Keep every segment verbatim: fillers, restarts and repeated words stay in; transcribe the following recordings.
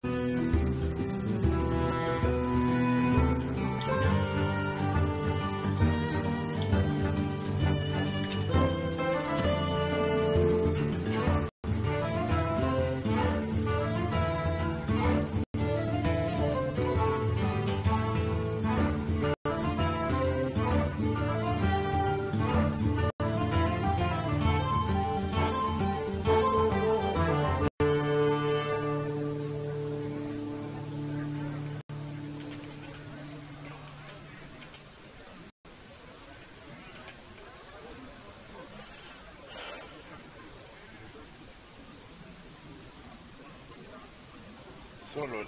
So Leute,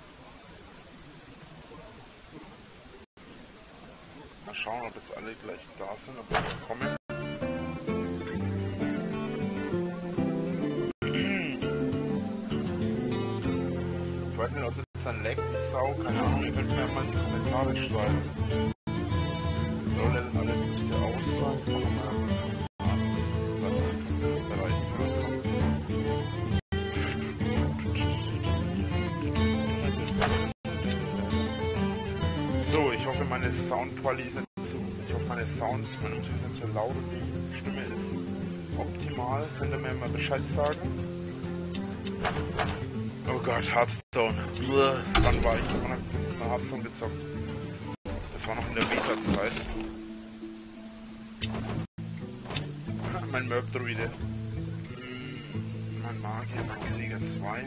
mal schauen, ob jetzt alle gleich da sind, ob wir kommen. Ich weiß nicht, ob das jetzt dann leckt, die Sau, keine Ahnung, ihr könnt mir mal in die Kommentare schreiben. Soll denn alle hier aus sein? Machen wir was erreichen können. So, ich hoffe, meine Soundqualität ist nicht zu, ich hoffe, meine Sound, meine Musik ist nicht so laut und die Stimme ist optimal. Könnt ihr mir mal Bescheid sagen? Oh Gott, Hearthstone. Wann war ich? Wann hab ich mal Hearthstone gezockt? Das war noch in der Beta-Zeit. Mein Merc-Druide. Mein Magier, Liga zwei.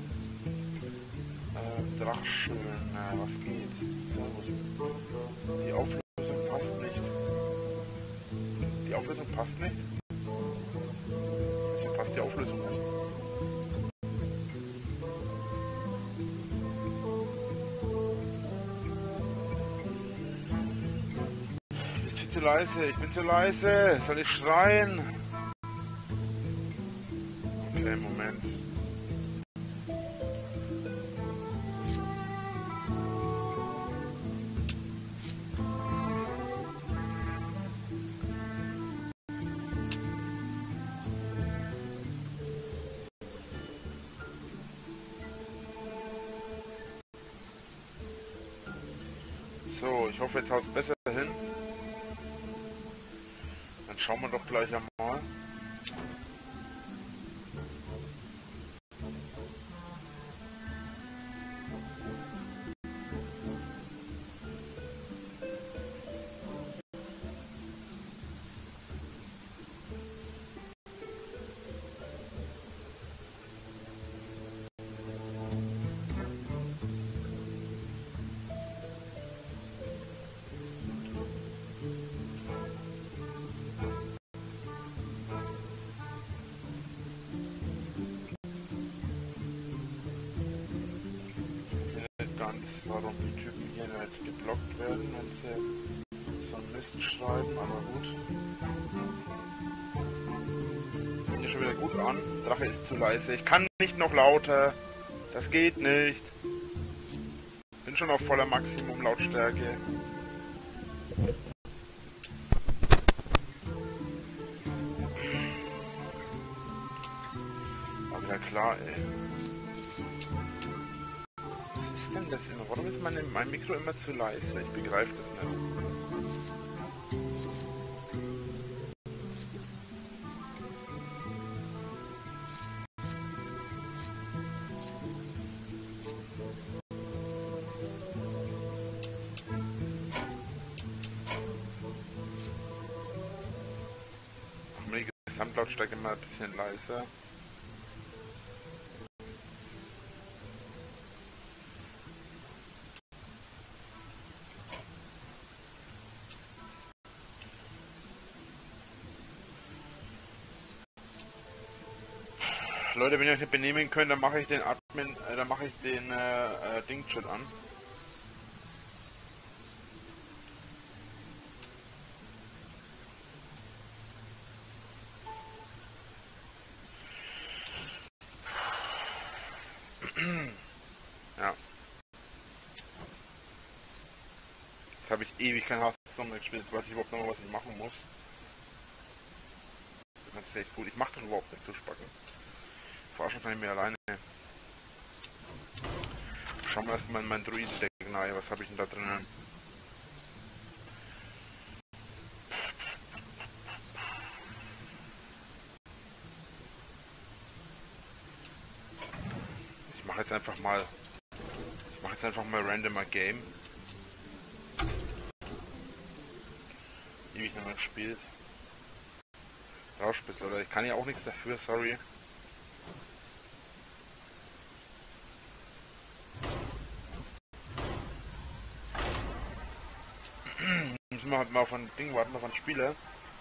Äh, Drachschön, äh, was geht? Servus. Die Auflösung passt nicht. Die Auflösung passt nicht? Wieso passt die Auflösung nicht? Ich bin zu leise, ich bin zu leise. Soll ich schreien? Okay, Moment. So, ich hoffe, jetzt haut es besser hin. Dann schauen wir doch gleich einmal. Ganz, warum die Typen hier nicht geblockt werden, wenn sie so einen Mist schreiben, aber gut. Fängt hier schon wieder gut an. Drache ist zu leise. Ich kann nicht noch lauter. Das geht nicht. Bin schon auf voller Maximum Lautstärke. Aber ja klar, ey. Denn das immer? Warum ist meine, mein Mikro immer zu leise? Ich begreife das nicht. Warum die Gesamtlautstärke immer ein bisschen leiser? Leute, wenn ihr euch nicht benehmen könnt, dann mache ich den Admin, äh, dann mache ich den äh, äh, Ding-Chat an. Ja. Jetzt habe ich ewig kein Hearthstone gespielt, jetzt weiß ich überhaupt noch, was ich machen muss. Das ist echt gut. Ich mache das überhaupt nicht zu spacken. Verarschen kann ich mir alleine. Schauen wir erstmal in mein Druiden-Deck rein. Was habe ich denn da drinnen? Ich mache jetzt einfach mal. Ich mache jetzt einfach mal randomer Game. Ewig nochmal gespielt. Rauschspitzel, oder? Ich kann ja auch nichts dafür, sorry. Müssen wir halt mal auf ein Ding warten, auf einen Spieler.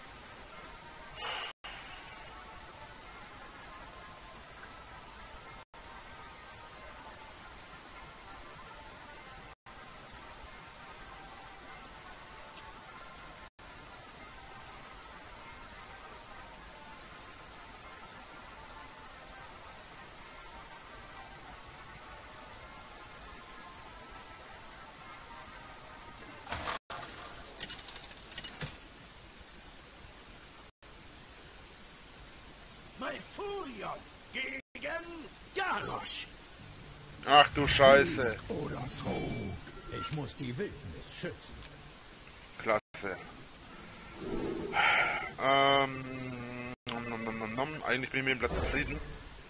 Malfurion gegen Garrosh. Ach du Scheiße. Oder tot. Ich muss die Wildnis schützen. Klasse. Ähm, nom, nom, nom, nom. Eigentlich bin ich mit dem Platz zufrieden.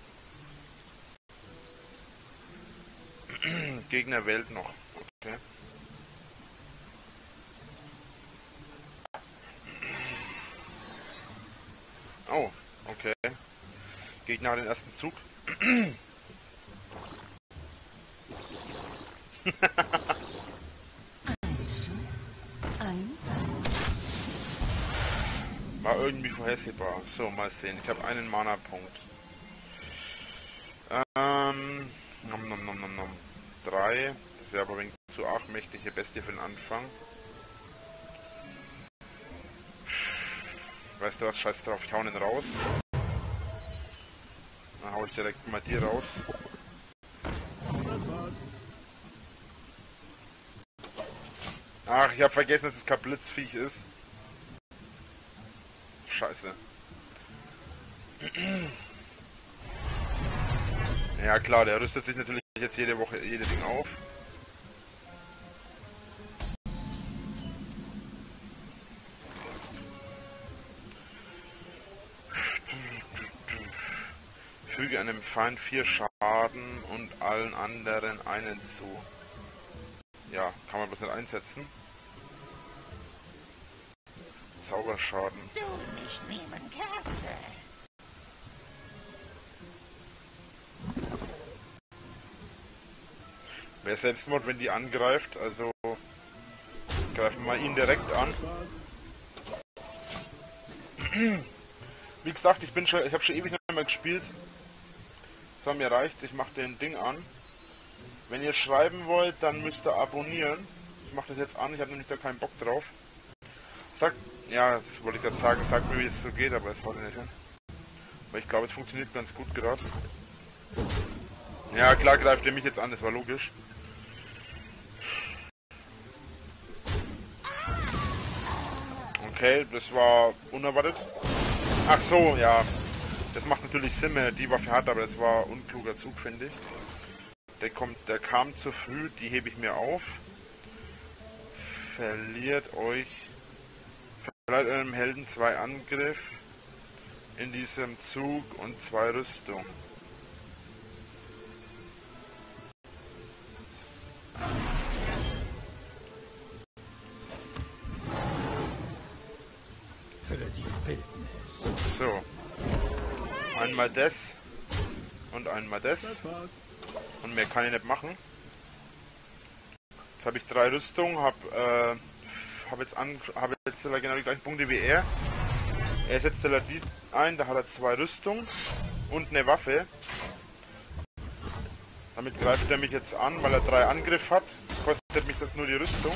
Gegner wählt noch. Okay. Oh, okay. Gegner hat den ersten Zug. War irgendwie vorhersehbar. So, mal sehen. Ich habe einen Mana-Punkt. Ähm. Nom, nom, nom, nom, nom. Drei. Das wäre aber ein wenig zu arg mächtige Bestie für den Anfang. Weißt du was? Scheiß drauf. Ich hau ihn raus. Dann hau ich direkt mal die raus. Ach, ich habe vergessen, dass es kein Blitzviech ist. Scheiße. Ja klar, der rüstet sich natürlich jetzt jede Woche jede Ding auf. Füge einem Feind vier Schaden und allen anderen einen zu. Ja, kann man bloß nicht einsetzen. Zauberschaden. Du nicht nehmen, Kerze. Wer Selbstmord, wenn die angreift, also greifen wir ihn direkt an. Wie gesagt, ich bin schon, ich habe schon ewig nicht mehr gespielt. So, mir reicht's, ich mache den Ding an. Wenn ihr schreiben wollt, dann müsst ihr abonnieren. Ich mache das jetzt an, ich habe nämlich da keinen Bock drauf. Sagt, ja, das wollte ich gerade sagen, sagt mir, wie es so geht, aber es wollte nicht. Weil ich glaube, es funktioniert ganz gut gerade. Ja, klar greift ihr mich jetzt an, das war logisch. Okay, das war unerwartet. Ach so, ja. Das macht natürlich Sinn, wenn er die Waffe hat, aber das war ein unkluger Zug, finde ich. Der kommt, der kam zu früh, die hebe ich mir auf. Verliert euch. Verleiht eurem Helden zwei Angriff in diesem Zug und zwei Rüstung. Für die Wildnis. So. Einmal das und einmal das. Und mehr kann ich nicht machen. Jetzt habe ich drei Rüstungen, habe äh, hab jetzt, hab jetzt genau die gleichen Punkte wie er. Er setzt die ein, da hat er zwei Rüstungen und eine Waffe. Damit greift er mich jetzt an, weil er drei Angriff hat. Kostet mich das nur die Rüstung.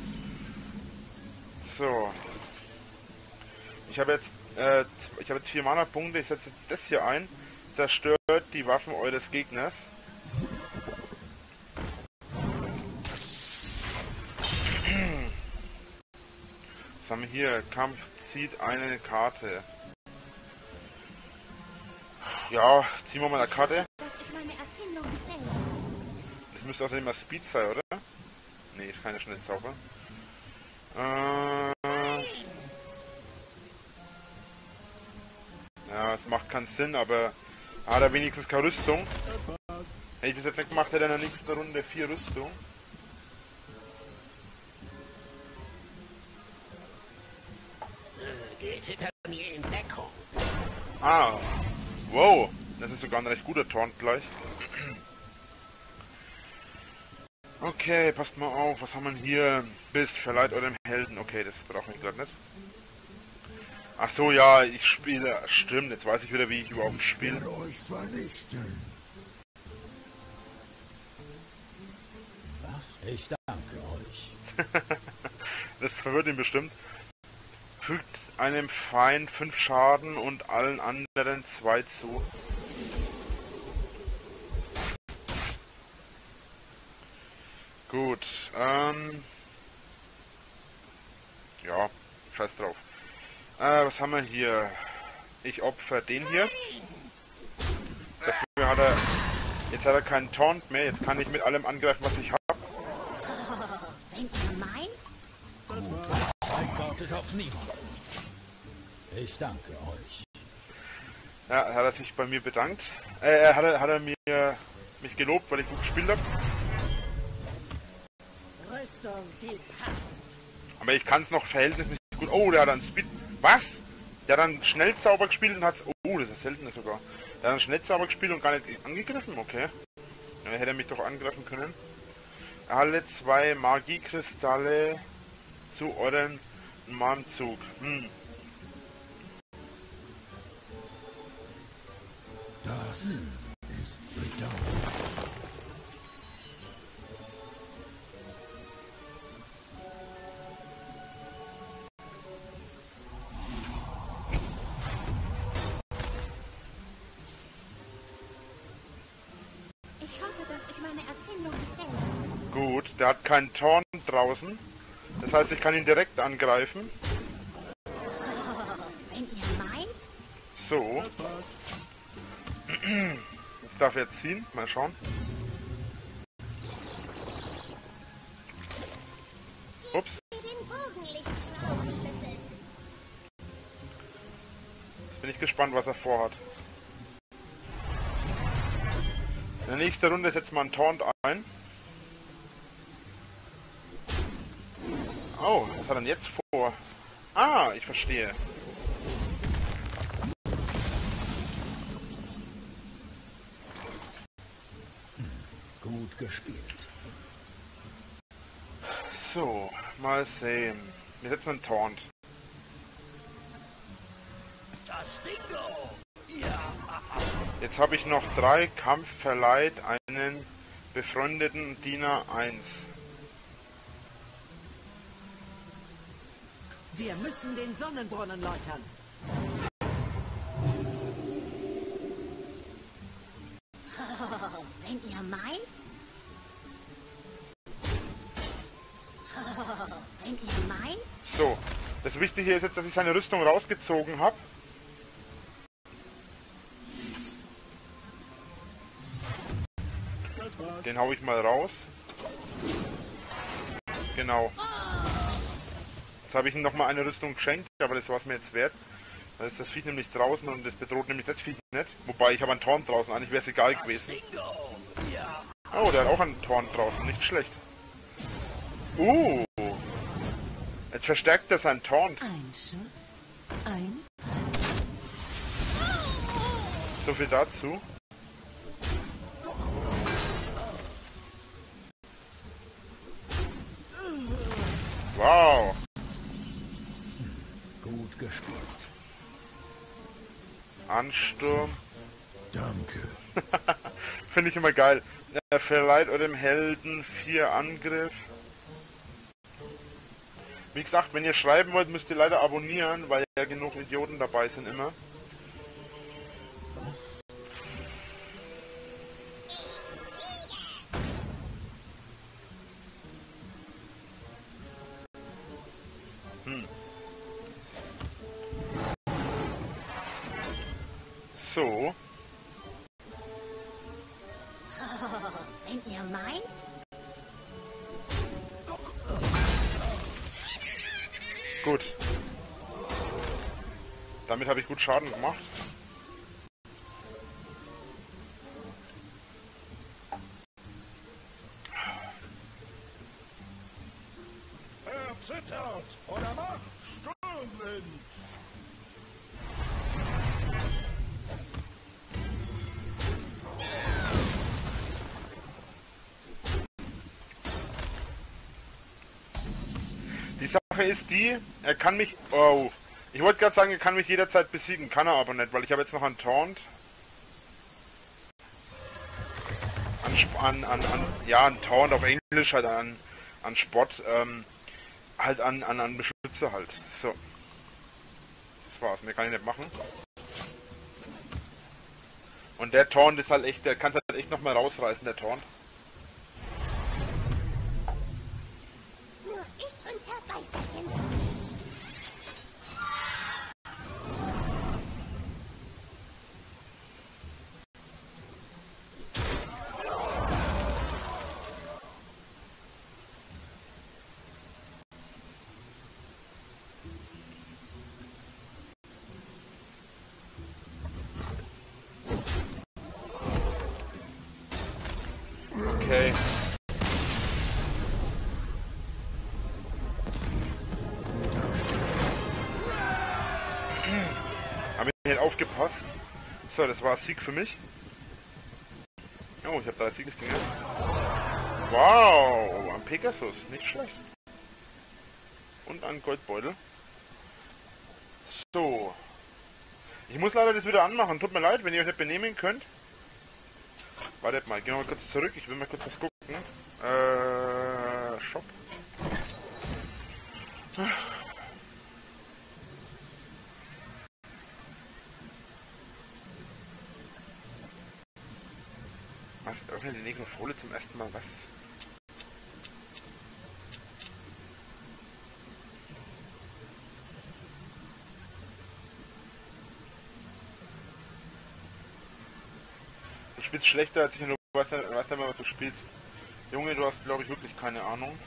So. Ich habe jetzt, äh, ich habe jetzt vier Mana-Punkte. Ich setze jetzt das hier ein. Zerstört die Waffen eures Gegners. Was haben wir hier? Kampf zieht eine Karte. Ja, ziehen wir mal eine Karte. Das müsste außerdem mal Speed sein, oder? Ne, ist keine Schnellzauber. Äh... Ja, es macht keinen Sinn, aber hat er wenigstens keine Rüstung. Hätte ich das jetzt nicht gemacht, hätte er in der nächsten Runde vier Rüstung. Geht hinter mir in Deckung. Ah, wow, das ist sogar ein recht guter Taunt gleich. Okay, passt mal auf, was haben wir hier? Biss, verleiht eurem Helden. Okay, das brauchen wir gerade nicht. Ach so, ja, ich spiele. Stimmt, jetzt weiß ich wieder, wie ich überhaupt spiele. Euch vernichten. Was? Ich danke euch. Das verwirrt ihn bestimmt. Fügt einem Feind fünf Schaden und allen anderen zwei zu. Gut, ähm... ja, scheiß drauf. Äh, was haben wir hier? Ich opfer den hier. Dafür hat er... Jetzt hat er keinen Taunt mehr, jetzt kann ich mit allem angreifen, was ich habe. Wenn ihr meint? Ein wartet auf niemand. Ich danke euch. Ja, hat er sich bei mir bedankt. Äh, hat er, hat er mir mich gelobt, weil ich gut gespielt habe. Rüstung, die passt. Aber ich kann es noch verhältnismäßig gut. Oh, der hat einen Speed... Was? Der hat einen Schnellzauber gespielt und hat... Oh, das ist selten sogar. Der hat einen Schnellzauber gespielt und gar nicht angegriffen? Okay. Ja, hätte er mich doch angreifen können. Alle zwei Magiekristalle zu euren Manzug. Hm. Das ist bedauerlich. Ich hoffe, dass ich meine Erfindung gefällt. Gut, der hat keinen Taunt draußen. Das heißt, ich kann ihn direkt angreifen. Wenn ihr meint? So. Ich darf jetzt ziehen. Mal schauen. Ups. Den Bogenlichtschlüssel. Jetzt bin ich gespannt, was er vorhat. In der nächsten Runde setzt man einen Taunt ein. Oh, was hat er denn jetzt vor? Ah, ich verstehe. Gut gespielt. So, mal sehen. Wir setzen einen Taunt. Das Dingo. Ja. Jetzt habe ich noch drei. Kampf verleiht einen befreundeten Diener eins. Wir müssen den Sonnenbrunnen läutern. Wenn ihr meint? Wenn ihr meint? So, das Wichtige ist jetzt, dass ich seine Rüstung rausgezogen habe. Den hau ich mal raus. Genau. Jetzt habe ich ihm nochmal eine Rüstung geschenkt, aber das war es mir jetzt wert. Dann ist das Viech nämlich draußen und das bedroht nämlich das Viech nicht. Wobei, ich habe einen Taunt draußen, eigentlich wäre es egal gewesen. Oh, der hat auch einen Taunt draußen, nicht schlecht. Uh, jetzt verstärkt er seinen Taunt. Ein Schuss, ein... So viel dazu. Wow. Gut gespielt. Ansturm. Danke. Finde ich immer geil. Er verleiht eurem Helden vier Angriff. Wie gesagt, wenn ihr schreiben wollt, müsst ihr leider abonnieren, weil ja genug Idioten dabei sind immer. Hm. So. Wenn ihr meint? Gut. Damit habe ich gut Schaden gemacht. Erzittert oder macht Sturmwind. Die Sache ist die, er kann mich... Oh, ich wollte gerade sagen, er kann mich jederzeit besiegen, kann er aber nicht, weil ich habe jetzt noch einen Taunt. An, an, an, ja, ein Taunt auf Englisch, halt an, an Spott, ähm, halt an, an, an Beschützer halt. So. Das war's, mehr kann ich nicht machen. Und der Taunt ist halt echt, der kann es halt echt nochmal rausreißen, der Taunt. Nur ich und Herr Beißerchen. Okay. Habe ich nicht aufgepasst. So, das war ein Sieg für mich. Oh, ich habe drei Siegesdinger. Wow, ein Pegasus, nicht schlecht. Und ein Goldbeutel. So. Ich muss leider das wieder anmachen. Tut mir leid, wenn ihr euch nicht benehmen könnt. Wartet mal, gehen wir mal kurz zurück. Ich will mal kurz was gucken. Äh, Shop. Was? Öffnen die Necrophole zum ersten Mal was? Du spielst schlechter als ich und du weißt ja, weißt ja mal, was du spielst. Junge, du hast, glaube ich, wirklich keine Ahnung.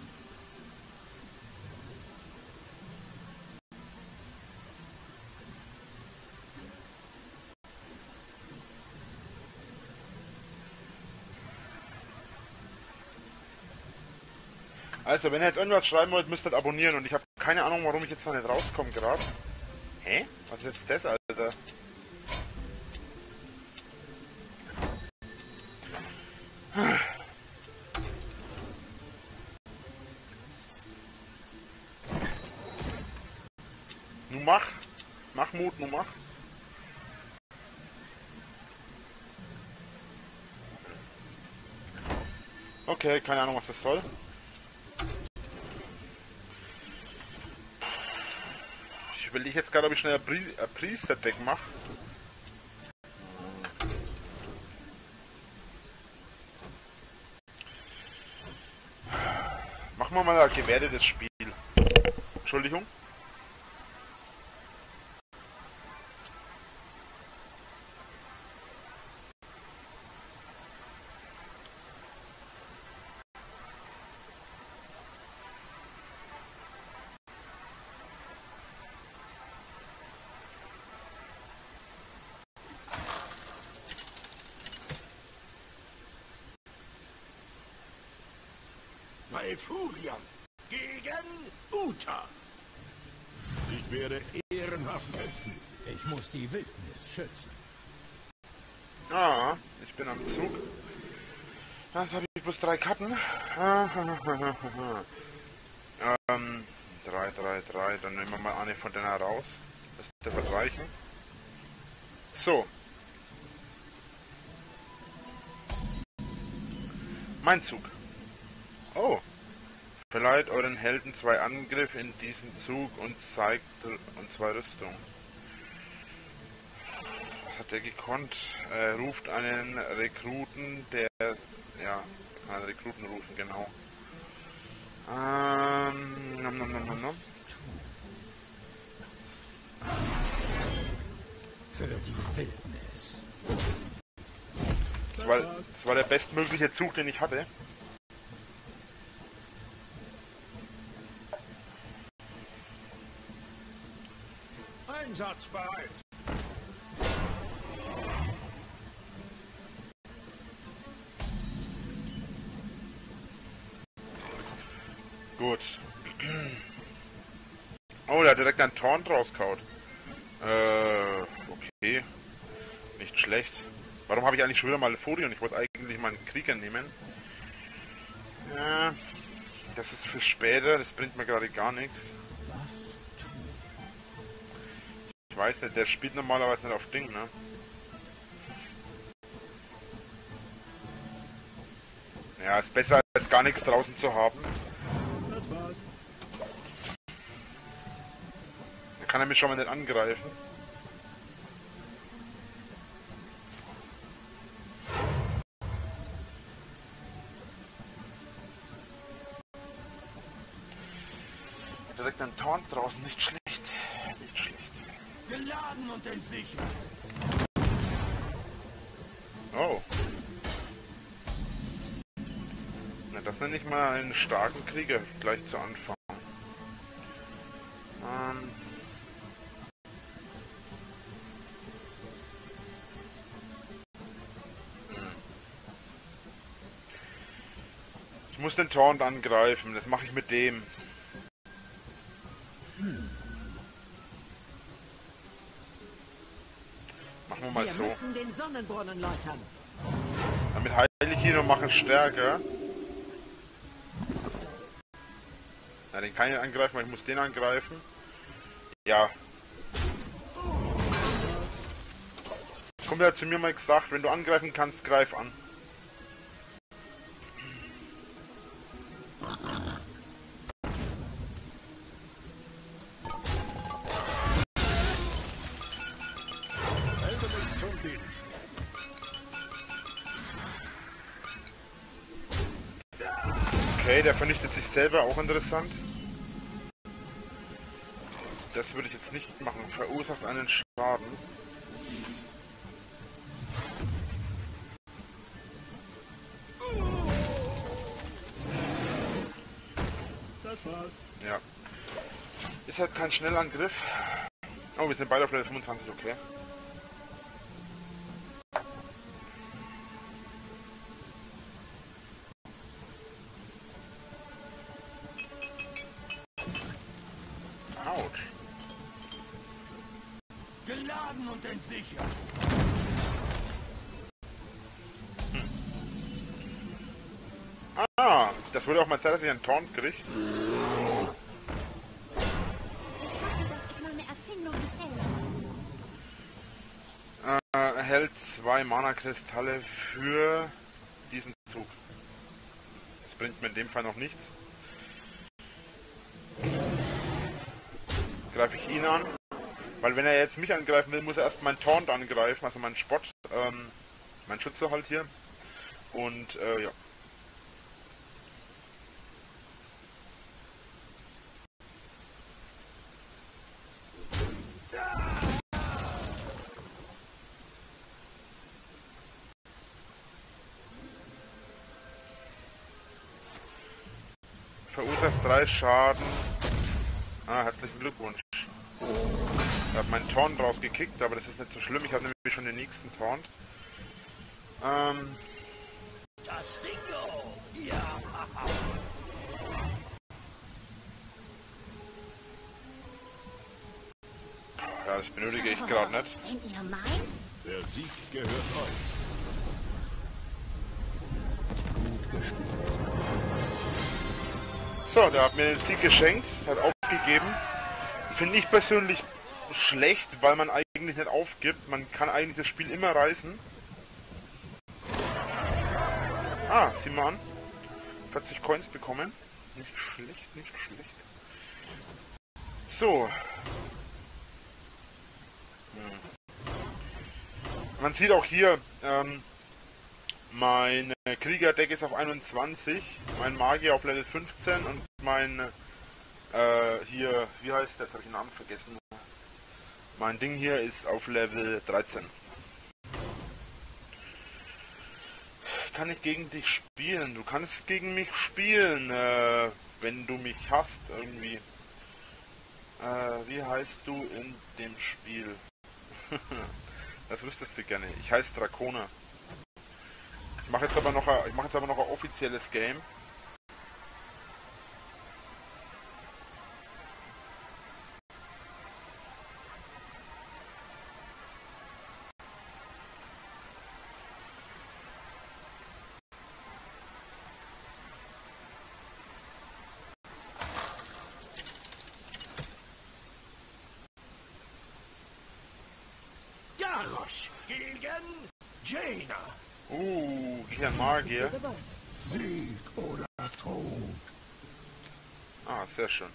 Also, wenn ihr jetzt irgendwas schreiben wollt, müsst ihr abonnieren und ich habe keine Ahnung, warum ich jetzt da nicht rauskomme gerade. Hä? Was ist jetzt das, Alter? Nu mach. Mach Mut, nu mach. Okay, keine Ahnung, was das soll. Ich überlege jetzt gerade, ob ich schnell ein Priester-Deck mache. Machen wir mal ein gewertetes Spiel. Entschuldigung. Malfurion gegen Uta. Ich werde ehrenhaft kämpfen. Ich muss die Wildnis schützen. Ah, ich bin am Zug. Jetzt habe ich bloß drei Karten. ähm, drei, drei, drei. Dann nehmen wir mal eine von denen raus. Das wird reichen. So. Mein Zug. Oh. Verleiht euren Helden zwei Angriffe in diesem Zug und zeigt und zwei Rüstung. Was hat der gekonnt? Er ruft einen Rekruten, der... Ja, kann einen Rekruten rufen, genau. Ähm... Nom, nom, nom, nom, nom. Für die Wildnis. Zwei, war der bestmögliche Zug, den ich hatte. Einsatzbereit. Gut. Oh, der hat direkt einen Taunt rausgehauen. Äh, okay. Nicht schlecht. Warum habe ich eigentlich schon wieder mal Furion? Ich wollte eigentlich mal einen Krieger nehmen. Ja, das ist für später, das bringt mir gerade gar nichts. Ich weiß nicht, der spielt normalerweise nicht auf Ding, ne? Ja, ist besser als gar nichts draußen zu haben. Das war's. Da kann er mich schon mal nicht angreifen. Direkt ein Taunt draußen, nicht schlecht. Nicht schlecht. Geladen und entsichert. Oh. Na, das nenne ich mal einen starken Krieger gleich zu Anfang. Ähm. Hm. Ich muss den Taunt angreifen, das mache ich mit dem. Hm. Machen wir mal Wir so. müssen den Sonnenbrunnen läutern. Damit heile ich ihn und mache ihn stärker. Na, den kann ich angreifen, weil ich muss den angreifen. Ja. Kumpel hat zu mir mal gesagt, wenn du angreifen kannst, greif an. Melde mich zum Dienst. Okay, der vernichtet sich selber, auch interessant. Das würde ich jetzt nicht machen. Verursacht einen Schaden. Das war's. Ja. Ist halt kein Schnellangriff. Oh, wir sind beide auf Level fünfundzwanzig, okay. Autsch. Geladen und entsichert. Hm. Ah, das wurde auch mal Zeit, dass ich einen Taunt kriege. Ich hoffe, dass ich meine Erfindung gefällt. Äh, erhält zwei Mana-Kristalle für diesen Zug. Das bringt mir in dem Fall noch nichts. Greife ich ihn an. Weil wenn er jetzt mich angreifen will, muss er erst meinen Taunt angreifen, also meinen Spott, ähm, mein Schütze halt hier. Und, äh, ja. Verursacht drei Schaden. Ah, herzlichen Glückwunsch. Ich habe meinen Taunt rausgekickt, aber das ist nicht so schlimm. Ich habe nämlich schon den nächsten Taunt. Ähm. Das Dingo! Ja! Ja, das benötige ich gerade nicht. Wenn ihr meint, Der Sieg gehört euch. Gut gespielt. So, der hat mir den Sieg geschenkt, hat aufgegeben. Finde ich persönlich schlecht, weil man eigentlich nicht aufgibt. Man kann eigentlich das Spiel immer reißen. Ah, sieh mal an. vierzig Coins bekommen. Nicht schlecht, nicht schlecht. So. Hm. Man sieht auch hier, ähm, mein Kriegerdeck ist auf einundzwanzig, mein Magier auf Level fünfzehn und mein, äh, hier, wie heißt der, jetzt habe ich den Namen vergessen. Mein Ding hier ist auf Level dreizehn. kann ich gegen dich spielen? Du kannst gegen mich spielen, äh, wenn du mich hast irgendwie. Äh, wie heißt du in dem Spiel? Das wüsstest du gerne. Ich heiße Drakona. Ich mache jetzt aber noch, ich mache jetzt aber noch ein offizielles Game. Garrosh gegen Jaina. Uh, gegen Magier. Sieg oder Tod. Ah, sehr schön.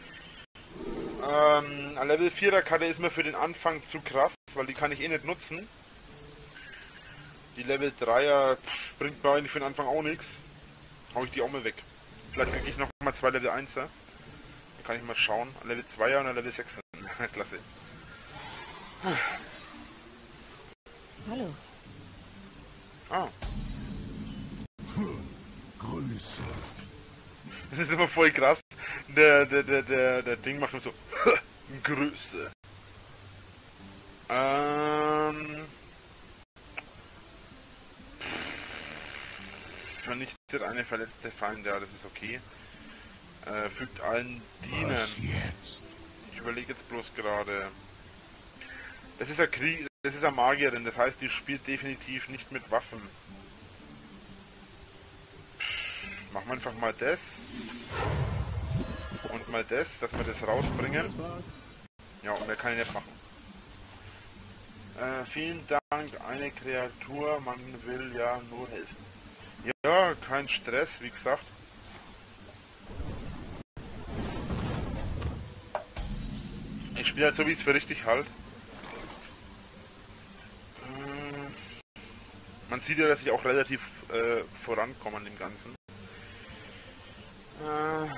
Ähm, eine Level vierer Karte ist mir für den Anfang zu krass, weil die kann ich eh nicht nutzen. Die Level dreier pff, bringt mir eigentlich für den Anfang auch nichts. Hau ich die auch mal weg. Vielleicht kriege ich noch mal zwei Level einser. Da kann ich mal schauen. Ein Level zweier und ein Level sechser. Klasse. Hallo. Ah. Grüße. Das ist immer voll krass. Der, der, der, der, der Ding macht nur so Grüße. Ähm. Vernichtet eine verletzte Feinde, ja, das ist okay. Äh, fügt allen Dienern. Was jetzt? Ich überlege jetzt bloß gerade. Das ist ein Krieg, das ist eine Magierin, das heißt, die spielt definitiv nicht mit Waffen. Machen wir einfach mal das. Und mal das, dass wir das rausbringen. Ja, und mehr kann ich nicht machen. Äh, vielen Dank, eine Kreatur, man will ja nur helfen. Ja, kein Stress, wie gesagt. Ich spiele halt so, wie es für richtig halt. Man sieht ja, dass ich auch relativ äh, vorankomme an dem Ganzen. Äh,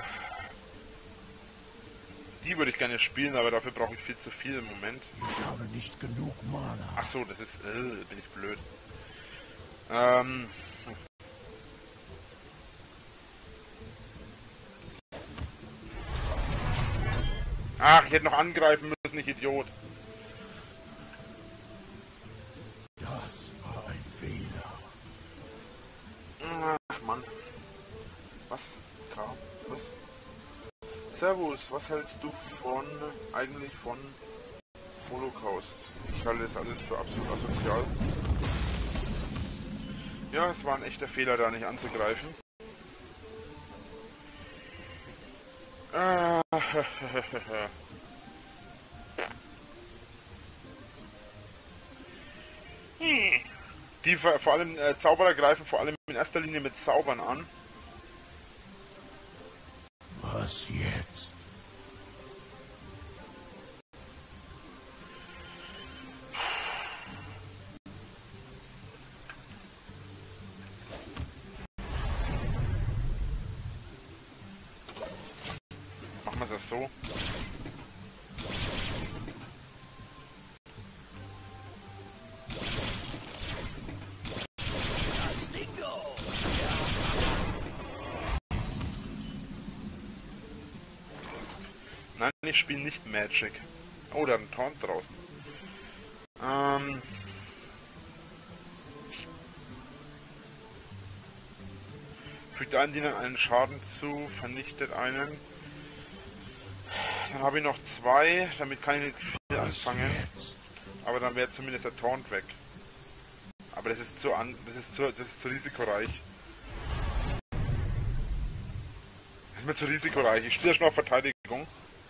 die würde ich gerne spielen, aber dafür brauche ich viel zu viel im Moment. Ich habe nicht genug Mana. Ach so, das ist... Äh, bin ich blöd. Ähm... Ach, ich hätte noch angreifen müssen, ich Idiot. Das war ein Fehler. Ach, Mann. Was? K? Was? Servus, was hältst du von... eigentlich von... Holocaust? Ich halte das alles für absolut asozial. Ja, es war ein echter Fehler, da nicht anzugreifen. Ah, die vor vor allem äh, Zauberer greifen vor allem in erster Linie mit Zaubern an. Was jetzt? Machen wir das so. Nein, ich spiele nicht Magic. Oh, da hat ein Taunt draußen. Ähm... Fügt einen Diener einen Schaden zu, vernichtet einen. Dann habe ich noch zwei, damit kann ich nicht viel anfangen. Aber dann wäre zumindest der Taunt weg. Aber das ist zu an, das ist zu, das ist zu risikoreich. Das ist mir zu risikoreich. Ich stehe schon auf Verteidigung.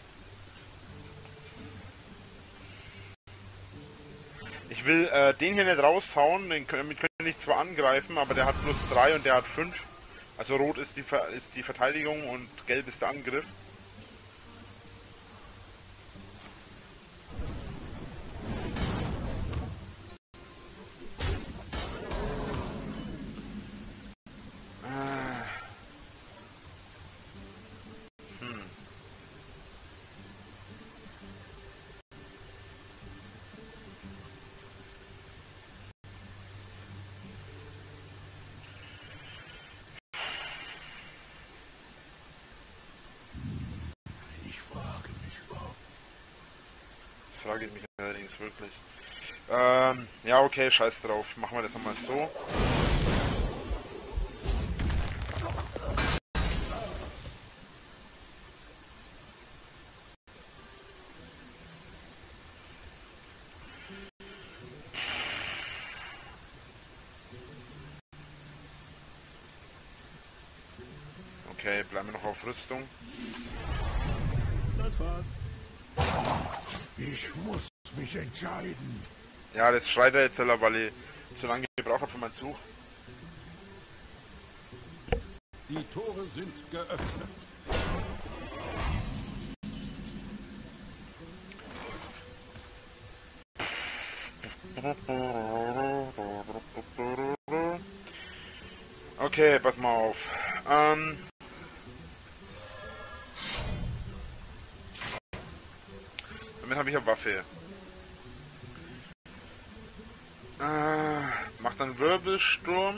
Ich will äh, den hier nicht raushauen, den können, damit können wir nicht zwar angreifen, aber der hat plus drei und der hat fünf. Also rot ist die, Ver ist die Verteidigung und gelb ist der Angriff. frage ich mich allerdings wirklich. Ähm, ja, okay, scheiß drauf. Machen wir das nochmal so. Okay, bleiben wir noch auf Rüstung. Das war's. Ich muss mich entscheiden. Ja, das schreit er jetzt, weil ich zu lange gebraucht habe für meinen Zug. Die Tore sind geöffnet. Okay, pass mal auf. Ähm... Damit habe ich eine Waffe. Äh, macht dann Wirbelsturm.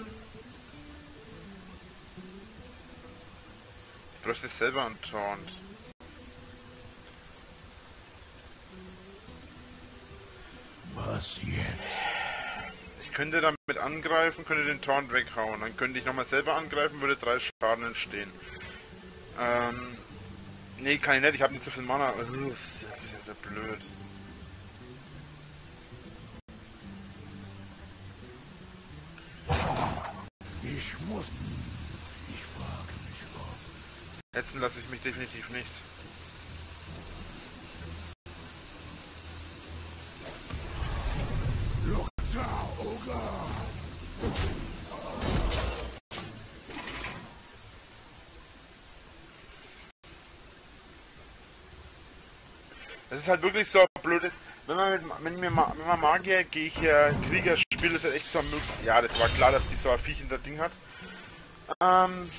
Ich bräuchte selber einen Taunt. Was jetzt? Ich könnte damit angreifen, könnte den Taunt weghauen. Dann könnte ich nochmal selber angreifen, würde drei Schaden entstehen. Ähm... Nee, kann ich nicht, ich habe nicht so viel Mana. Das ist ja blöd. Ich muss... Ich frage mich ob... Jetzt lasse ich mich definitiv nicht. Look da, Ogre! Das ist halt wirklich so blöd. Wenn man mit, wenn mir, wenn man Magier, gehe ich ja Krieger spiele, ist halt echt so möglich. Ja, das war klar, dass die so ein Viech in das Ding hat. Ähm.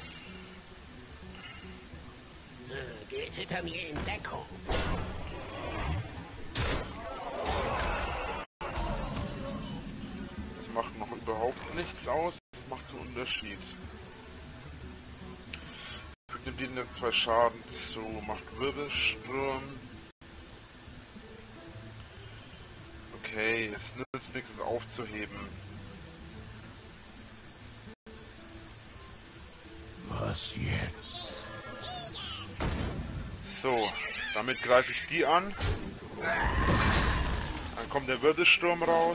Geht hinter mir in Deckung. Das macht noch überhaupt nichts aus. Das macht einen Unterschied. Fügt dem Gegner zwei Schaden zu, macht Wirbelsturm. Okay, es nützt nichts, es aufzuheben. Was jetzt? So, damit greife ich die an. Dann kommt der Wirbelsturm raus.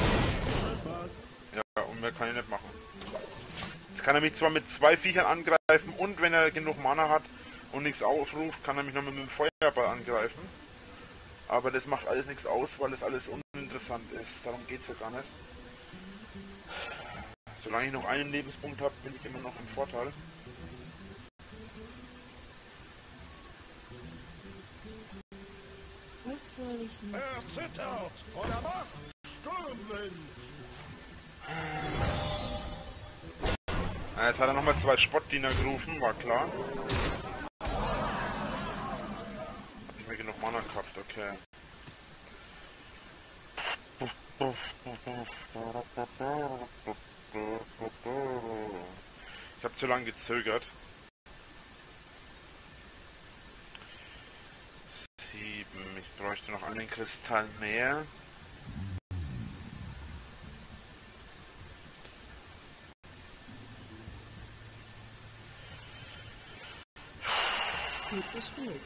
Ja, und mehr kann ich nicht machen. Jetzt kann er mich zwar mit zwei Viechern angreifen und wenn er genug Mana hat und nichts aufruft, kann er mich noch mit dem Feuerball angreifen. Aber das macht alles nichts aus, weil das alles uninteressant ist. Darum geht es ja gar nicht. Solange ich noch einen Lebenspunkt habe, bin ich immer noch im Vorteil. Was soll ich machen? Er zittert! Oder macht Sturmwind! Ja, jetzt hat er nochmal zwei Spottdiener gerufen, war klar. Genug Mana gehabt, okay. Ich habe zu lange gezögert. Sieben. Ich bräuchte noch einen Kristall mehr. Gut gespielt.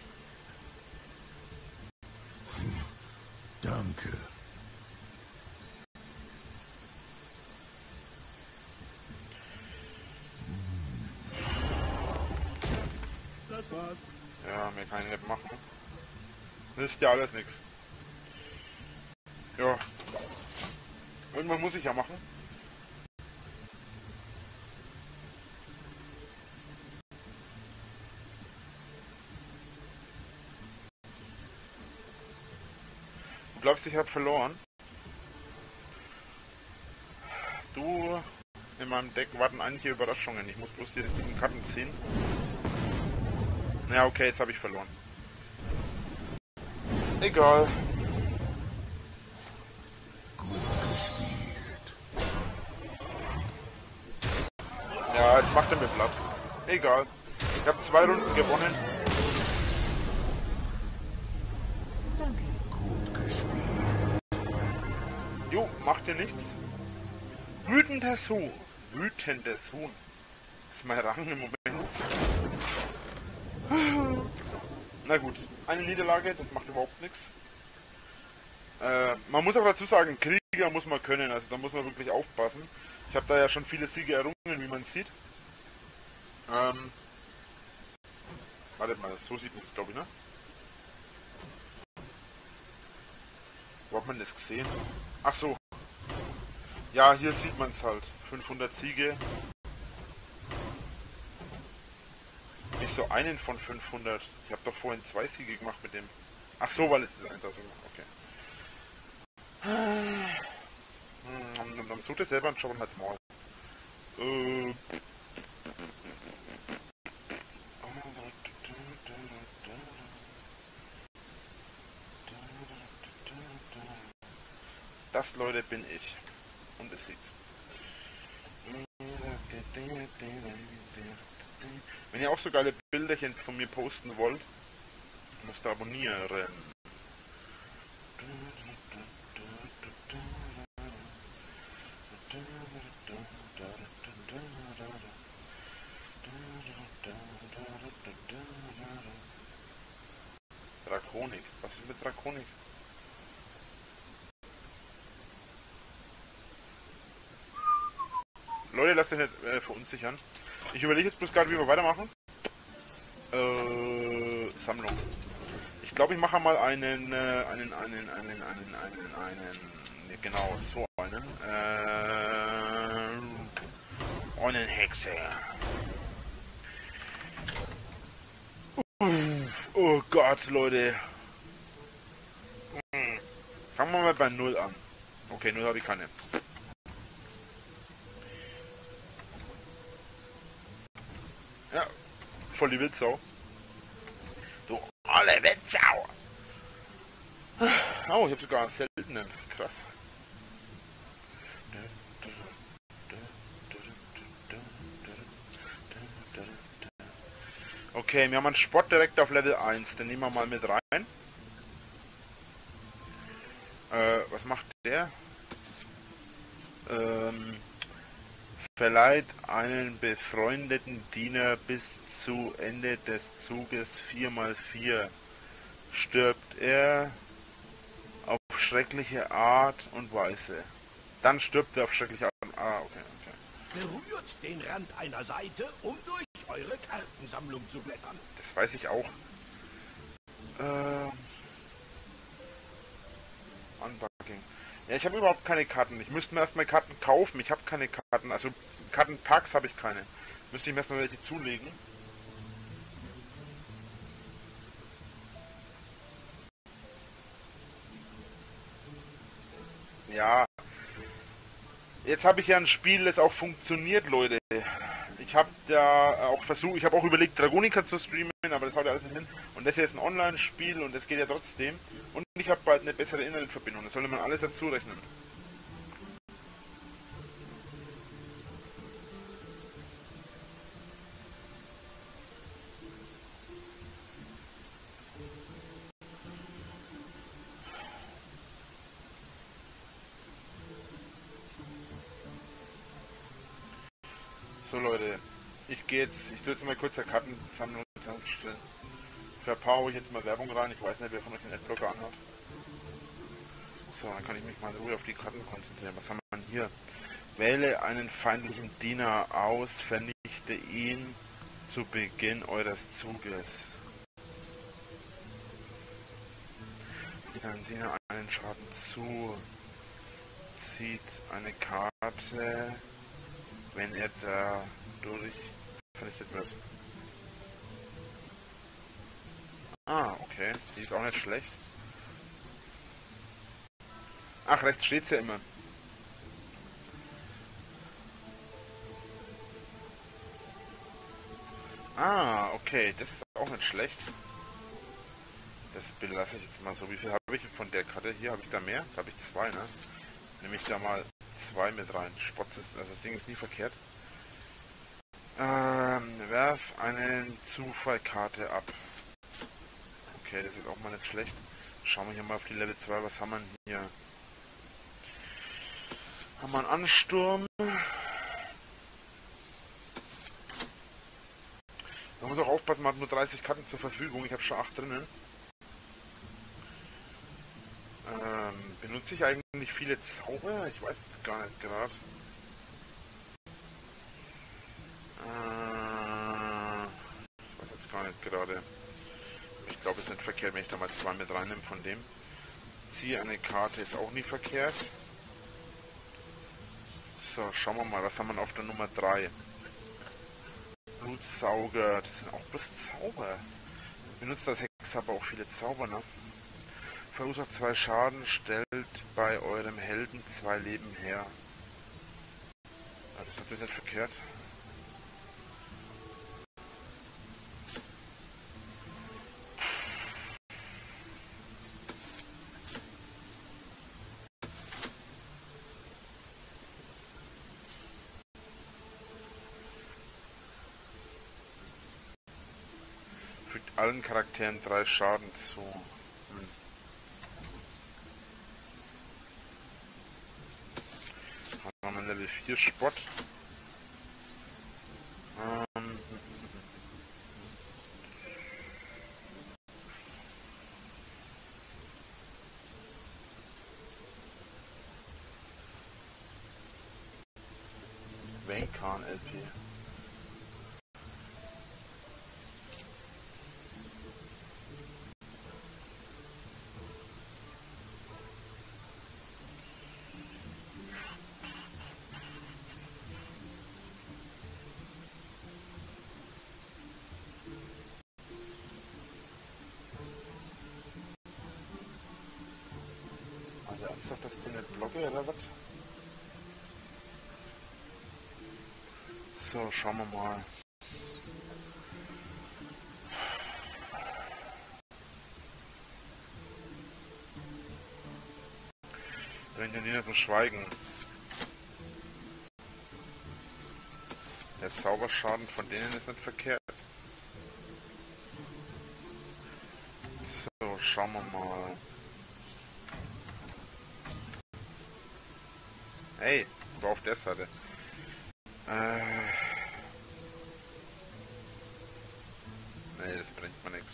Danke. Das war's. Ja, mehr kann ich nicht machen. Hilft ja alles nichts. Ja. Irgendwann muss ich ja machen. Du glaubst, ich habe verloren? Du, in meinem Deck warten einige Überraschungen. Ich muss bloß die richtigen Karten ziehen. Ja, okay, jetzt habe ich verloren. Egal. Gut gespielt. Ja, jetzt macht er mir platt. Egal. Ich habe zwei Runden gewonnen. Danke. Gut gespielt. Jo, macht dir nichts. Wütender Sohn. Wütender Sohn. Das ist mein Rang im Moment. Na gut, eine Niederlage, das macht überhaupt nichts. Äh, man muss aber dazu sagen, Krieger muss man können, also da muss man wirklich aufpassen. Ich habe da ja schon viele Siege errungen, wie man sieht. Ähm, wartet mal, so sieht man das, glaube ich, ne? Wo hat man das gesehen? Ach so. Ja, hier sieht man es halt. fünfhundert Siege. Nicht so einen von fünfhundert. Ich habe doch vorhin zwei Siege gemacht mit dem. Ach so, weil es ist ein okay. Hm, dann sucht er selber und schauen halt mal. Äh. Das, Leute, bin ich. Und es sieht. Wenn ihr auch so geile Bilderchen von mir posten wollt, müsst ihr abonnieren. Drakonik. Was ist mit Drakonik? Leute, lasst euch nicht äh, verunsichern. Ich überlege jetzt bloß gerade, wie wir weitermachen. Äh, Sammlung. Ich glaube, ich mache mal einen, äh, einen, einen, einen, einen, einen, einen, ne, genau, so einen, äh, einen Hexer. Oh Gott, Leute. Hm. Fangen wir mal bei null an. Okay, null habe ich keine. Ja, voll die Wildsau. Du alle Wildsau! Oh, ich habe sogar einen seltenen. Krass. Okay, wir haben einen Sport direkt auf Level eins. Den nehmen wir mal mit rein. Äh, was macht der? Ähm... Verleiht einen befreundeten Diener bis zu Ende des Zuges vier mal vier. Stirbt er auf schreckliche Art und Weise. Dann stirbt er auf schreckliche Art und Weise. Ah, okay, okay. Berührt den Rand einer Seite, um durch eure Kartensammlung zu blättern. Das weiß ich auch. Ähm... Unbugging. Ja, ich habe überhaupt keine Karten. Ich müsste mir erstmal Karten kaufen. Ich habe keine Karten. Also Kartenpacks habe ich keine. Müsste ich mir erstmal welche zulegen. Ja. Jetzt habe ich ja ein Spiel, das auch funktioniert, Leute. Ich habe da auch versucht, ich habe auch überlegt, Dragonica zu streamen, aber das haut ja alles nicht hin. Und das hier ist ein Online-Spiel und das geht ja trotzdem. Und ich habe bald eine bessere Internetverbindung. Das sollte man alles dazu rechnen. So Leute, ich gehe jetzt, ich tue jetzt mal kurz der Kartensammlung zusammenstellen. Für ein paar hole ich jetzt mal Werbung rein, ich weiß nicht, wer von euch den Adblocker anhat. So, dann kann ich mich mal in Ruhe auf die Karten konzentrieren. Was haben wir denn hier? Wähle einen feindlichen Diener aus, vernichte ihn zu Beginn eures Zuges. Fügt einem Diener einen Schaden zu, zieht eine Karte, wenn er dadurch vernichtet wird. Ah, okay. Die ist auch nicht schlecht. Ach, rechts steht's ja immer. Ah, okay. Das ist auch nicht schlecht. Das belasse ich jetzt mal so. Wie viel habe ich von der Karte? Hier habe ich da mehr. Da habe ich zwei, ne? Nehme ich da mal zwei mit rein. Spotz ist, also das Ding ist nie verkehrt. Ähm, werf eine Zufallkarte ab. Okay, das ist auch mal nicht schlecht. Schauen wir hier mal auf die Level zwei. Was haben wir hier? Haben wir einen Ansturm. Man muss auch aufpassen, man hat nur dreißig Karten zur Verfügung. Ich habe schon acht drinnen. Ähm, benutze ich eigentlich viele Zauber? Ich weiß jetzt gar nicht gerade. Äh, ich weiß jetzt gar nicht gerade. Ich glaube, es ist nicht verkehrt, wenn ich da mal zwei mit reinnehme von dem. Ziehe eine Karte, ist auch nie verkehrt. So, schauen wir mal, was haben wir auf der Nummer drei? Blutsauger, das sind auch bloß Zauber. Benutzt das Hex aber auch viele Zauber, ne? Verursacht zwei Schaden, stellt bei eurem Helden zwei Leben her. Ja, das ist natürlich nicht verkehrt. Fügt allen Charakteren drei Schaden zu. Hm. Haben wir einen Level vier Spott. Ähm. Venkan L P. Also ernsthaft, dass ich den nicht blocke oder was? So, schauen wir mal. Wenn die nicht verschweigen. Der Zauberschaden von denen ist nicht verkehrt. So, schauen wir mal. Hey, war auf der Seite. Äh. Nee, das bringt mir nichts.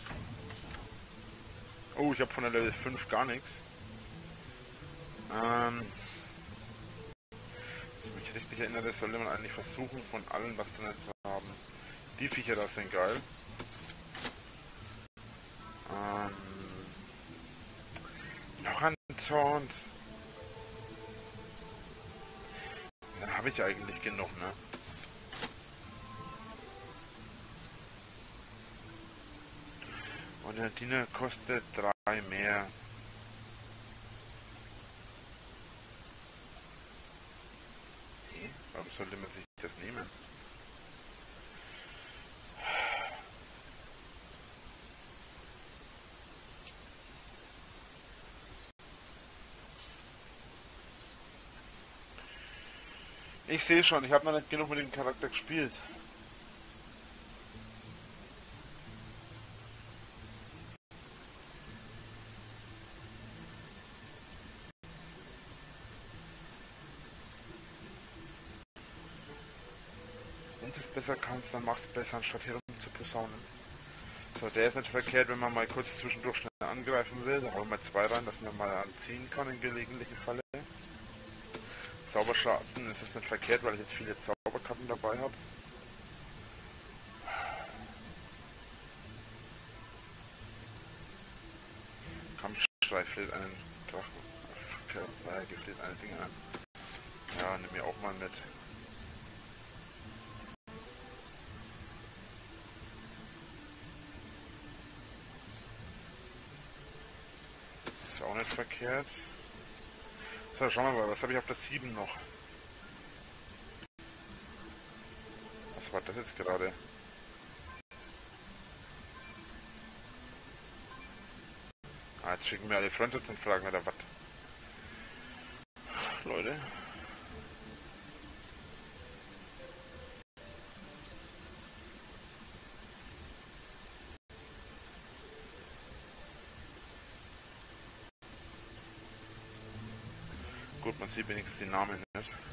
Oh, ich habe von der Level fünf gar nichts. Ähm. Wenn ich mich richtig erinnere, sollte man eigentlich versuchen, von allen was drin zu haben. Die Viecher da sind geil. Ähm. Noch ein Taunt. Dann habe ich eigentlich genug, ne? Und der Diener kostet drei mehr. Nee, warum sollte man sich das nehmen? Ich sehe schon, ich habe noch nicht genug mit dem Charakter gespielt. Wenn du es besser kannst, dann machst du es besser, anstatt hier rum zu posaunen. So, der ist nicht verkehrt, wenn man mal kurz zwischendurch schnell angreifen will. Da hauen wir zwei rein, dass man mal anziehen kann in gelegentlichen Falle. Zauberschaden ist jetzt nicht verkehrt, weil ich jetzt viele Zauberkarten dabei habe. Kampfschrei fehlt einen Drachen. Daher gefällt eine Dinge an. Ja, nimm mir auch mal mit. Ist auch nicht verkehrt. So, schauen wir mal, was habe ich auf der sieben noch? Was war das jetzt gerade? Ah, jetzt schicken mir alle Freunde zum Fragen oder was? Leute. Gut, man sieht wenigstens die Namen nicht.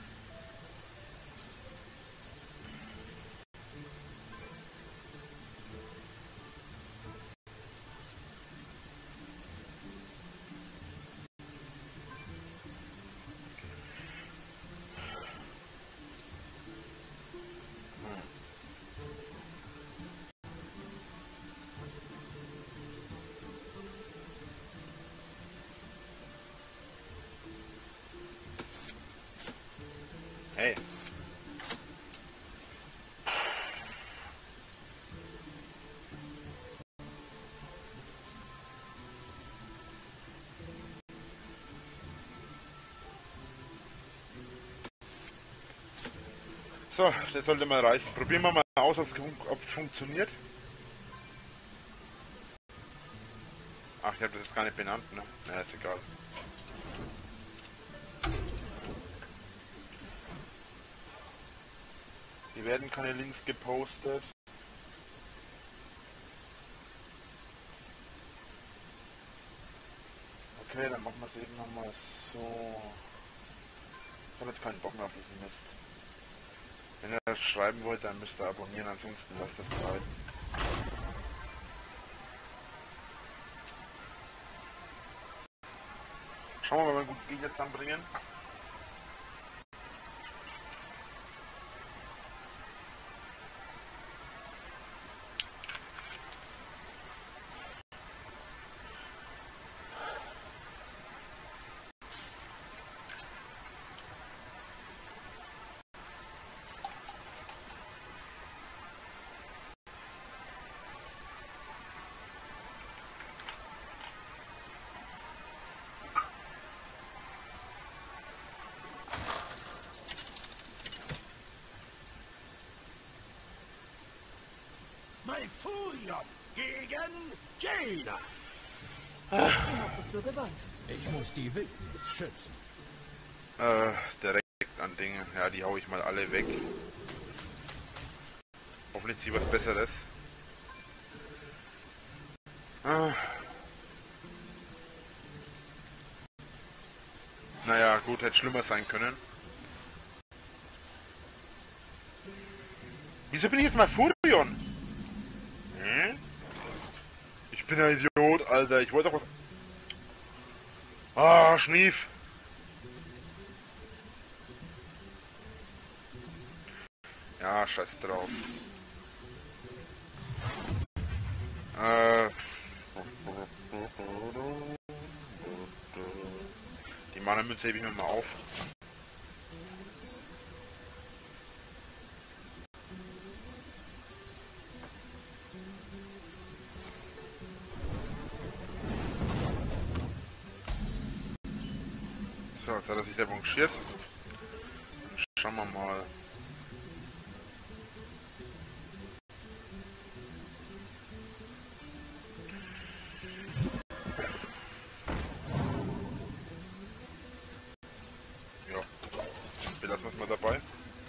So, das sollte mal reichen. Probieren wir mal aus, ob es funktioniert. Ach, ich habe das jetzt gar nicht benannt, ne? Na, ist egal. Hier werden keine Links gepostet. Okay, dann machen wir es eben nochmal so. Ich habe jetzt keinen Bock mehr auf diesen Mist. Wenn ihr das schreiben wollt, dann müsst ihr abonnieren, ansonsten lasst das bleiben. Schauen wir mal, ob wir gut Gegner zusammenbringen. Malfurion gegen Jaina. Ihr habt es so gewollt. Ich muss die Wildnis schützen. Äh, direkt an Dinge. Ja, die hau ich mal alle weg. Hoffentlich ziehe ich was Besseres. Ah. Naja, gut, hätte schlimmer sein können. Wieso bin ich jetzt mal Furion? Hm? Ich bin ein Idiot, Alter. Ich wollte doch was... Ah, Schnief. Ja, scheiß drauf. Äh... Die Mana-Münze hebe ich mir mal auf. So, jetzt hat er sich revanchiert. Schauen wir mal. Ja, belassen wir es mal dabei.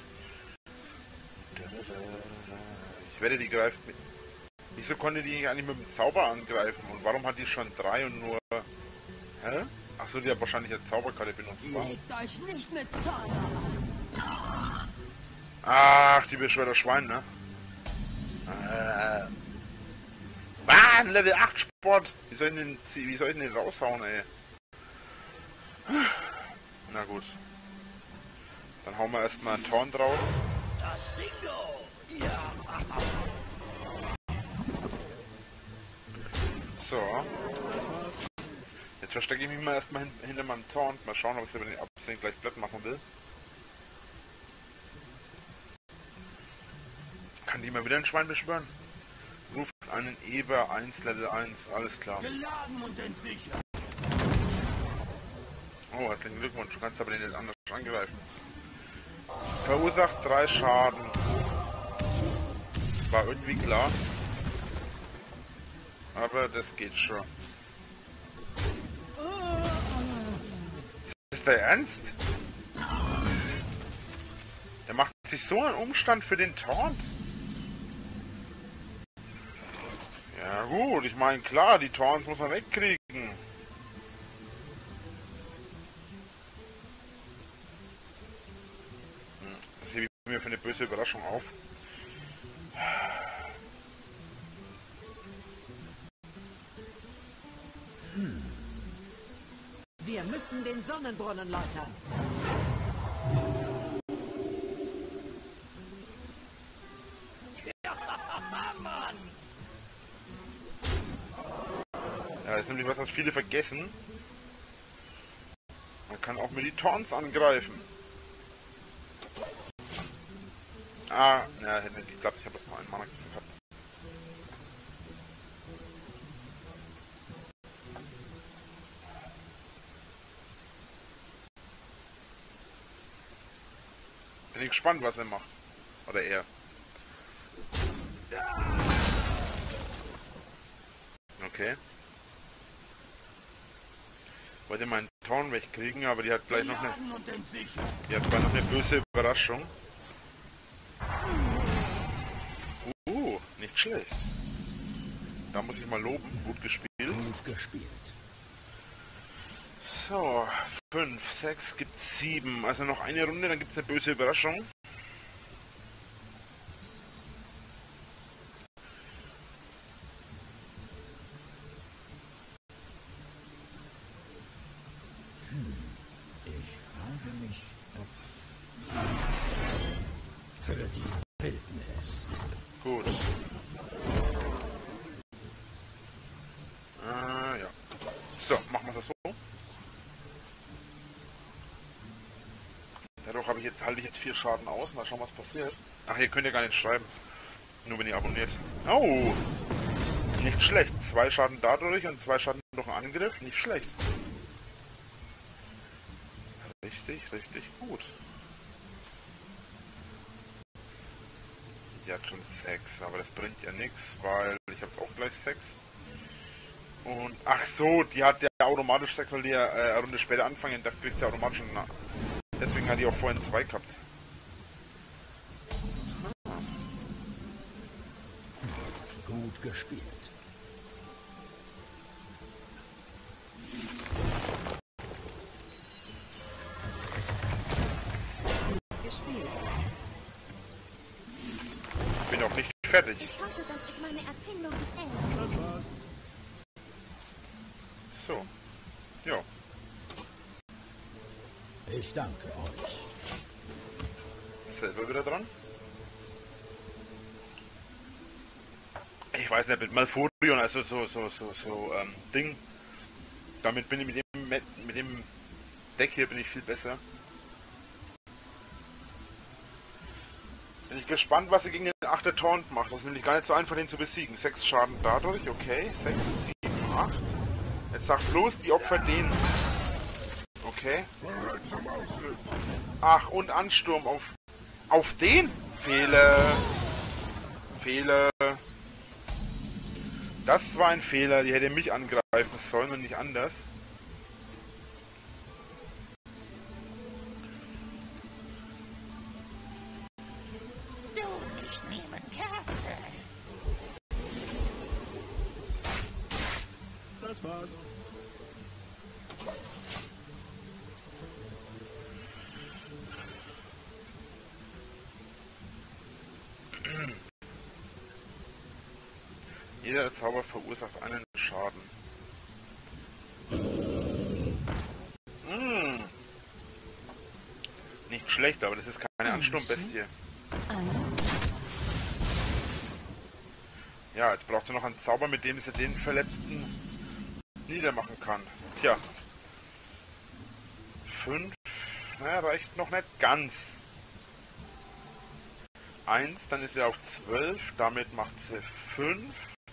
Ich wette, die greift mit. Wieso konnte die eigentlich mit dem Zauber angreifen? Und warum hat die schon drei und nur... Hä? Achso, die hat wahrscheinlich eine Zauberkarte benutzt. Legt euch nicht mit Zauber. Ach, die beschwört das Schwein, ne? Äh. Mann, Level acht Sport! Wie soll ich den, wie soll ich den raushauen, ey? Na gut. Dann hauen wir erstmal einen Torn draus. Das Dingo! Ja! So. Jetzt verstecke ich mich mal erstmal hin, hinter meinem Torn. Mal schauen, ob ich den, ob ich den gleich platt machen will. Kann die mal wieder ein Schwein beschwören? Ruft einen Eber eins Level eins, alles klar. Geladen und entsichert. Oh, herzlichen Glückwunsch, du kannst aber den jetzt anders angreifen. Verursacht drei Schaden. War irgendwie klar. Aber das geht schon. Ist der Ernst? Der macht sich so einen Umstand für den Taunt. Ja gut, ich meine klar, die Taunts muss man wegkriegen. Das hebe ich mir für eine böse Überraschung auf. Hm. Wir müssen den Sonnenbrunnen läutern. Ja, das ist nämlich was, was viele vergessen. Man kann auch mit die Taunts angreifen. Ah, ja, hätte nicht geklappt. Ich habe erst mal einen Mana gehabt. Bin ich gespannt, was er macht. Oder er. Okay. Wollte meinen Torn wegkriegen, aber die hat gleich noch eine... Die hat zwar noch eine böse Überraschung. Uh, nicht schlecht. Da muss ich mal loben. Gut gespielt. Gut gespielt. So, fünf, sechs, gibt sieben. Also noch eine Runde, dann gibt es eine böse Überraschung. Ich frage mich, ob für die Wildnis. Gut. Ah, ja. So, machen wir das so. Dadurch habe ich jetzt, halte ich jetzt vier Schaden aus. Mal schauen, was passiert. Ach, ihr könnt ja gar nicht schreiben. Nur wenn ihr abonniert. Oh! Nicht schlecht. Zwei Schaden dadurch und zwei Schaden durch einen Angriff. Nicht schlecht. Richtig, richtig gut. Die hat schon sechs, aber das bringt ja nichts, weil ich habe auch gleich sechs. Und ach so, die hat ja automatisch sechs, weil die ja äh, eine Runde später anfangen, da kriegt sie automatisch einen. Deswegen hat die auch vorhin zwei gehabt. Gut gespielt. Gespielt. Ich bin auch nicht fertig. Ich hoffe, dass euch meine Erfindung gefällt. Das war's. So. Ja. Ich danke euch. Selber wieder dran. Ich weiß nicht, mit Malfurion, also so, so, so, so, ähm, Ding. Damit bin ich mit dem, mit dem Deck hier bin ich viel besser. Bin ich gespannt, was sie gegen den achter Taunt macht. Das ist nämlich gar nicht so einfach, den zu besiegen. sechs Schaden dadurch, okay. sechs, sieben, acht. Jetzt sagt bloß, die Opfer den. Okay. Ach, und Ansturm auf... Auf den? Fehler. Fehler. Das war ein Fehler. Die hätte mich angreifen sollen und nicht anders. Du, ich nehme Kerze. Das war's. Jeder Zauber verursacht einen Schaden. Mmh. Nicht schlecht, aber das ist keine Ansturmbestie. Ja, jetzt braucht sie noch einen Zauber, mit dem sie den Verletzten niedermachen kann. Tja. Fünf. Naja, reicht noch nicht ganz. Eins, dann ist sie auf zwölf, damit macht sie fünf.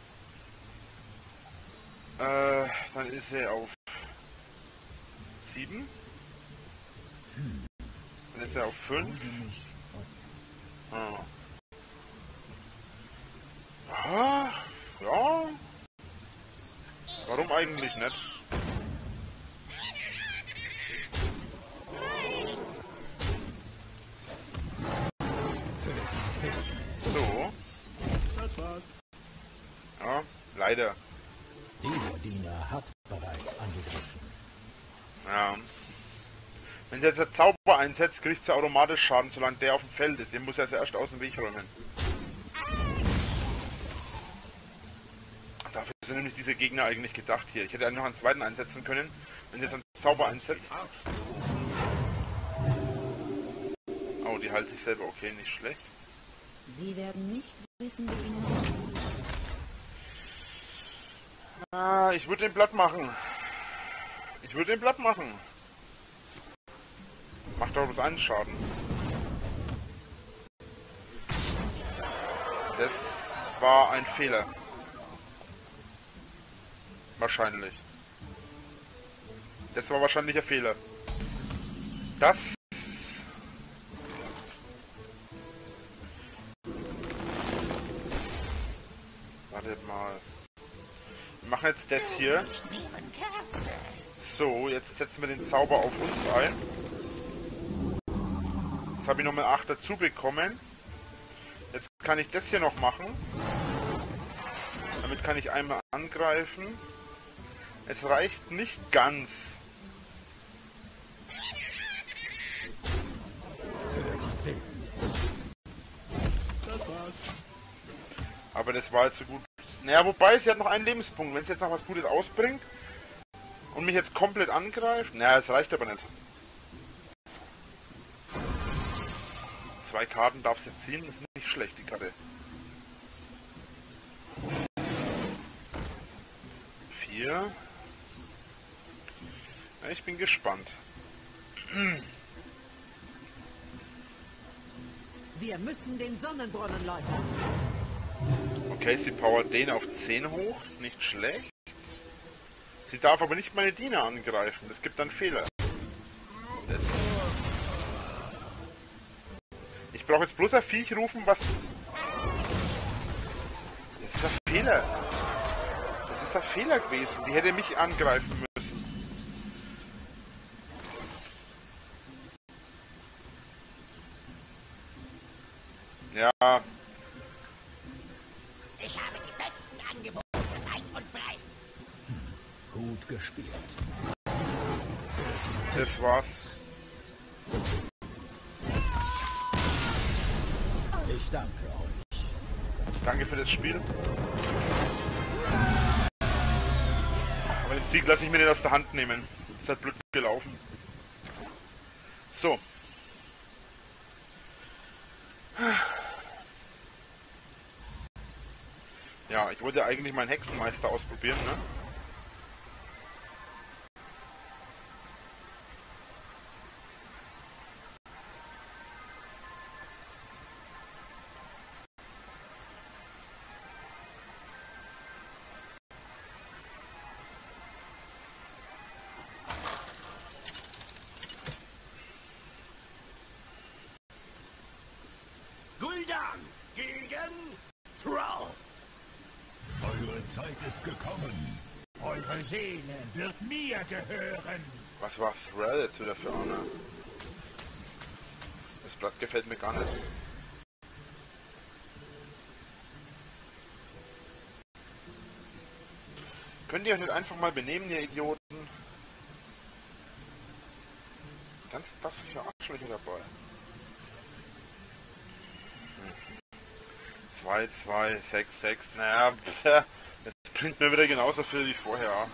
Äh, dann ist sie auf sieben. Dann ist sie auf fünf. Ah. Ah, ja. Warum eigentlich nicht? So. Das war's. Ja, leider. Dieser Diener hat bereits angegriffen. Ja. Wenn sie jetzt einen Zauber einsetzt, kriegt sie automatisch Schaden, solange der auf dem Feld ist. Den muss er erst aus dem Weg räumen. Dafür sind nämlich diese Gegner eigentlich gedacht hier. Ich hätte noch einen zweiten einsetzen können, wenn sie jetzt einen Zauber einsetzt. Oh, die heilt sich selber. Okay, nicht schlecht. Sie werden nicht wissen, wie ihnen geschieht. Ah, ich würde den Blatt machen. Ich würde den Blatt machen. Macht doch bloß einen Schaden. Das war ein Fehler. Wahrscheinlich. Das war wahrscheinlich ein Fehler. Das... Warte mal. Wir machen jetzt das hier. So, jetzt setzen wir den Zauber auf uns ein. Jetzt habe ich nochmal acht dazu bekommen. Jetzt kann ich das hier noch machen. Damit kann ich einmal angreifen. Es reicht nicht ganz. Das war's. Aber das war jetzt so gut. Naja, wobei, sie hat noch einen Lebenspunkt. Wenn es jetzt noch was Gutes ausbringt und mich jetzt komplett angreift. Naja, es reicht aber nicht. Zwei Karten darf sie ziehen, ist nicht schlecht, die Karte. Vier. Ja, ich bin gespannt. Wir müssen den Sonnenbrunnen läutern. Okay, sie powert den auf zehn hoch, nicht schlecht. Sie darf aber nicht meine Diener angreifen, das gibt dann Fehler. Das ich brauche jetzt bloß ein Viech rufen, was... Das ist ein Fehler. Das ist ein Fehler gewesen, die hätte mich angreifen müssen. Ja... Ich habe die besten Angebote weit und breit. Gut gespielt. Das war's. Ich danke euch. Danke für das Spiel. Aber den Sieg lasse ich mir nicht aus der Hand nehmen. Ist halt blöd gelaufen. So. Ja, ich wollte eigentlich meinen Hexenmeister ausprobieren, ne? Gul'dan gegen Thrall. Eure Zeit ist gekommen. Eure Seele wird mir gehören. Was war Thrall jetzt wieder für einer? Das Blatt gefällt mir gar nicht. Könnt ihr euch nicht einfach mal benehmen, ihr Idioten? Ganz das für Arschlöcher dabei. zwei, zwei, sechs, sechs, naja, das bringt mir wieder genauso viel wie vorher.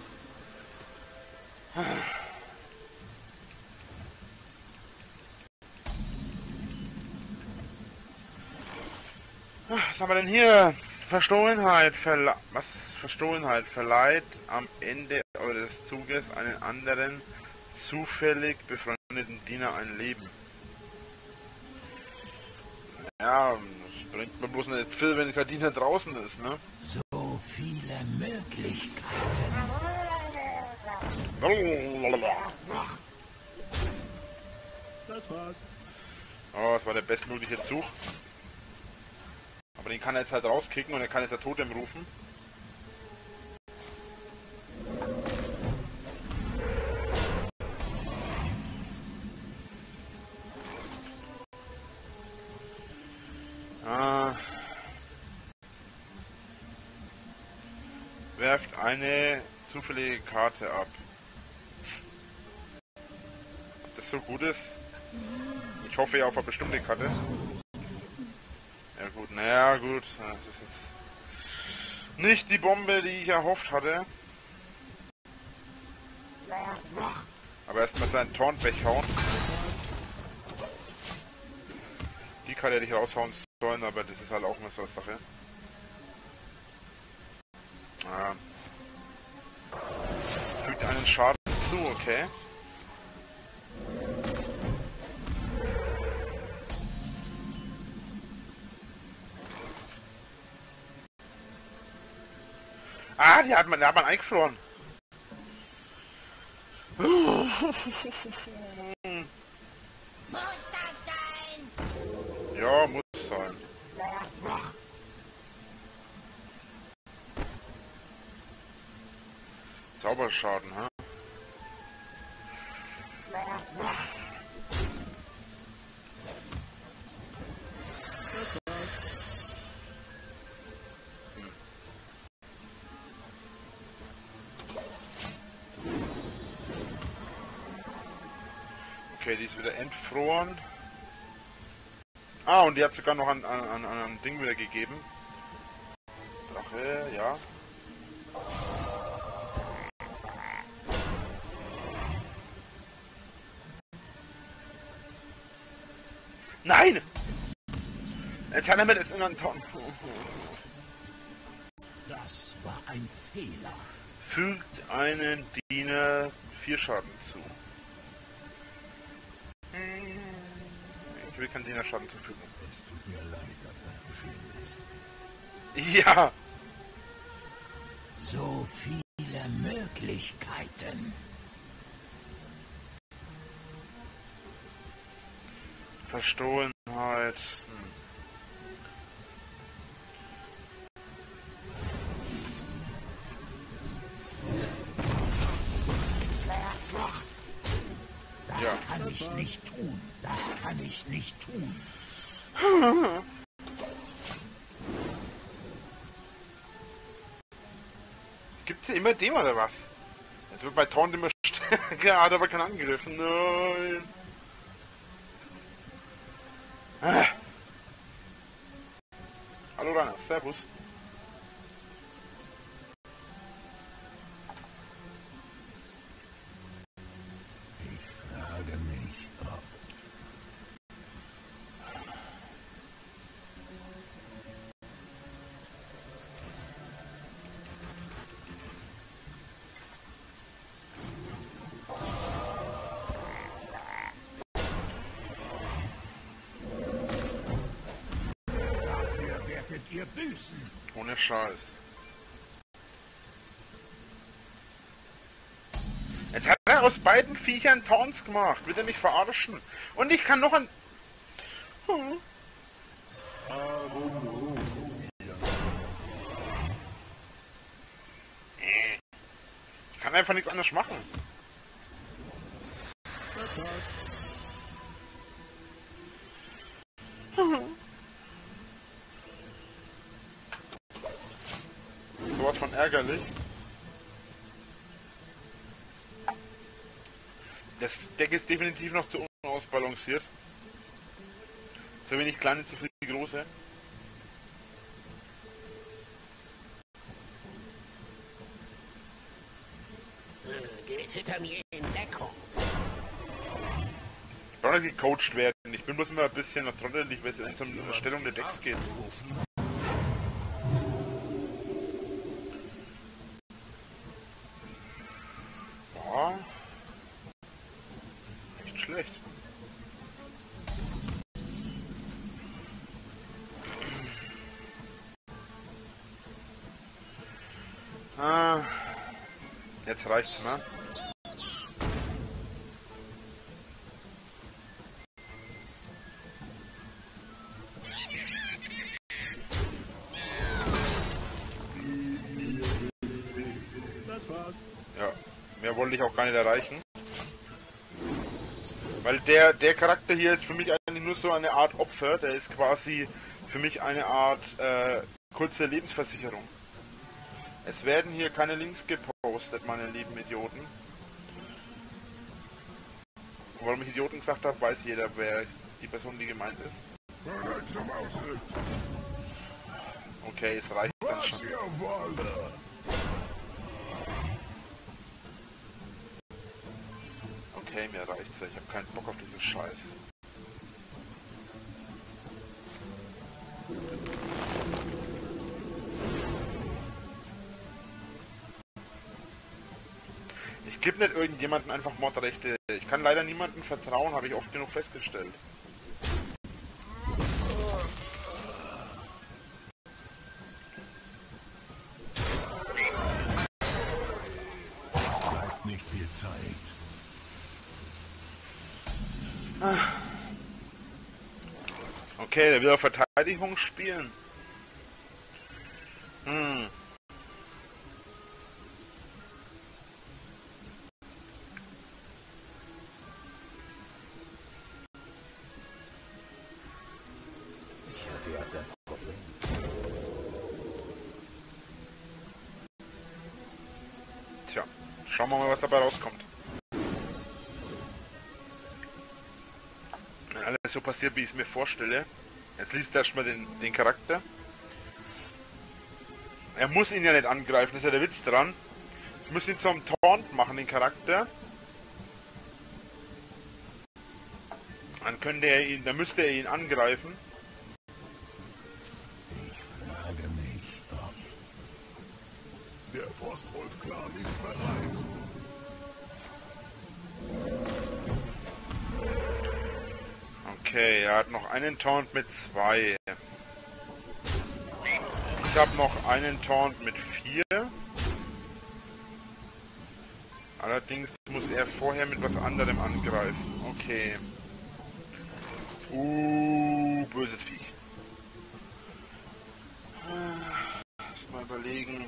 Was haben wir denn hier? Verstohlenheit verleiht, was? Verstohlenheit verleiht am Ende eures Zuges einen anderen zufällig befreundeten Diener ein Leben. Ja, das bringt mir bloß nicht viel, wenn kein Diener draußen ist, ne? So viele Möglichkeiten. Das war's. Oh, das war der bestmögliche Zug. Aber den kann er jetzt halt rauskicken und er kann jetzt der Totem rufen. Ah. Werft eine zufällige Karte ab. Ob das so gut ist? Ich hoffe ja auf eine bestimmte Karte. Ja gut, naja gut. Das ist jetzt nicht die Bombe, die ich erhofft hatte. Aber erstmal seinen Taunt weghauen. Die Karte hätte ich raushauen sollen, aber das ist halt auch eine so eine Sache. Ja. Fügt einen Schaden zu, okay. Ah, die hat man, die hat man eingefroren. Muss das sein? Ja, muss sein. Zauberschaden, hä? Okay, die ist wieder entfroren. Ah, und die hat sogar noch ein, ein, ein, ein Ding wieder gegeben. Drache, ja. Nein! Jetzt hat er mir das in einen Ton. Das war ein Fehler. Fügt einen Diener vier Schaden zu. Ich will keinen Dienerschaden zufügen. Es tut mir leid, dass das geschehen ist. Ja! So viele Möglichkeiten. Verstohlenheit. Hm. Das Ja. kann ich nicht tun. Das kann ich nicht tun. Gibt's hier immer dem oder was? Jetzt wird bei Taunt immer stärker, hat aber keinen angegriffen. Nein. Ah. Hallo Rainer, servus. Ich frage mich, ob... Dafür werdet ihr büßen. Ohne Scheiß. Jetzt hat er aus beiden Viechern Taunts gemacht. Will er mich verarschen? Und ich kann noch ein... Hm. Ich kann einfach nichts anderes machen. Sowas von ärgerlich. Das Deck ist definitiv noch zu unausbalanciert. Zu wenig kleine, zu viel große. Geht hinter mir in Deckung. Ich brauche nicht gecoacht werden. Ich bin bloß immer ein bisschen trottelig, wenn es in so eine Stellung der Decks geht. Boah. Echt schlecht. Ah. Jetzt reicht's, ne? Das war's. Ja, mehr wollte ich auch gar nicht erreichen. Weil der, der Charakter hier ist für mich eigentlich nur so eine Art Opfer. Der ist quasi für mich eine Art äh, kurze Lebensversicherung. Es werden hier keine Links gepostet, meine lieben Idioten. Und warum ich Idioten gesagt habe, weiß jeder, wer die Person, die gemeint ist. Bereit zum Ausritt. Okay, es reicht dann Was schon. ihr wolle. Okay, mir reicht's. Ich habe keinen Bock auf diesen Scheiß. Ich gebe nicht irgendjemanden einfach Mordrechte. Ich kann leider niemandem vertrauen, habe ich oft genug festgestellt. Bleibt nicht viel Zeit. Okay, der will auf Verteidigung spielen. Hm. Tja, schauen wir mal, was dabei rauskommt. Wenn alles so passiert, wie ich es mir vorstelle. Jetzt liest er erstmal den, den Charakter. Er muss ihn ja nicht angreifen, das ist ja der Witz dran. Ich muss ihn zum Taunt machen, den Charakter. Dann könnte er ihn, dann müsste er ihn angreifen. Ich frage mich, ob... Der Frostwolf-Clan ist bereit. Okay, er hat noch einen Taunt mit zwei. Ich habe noch einen Taunt mit vier. Allerdings muss er vorher mit was anderem angreifen. Okay. Uh, böses Viech. Lass mal überlegen.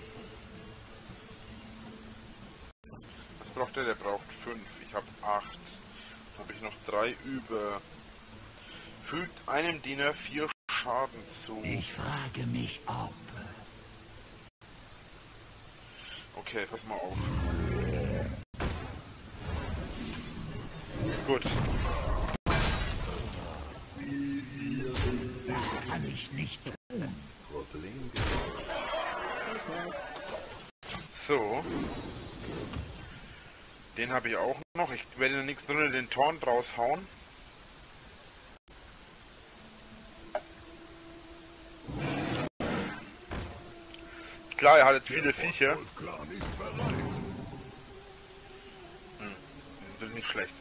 Was braucht er? Der braucht fünf. Ich habe acht. Dann habe ich noch drei über. Fügt einem Diener vier Schaden zu. Ich frage mich, ob... Okay, pass mal auf. Gut. Das kann ich nicht tun. So. Den habe ich auch noch. Ich werde in der nächsten Runde den Taunt raushauen. Klar, er hat jetzt viele Viecher. Hm, das ist nicht schlecht.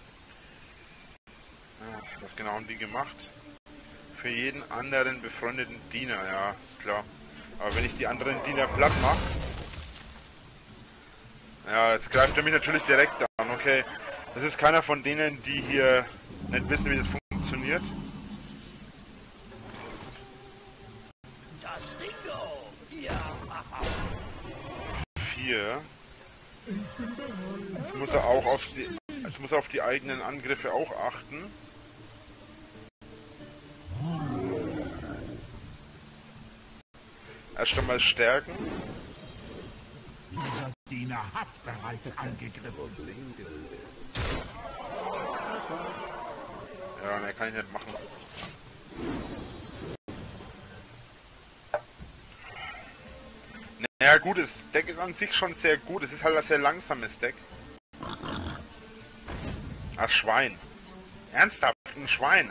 Ja, was genau haben die gemacht? Für jeden anderen befreundeten Diener, ja, klar. Aber wenn ich die anderen Diener platt mache... Ja, jetzt greift er mich natürlich direkt an, okay. Das ist keiner von denen, die hier nicht wissen, wie das funktioniert. Das Dingo! Ja! Vier. Jetzt muss er auch auf die, jetzt muss er auf die eigenen Angriffe auch achten. Erst einmal stärken. Dieser Diener hat bereits angegriffen. Ja, mehr kann ich nicht machen. Naja gut, das Deck ist an sich schon sehr gut. Es ist halt ein sehr langsames Deck. Ah, Schwein. Ernsthaft, ein Schwein.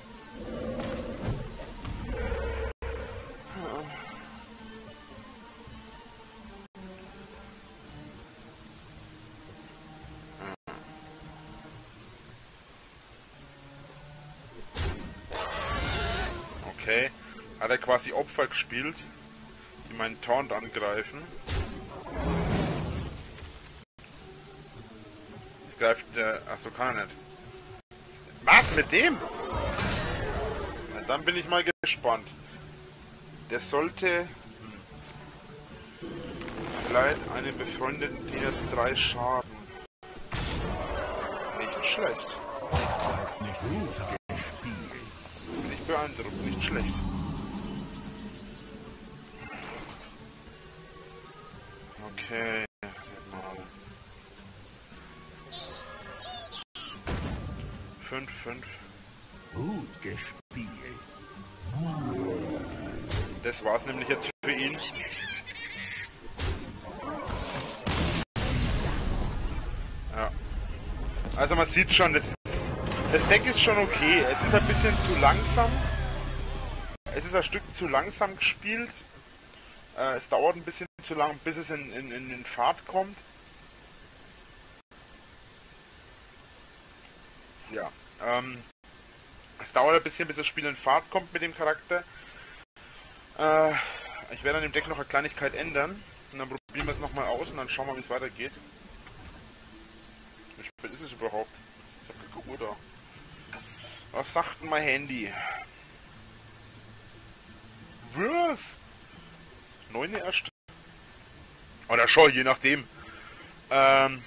Okay, hat er quasi Opfer gespielt, die meinen Taunt angreifen. Jetzt greift der... Achso, kann er nicht. Was, mit dem? Na, dann bin ich mal gespannt. Der sollte... Leid einem befreundeten Diener drei Schaden. Nicht schlecht. Nicht gut. Nicht beeindruckend, nicht schlecht. Okay. fünf, fünf. Gut gespielt. Das war's nämlich jetzt für ihn. Ja. Also man sieht schon, das, das Deck ist schon okay. Es ist ein bisschen zu langsam. Es ist ein Stück zu langsam gespielt. Äh, es dauert ein bisschen zu lang, bis es in, in, in, in Fahrt kommt. Ja. Ähm, es dauert ein bisschen, bis das Spiel in Fahrt kommt mit dem Charakter. Äh, ich werde an dem Deck noch eine Kleinigkeit ändern. Und dann probieren wir es nochmal aus und dann schauen wir, wie es weitergeht. Wie spät ist es überhaupt? Ich habe keine Uhr da. Was sagt denn mein Handy? Was? Neune erst? Oder schon, je nachdem. Ähm.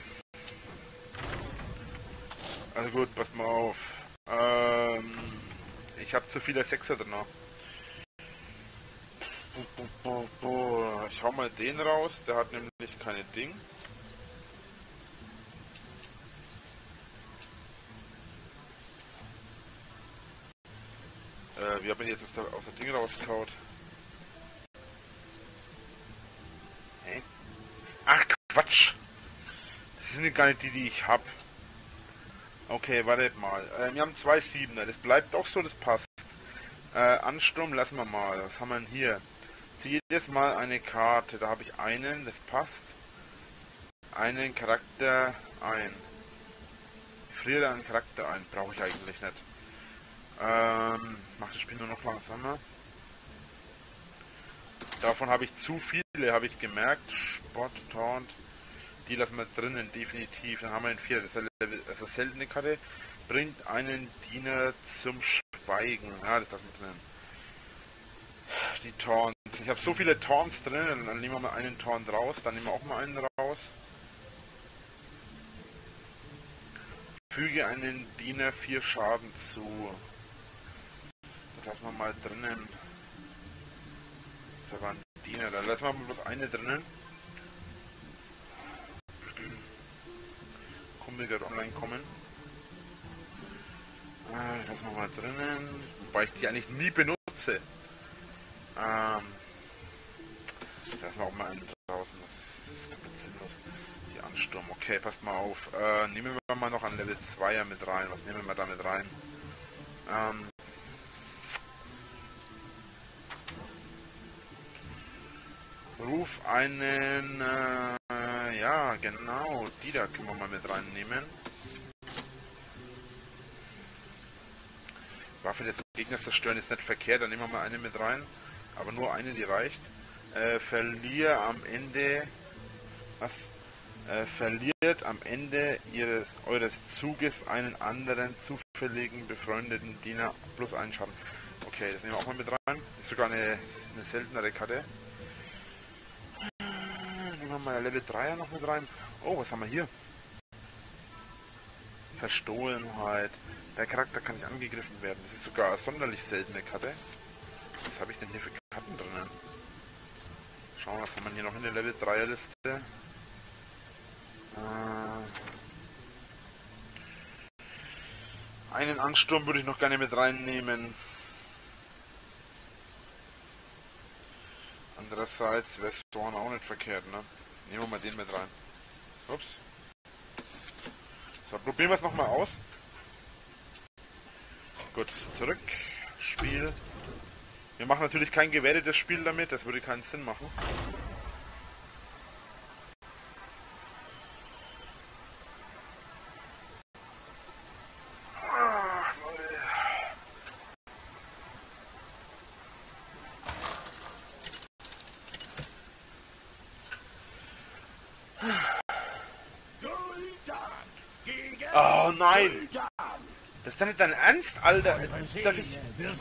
Also gut, passt mal auf. Ähm. Ich habe zu viele Sechser drin. Ich hau mal den raus, der hat nämlich keine Ding. Äh, wie hab ich jetzt aus der, aus der Ding rausgehaut? Hä? Ach, Quatsch! Das sind gar nicht die, die ich hab. Okay, wartet mal. Äh, wir haben zwei Siebener. Das bleibt auch so, das passt. Äh, Ansturm lassen wir mal. Was haben wir denn hier? Ziehe jedes Mal eine Karte. Da habe ich einen, das passt. Einen Charakter ein. Friere einen Charakter ein. Brauche ich eigentlich nicht. Ähm, macht das Spiel nur noch langsamer. Davon habe ich zu viele, habe ich gemerkt. Sport, Taunt. Die lassen wir drinnen, definitiv. Dann haben wir den vier. Das ist eine also seltene Karte. Bringt einen Diener zum Schweigen. Ja, das lassen wir drin. Die Taunts. Ich habe so viele Taunts drin. Dann nehmen wir mal einen Taunt raus. Dann nehmen wir auch mal einen raus. Füge einen Diener vier Schaden zu. Das lassen wir mal drinnen. Das war ein Diener. Dann lassen wir mal bloß eine drinnen. Kumpel wird online kommen. Äh, lassen wir mal drinnen. Wobei ich die eigentlich nie benutze. Ähm, lassen wir auch mal einen draußen. Das ist, das ist komplett sinnlos. Die Ansturm. Okay, passt mal auf. Äh, nehmen wir mal noch an Level zweier mit rein. Was nehmen wir da mit rein? Ähm, Ruf einen, äh, ja, genau, die da können wir mal mit reinnehmen. Waffe des Gegners zerstören ist nicht verkehrt, dann nehmen wir mal eine mit rein. Aber nur eine, die reicht. Äh, verliere am Ende, was? Äh, verliert am Ende ihres, eures Zuges einen anderen zufälligen befreundeten Diener plus einen Schaden. Okay, das nehmen wir auch mal mit rein. Ist sogar eine, eine seltenere Karte. Nehmen wir mal Level dreier noch mit rein. Oh, was haben wir hier? Verstohlenheit. Der Charakter kann nicht angegriffen werden. Das ist sogar eine sonderlich seltene Karte. Was habe ich denn hier für Karten drinnen? Schauen wir, was haben wir hier noch in der Level dreier Liste? Äh, einen Ansturm würde ich noch gerne mit reinnehmen. Andererseits wäre Storm auch nicht verkehrt, ne? Nehmen wir mal den mit rein. Ups. So, probieren wir es nochmal aus. Gut, zurück. Spiel. Wir machen natürlich kein gewertetes Spiel damit, das würde keinen Sinn machen. Oh nein! Das ist doch nicht dein Ernst, Alter! Darf ich...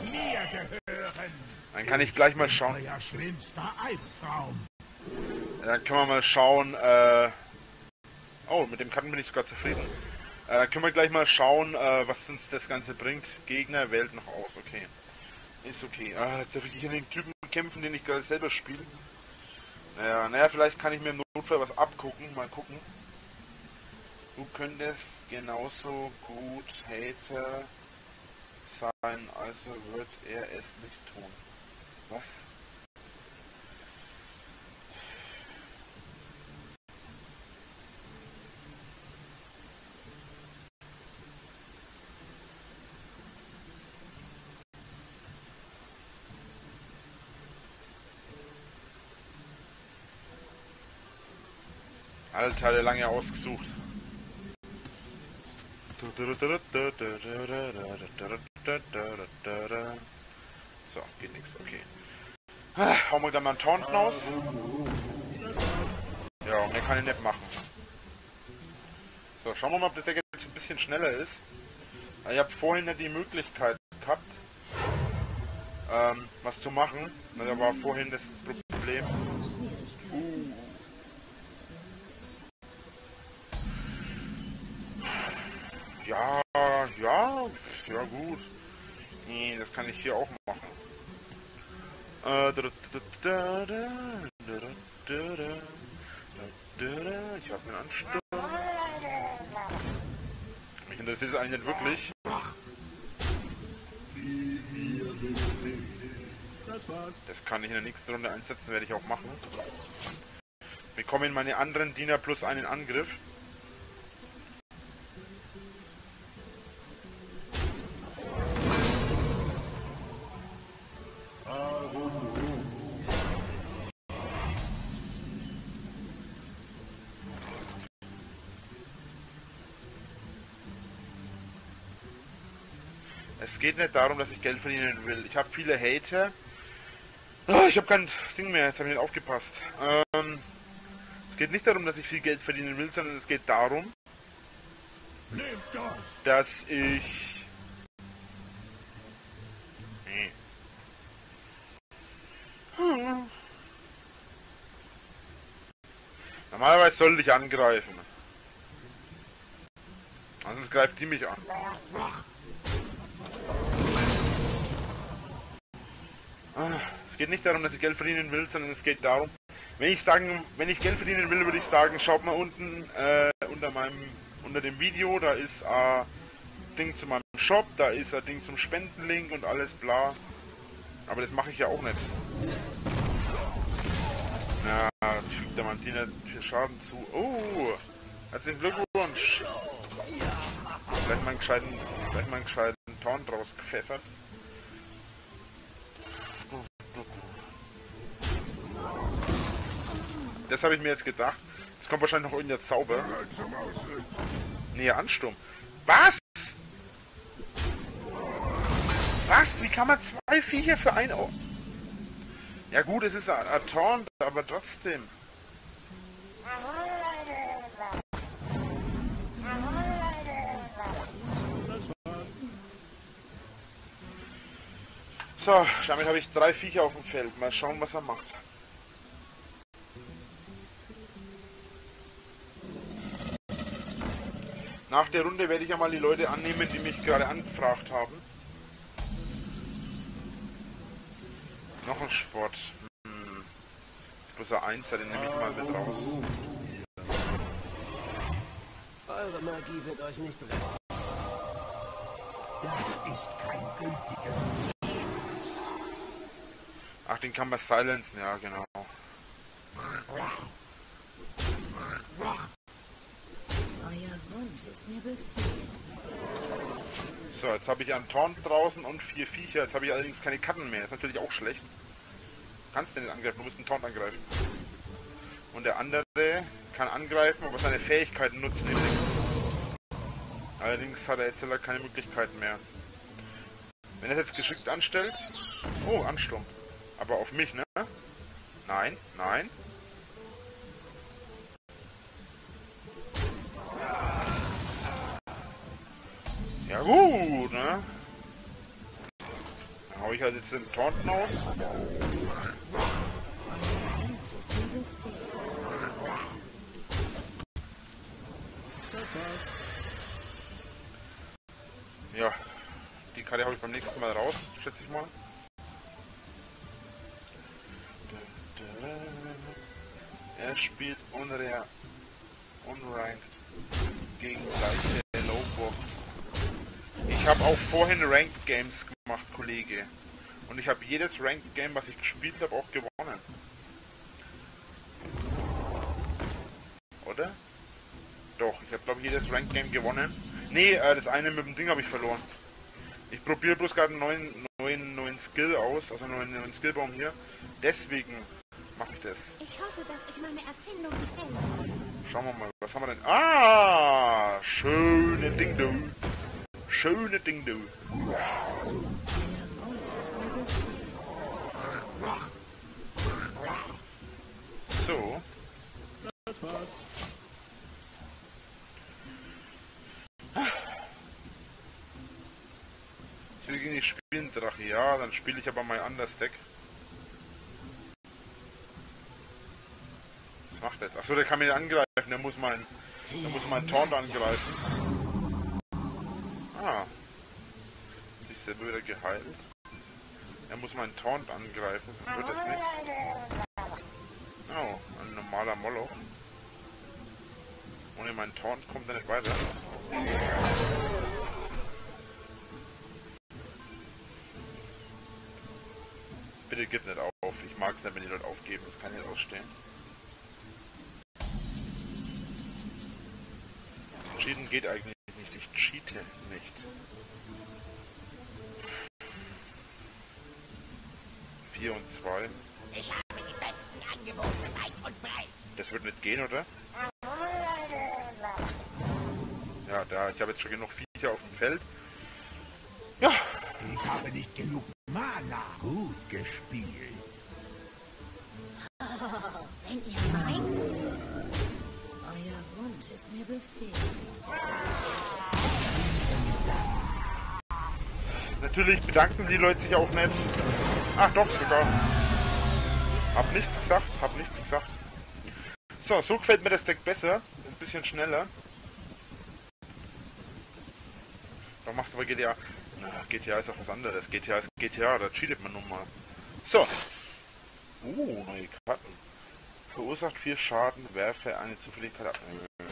Dann kann ich gleich mal schauen. Ja, dann können wir mal schauen, äh... Oh, mit dem Karten bin ich sogar zufrieden. Äh, dann können wir gleich mal schauen, äh, was uns das Ganze bringt. Gegner wählt noch aus, okay. Ist okay. Ah, jetzt darf ich gegen den Typen kämpfen, den ich gerade selber spiele. Naja, naja, vielleicht kann ich mir im Notfall was abgucken, mal gucken. Du könntest genauso gut Hater sein, also wird er es nicht tun. Was? Alle Teile lange ausgesucht. So, geht nichts, okay. Hauen wir dann mal einen Taunten aus. Ja, mehr kann ich nicht machen. So, schauen wir mal, ob der jetzt ein bisschen schneller ist. Ich habe vorhin nicht die Möglichkeit gehabt, ähm, was zu machen. Da war vorhin das Problem. Uh. Ja, ja, ja gut. Nee, das kann ich hier auch machen. Äh, ich habe einen Ansturm. Mich interessiert es eigentlich nicht wirklich. Das war's. Das kann ich in der nächsten Runde einsetzen, werde ich auch machen. Bekommen meine anderen Diener plus einen Angriff. Es geht nicht darum, dass ich Geld verdienen will. Ich habe viele Hater. Oh, ich habe kein Ding mehr, jetzt habe ich nicht aufgepasst. Ähm, es geht nicht darum, dass ich viel Geld verdienen will, sondern es geht darum, dass ich... Nee. Hm. Normalerweise sollte ich angreifen. Sonst greift die mich an. Es geht nicht darum, dass ich Geld verdienen will, sondern es geht darum, wenn ich sagen, wenn ich Geld verdienen will, würde ich sagen, schaut mal unten äh, unter meinem, unter dem Video, da ist ein Ding zu meinem Shop, da ist ein Ding zum Spendenlink und alles bla. Aber das mache ich ja auch nicht. Na, fügt der meinem Diener viel Schaden zu. Oh, herzlichen Glückwunsch. Vielleicht mal einen gescheiten, vielleicht mal einen gescheiten Torn draus gepfeffert. Das habe ich mir jetzt gedacht. Es kommt wahrscheinlich noch irgendein Zauber. Nee, Ansturm. Was? Was? Wie kann man zwei Viecher für ein Euro? Ja gut, es ist ein, ein Taunt, aber trotzdem. So, damit habe ich drei Viecher auf dem Feld. Mal schauen, was er macht. Nach der Runde werde ich ja mal die Leute annehmen, die mich gerade angefragt haben. Noch ein Sport. Hm. Plus ein Einser, den nehme ich mal mit raus. Eure Magie wird euch nicht retten. Das ist kein gültiges. Ach, den kann man silenzen, ja genau. Euer Wunsch ist mir Befehl. So, jetzt habe ich einen Taunt draußen und vier Viecher. Jetzt habe ich allerdings keine Karten mehr. Das ist natürlich auch schlecht. Du kannst den nicht angreifen, du musst einen Taunt angreifen. Und der andere kann angreifen, aber seine Fähigkeiten nutzen ihn nicht. Allerdings hat er jetzt keine Möglichkeiten mehr. Wenn er es jetzt geschickt anstellt... Oh, Ansturm. Aber auf mich, ne? Nein, nein. Ja gut, ne? Dann hau ich halt jetzt den Taunten aus. Ja, die Karte habe ich beim nächsten Mal raus, schätze ich mal. Er spielt unre unranked gegen gleiche Lowbox. Ich habe auch vorhin Ranked Games gemacht, Kollege. Und ich habe jedes Ranked Game, was ich gespielt habe, auch gewonnen. Oder? Doch, ich habe glaube ich jedes Ranked Game gewonnen. Nee, äh, das eine mit dem Ding habe ich verloren. Ich probiere bloß gerade einen neuen, neuen, neuen Skill aus, also einen neuen, neuen Skillbaum hier. Deswegen mache ich das. Ich hoffe, dass euch meine Erfindung gefällt. Schauen wir mal, was haben wir denn? Ah, schöne Ding, du. Schöne Ding, du. So. Das war's. Ich will gegen die Spieldrache, ja, dann spiele ich aber mein anderes Deck. Was macht der jetzt? Achso, der kann mich angreifen, der muss mein, der muss meinen Taunt angreifen. Ah. Sich selber wieder geheilt. Er muss meinen Taunt angreifen, sonst wird das nichts. Oh, ein normaler Moloch. Ohne meinen Taunt kommt er nicht weiter. Bitte gib nicht auf. Ich mag es nicht, wenn die Leute aufgeben. Das kann ich nicht ausstehen. Cheaten geht eigentlich nicht. Ich cheate nicht. vier und zwei. Ich habe die besten Angebote weit und breit. Das wird nicht gehen, oder? Ja, da, ich habe jetzt schon genug Viecher auf dem Feld. Ja. Ich habe nicht genug Mana. Gut gespielt. Oh, wenn ihr meint. Euer Wunsch ist mir Befehl. Natürlich bedanken die Leute sich auch nicht. Ach doch, sogar. Hab nichts gesagt, hab nichts gesagt. So, so gefällt mir das Deck besser. Ein bisschen schneller. Da machst du aber G T A. Na, G T A ist auch was anderes. G T A ist G T A, da cheatet man nun mal. So. Uh, neue Karten. Verursacht vier Schaden, werfe eine Zufälligkeit ab.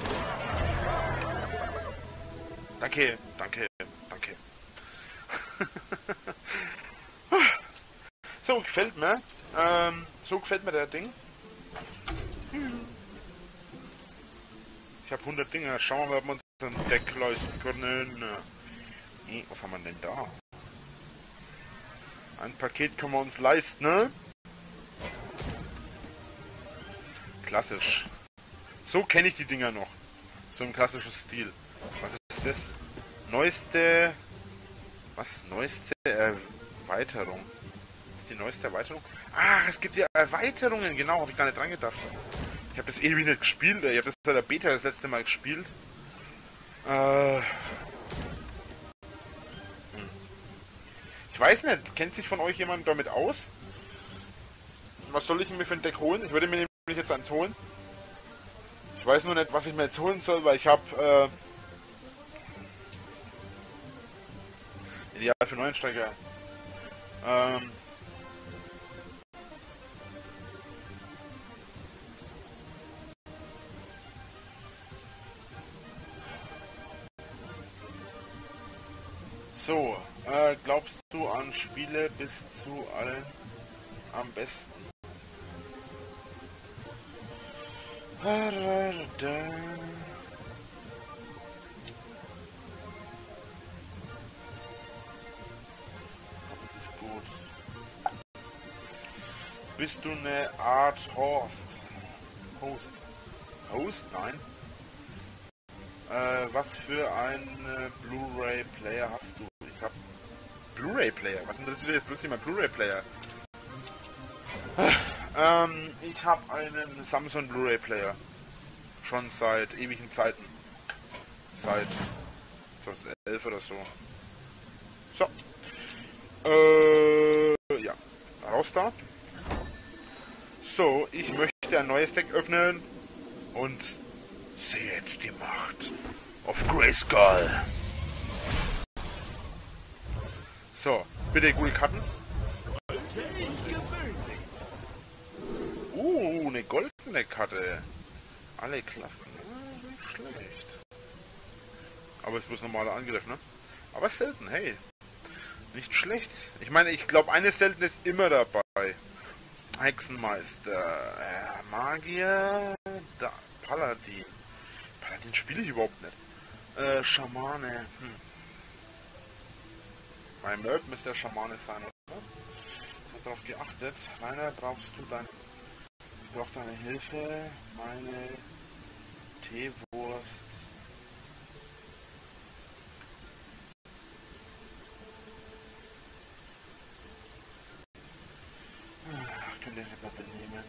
Danke, danke, danke. So gefällt mir. Ähm, so gefällt mir der Ding. Ich habe hundert Dinge. Schauen wir mal, ob wir uns ein Deck leisten können. Was haben wir denn da? Ein Paket können wir uns leisten, ne? Klassisch. So kenne ich die Dinger noch. So im klassischen Stil. Was ist das? Neueste... Was? Neueste Erweiterung. Was ist die neueste Erweiterung? Ach, es gibt ja Erweiterungen. Genau, habe ich gar nicht dran gedacht. Ich habe das ewig nicht gespielt. Ich habe das bei der Beta das letzte Mal gespielt. Äh... Hm. Ich weiß nicht. Kennt sich von euch jemand damit aus? Was soll ich mir für ein Deck holen? Ich würde mir nämlich jetzt eins holen. Ich weiß nur nicht, was ich mir jetzt holen soll, weil ich habe... Äh, Ideal für Neuensteiger. Ähm... So, äh, glaubst du an Spiele bis zu allen am besten? Das ist gut. Bist du eine Art Host? Host? Host? Nein. Äh, was für einen Blu-ray-Player hast du? Ich hab Blu-ray-Player. Was interessiert jetzt plötzlich mein Blu-ray-Player? ähm, ich habe einen Samsung Blu-ray-Player. Schon seit ewigen Zeiten. Seit zweitausendelf oder so. So. Äh, ja. Raus da. So, ich möchte ein neues Deck öffnen. Und seht die Macht auf Grayskull. So, bitte gute Karten. Uh, eine goldene Karte. Alle Klassen. Ja, nicht schlecht. Aber es ist bloß normaler Angriff, ne? Aber selten, hey. Nicht schlecht. Ich meine, ich glaube, eine selten ist immer dabei. Hexenmeister, äh, Magier, da, Paladin. Paladin spiele ich überhaupt nicht. Äh, Schamane. Hm. Bei Merc müsste der Schamane sein, oder? Ich habe darauf geachtet. Rainer, brauchst du dein... Ich brauche deine Hilfe. Meine Teewurst. Ach, könnt ihr nicht mal benehmen.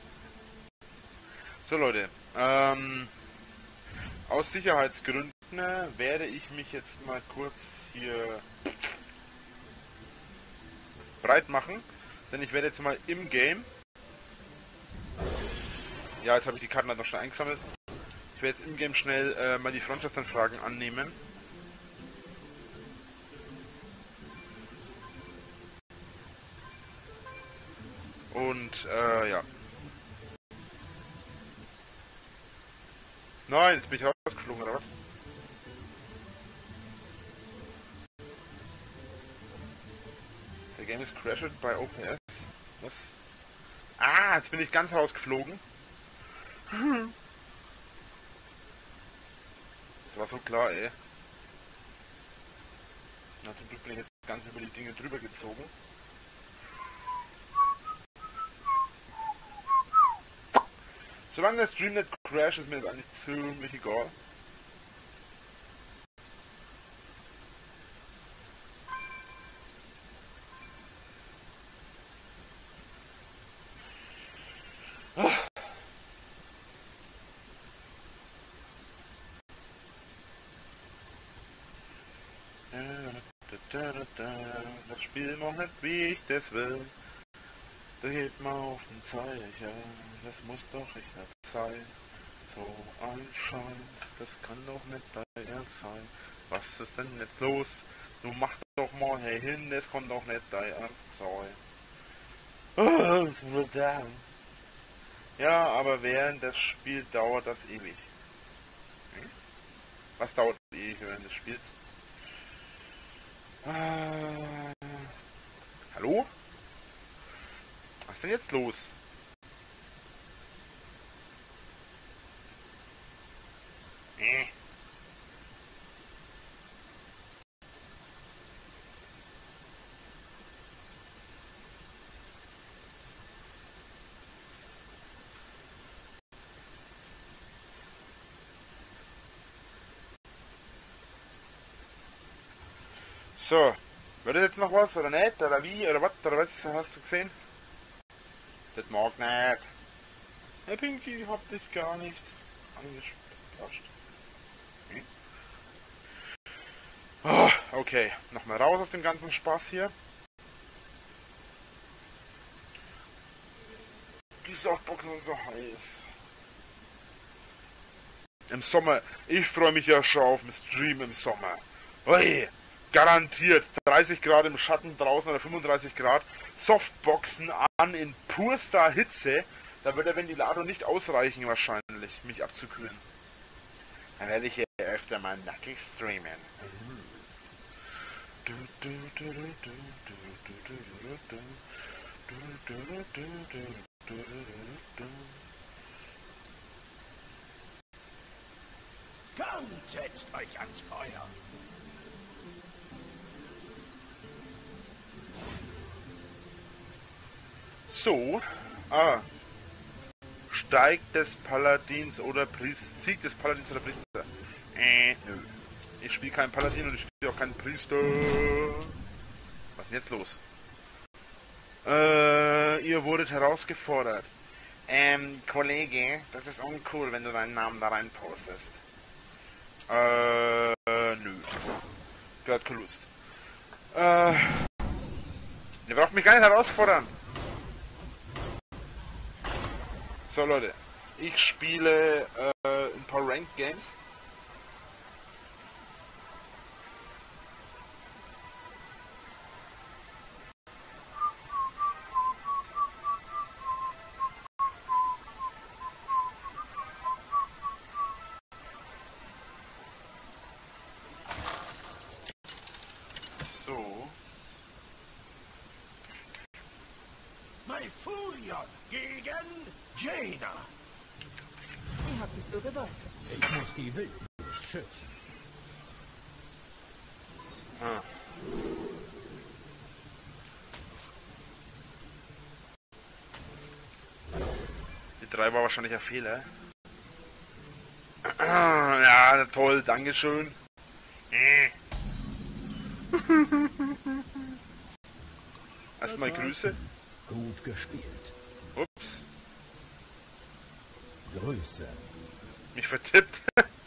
So Leute, ähm... aus Sicherheitsgründen werde ich mich jetzt mal kurz hier breit machen, denn ich werde jetzt mal im Game, ja, jetzt habe ich die Karten halt noch schnell eingesammelt, ich werde jetzt im Game schnell äh, mal die Freundschaftsanfragen annehmen. Und, äh, ja. Nein, jetzt bin ich rausgeflogen, oder was? The game is crashed by O P S. Was? Ah, jetzt bin ich ganz rausgeflogen. Das war so klar, ey. Na, zum Glück bin ich jetzt ganz über die Dinge drüber gezogen. Solange der Stream nicht crasht, ist mir das eigentlich ziemlich egal. Das Spiel noch nicht, wie ich das will. Da geht man auf den Zeiger. Das muss doch nicht sein. So ein Scheiß, das kann doch nicht dein sein. Was ist denn jetzt los? Du mach doch mal hey hin, das kann doch nicht dein sein. Ja, aber während das Spiel dauert das ewig. Hm? Was dauert ewig während des Spiels? Äh, hallo? Was ist denn jetzt los? Äh. So, wird das jetzt noch was oder nicht? Oder wie? Oder was? Oder was hast du gesehen? Das mag nicht. Herr Pinky, ich hab dich gar nicht angesprochen. Hm? Oh, okay, nochmal raus aus dem ganzen Spaß hier. Die Softboxen sind so heiß. Im Sommer, ich freue mich ja schon auf den Stream im Sommer. Ui, garantiert dreißig Grad im Schatten draußen oder fünfunddreißig Grad. Softboxen an in purster Hitze. Da wird der Ventilator nicht ausreichen wahrscheinlich, mich abzukühlen. Dann werde ich hier öfter mal nackig streamen. Kommt, setzt euch ans Feuer. So, ah, steigt des Paladins oder Priester, Sieg des Paladins oder Priester. Äh, nö. Ich spiele keinen Paladin und ich spiele auch keinen Priester. Was ist denn jetzt los? Äh, ihr wurdet herausgefordert. Ähm, Kollege, das ist uncool, wenn du deinen Namen da rein postest. Äh, nö. Du hast keine Lust. Äh, ihr braucht mich gar nicht herausfordern. So Leute, ich spiele äh, ein paar Ranked Games. So. Malfurion gegen Jaina. Ihr habt es so gewollt. Ich muss die Wildnis schützen. Ah. Die drei war wahrscheinlich ein Fehler. Ja, toll, dankeschön. Erstmal Grüße. Gut gespielt. Ups, Grüße. mich vertippt.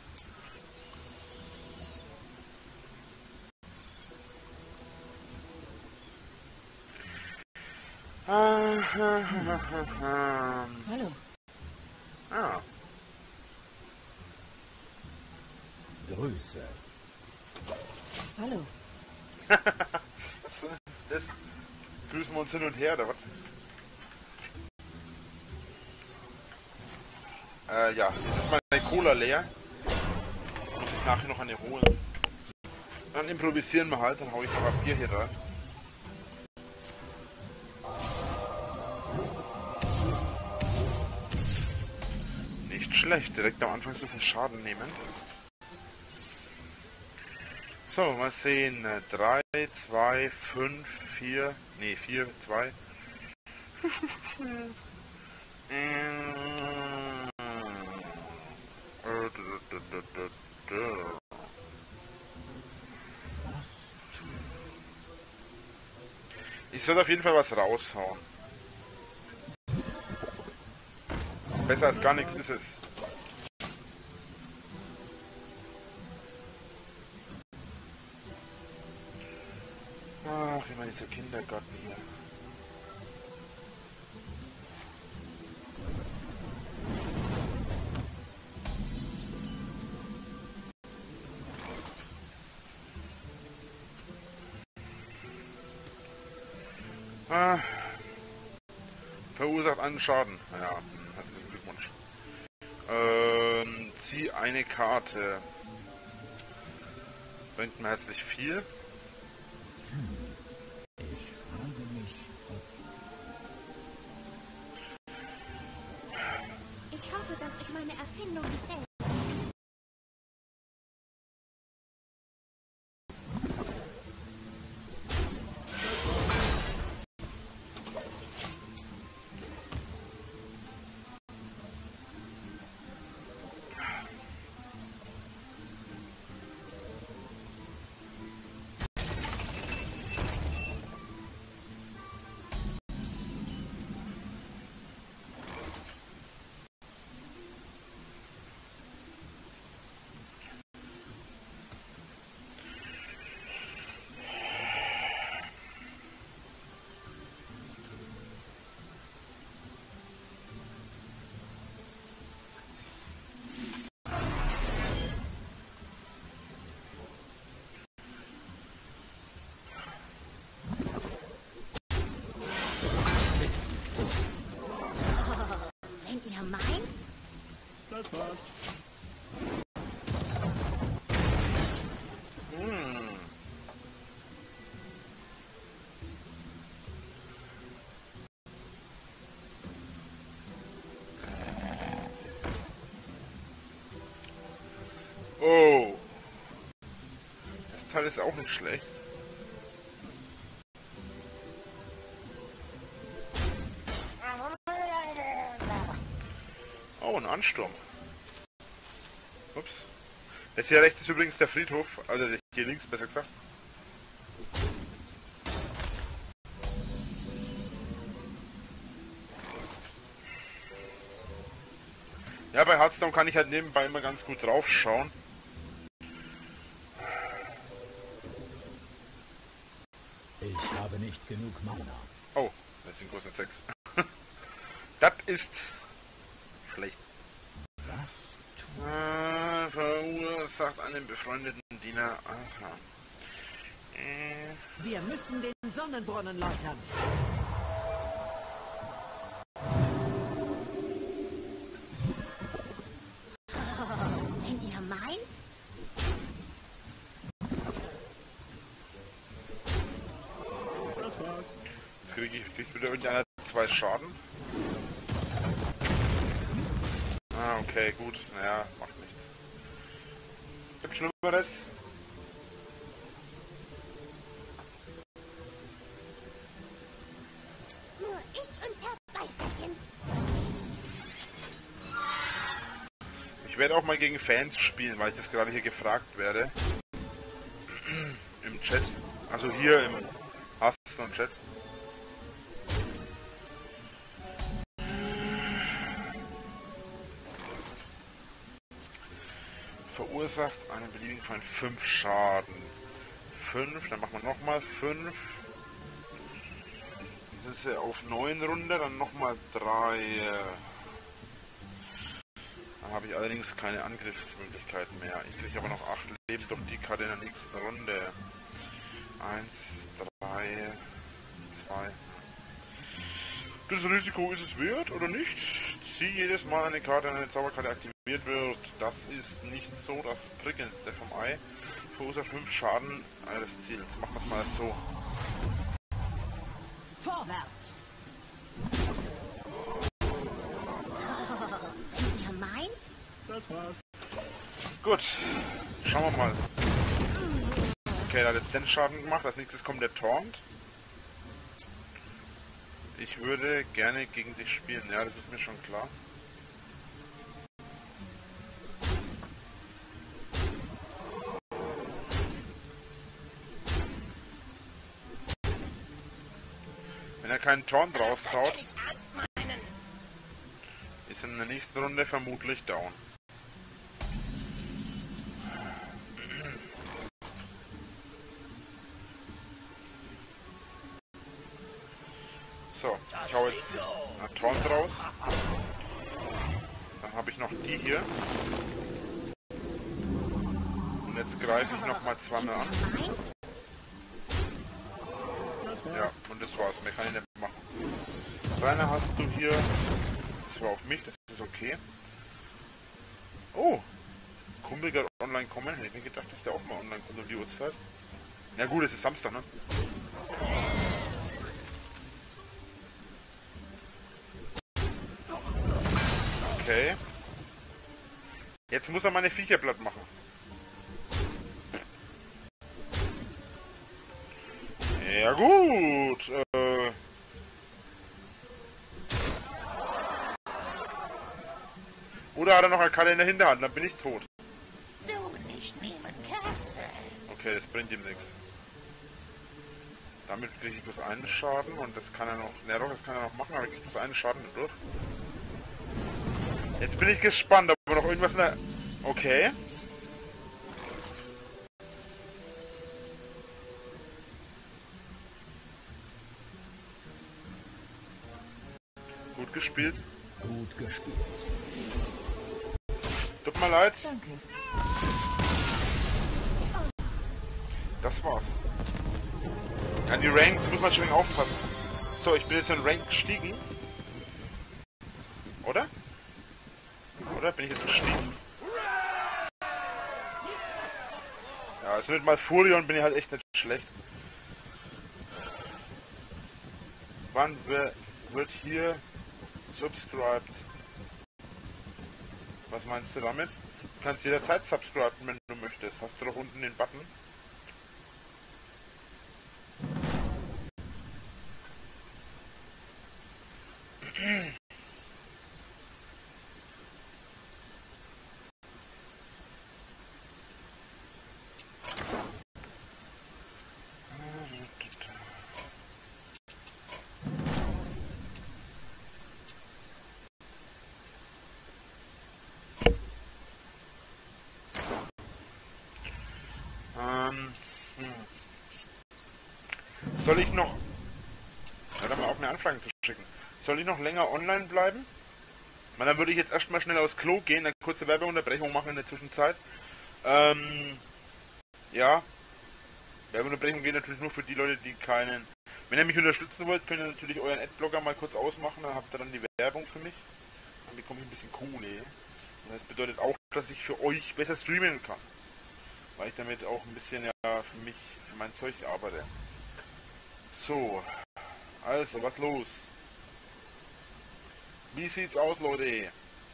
Hallo. Ah, Grüße. Hallo. das grüßen wir uns hin und her, oder was? Äh, ja, jetzt ist meine Cola leer. Muss ich nachher noch eine holen. Dann improvisieren wir halt, dann hau ich noch ein Bier hier rein. Nicht schlecht, direkt am Anfang so viel Schaden nehmen. So, mal sehen. drei, zwei, fünf, vier, nee, vier, zwei. Ich soll auf jeden Fall was raushauen. Besser als gar nichts ist es. Ach, immer dieser Kindergarten hier. Ah, verursacht einen Schaden. Ja, herzlichen Glückwunsch. Ähm, zieh eine Karte. Bringt mir herzlich viel. Ich frage mich, Ich hoffe, dass ich meine Erfindung gefällt. Wenn ihr meint? Das war's. Hm. Oh. Das Teil ist auch nicht schlecht. Oh, ein Ansturm. Ups. Das hier rechts ist übrigens der Friedhof, also hier links besser gesagt. Ja, bei Hearthstone kann ich halt nebenbei immer ganz gut drauf schauen. ich habe nicht genug Mana. Oh, das sind große sechs. Das ist schlecht. Was? Äh, verursacht einen befreundeten Diener. Aha. Äh. Wir müssen den Sonnenbrunnen läutern. Wenn ihr meint? Das war's. Jetzt kriege ich krieg wieder irgendeiner zwei Schaden. Ah, okay, gut. Naja, macht nichts. Gibt Schlimmeres. Nur ich und Herr Weißerchen. Ich werde auch mal gegen Fans spielen, weil ich das gerade hier gefragt werde. Im Chat. Also hier im Hearthstone-Chat. Verursacht einen beliebigen Feind fünf Schaden. fünf, dann machen wir nochmal fünf. Das ist ja auf neun runter, dann nochmal drei. Dann habe ich allerdings keine Angriffsmöglichkeiten mehr. Ich kriege aber noch acht Leben durch die Karte in der nächsten Runde. eins, drei, zwei. Das Risiko ist es wert oder nicht? Zieh jedes Mal eine Karte, eine Zauberkarte aktiviert wird. Das ist nicht so das prickelndste vom Ei. Verursacht fünf Schaden eines Ziels. Machen wir es mal so. Vorwärts! Wenn ihr meint? Das war's. Gut, schauen wir mal. Okay, da hat jetzt den Schaden gemacht. Als nächstes kommt der Taunt. Ich würde gerne gegen dich spielen, ja, das ist mir schon klar. Wenn er keinen Taunt raushaut, ist in der nächsten Runde vermutlich down. So, ich hau jetzt einen Taunt raus. Dann habe ich noch die hier. Und jetzt greife ich noch mal zweimal an. Ja, und das war's. Mehr kann ich nicht machen. Rainer hast du hier. Das war auf mich, das ist okay. Oh! Kumpel gerade online kommen. Hätte ich mir gedacht, dass der auch mal online kommt um die Uhrzeit. Na gut, es ist Samstag, ne? Okay. Jetzt muss er meine Viecher platt machen. Ja gut. Äh. Oder hat er noch eine Karte in der Hinterhand, dann bin ich tot. Du nicht nehmen, Kerze. Okay, das bringt ihm nichts. Damit kriege ich bloß einen Schaden und das kann er noch. Ne, doch, das kann er noch machen, aber ich kriege bloß einen Schaden durch. Jetzt bin ich gespannt, ob wir noch irgendwas in der... Okay. Gut gespielt. Gut gespielt. Tut mir leid. Danke. Das war's. Ja, die Ranks muss man schon aufpassen. So, ich bin jetzt in Rank gestiegen. Oder? Oder? Bin ich jetzt gestiegen? Ja, also mit Malfurion bin ich halt echt nicht schlecht. Wann wird hier subscribed? Was meinst du damit? Du kannst jederzeit subscriben, wenn du möchtest. Hast du doch unten den Button? Ähm, hm. Soll ich noch... Hör doch mal auf, mir Anfragen zu schicken. Soll ich noch länger online bleiben? Na, dann würde ich jetzt erstmal schnell aufs Klo gehen, eine kurze Werbeunterbrechung machen in der Zwischenzeit. Ähm, ja. Werbeunterbrechung geht natürlich nur für die Leute, die keinen... Wenn ihr mich unterstützen wollt, könnt ihr natürlich euren Adblocker mal kurz ausmachen, dann habt ihr dann die Werbung für mich. Dann bekomme ich ein bisschen Kohle. Und das bedeutet auch, dass ich für euch besser streamen kann. Weil ich damit auch ein bisschen ja für mich, für mein Zeug arbeite. So. Also, was los? Wie sieht's aus, Leute?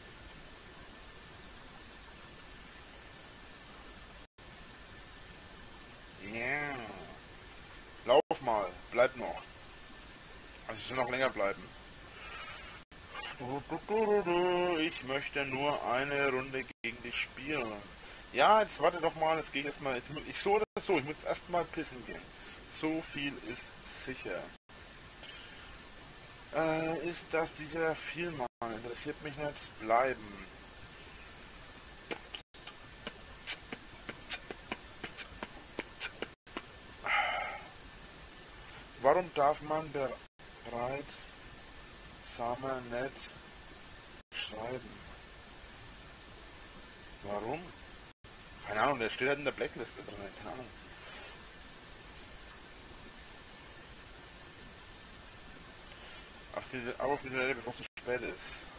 Ja. Yeah. Lauf mal, bleib noch. Also ich soll noch länger bleiben. Ich möchte nur eine Runde gegen dich spielen. Ja, jetzt warte doch mal, jetzt gehe ich erstmal. Ich so oder so, ich muss erstmal pissen gehen. So viel ist sicher. Äh, ist das dieser Vielmann? Interessiert mich nicht. Bleiben. Warum darf man bereit Summer nicht schreiben? Warum? Keine Ahnung, der steht halt in der Blackliste drin, keine Ahnung. Auf diese, aber auf diese Rede, bevor es zu spät ist.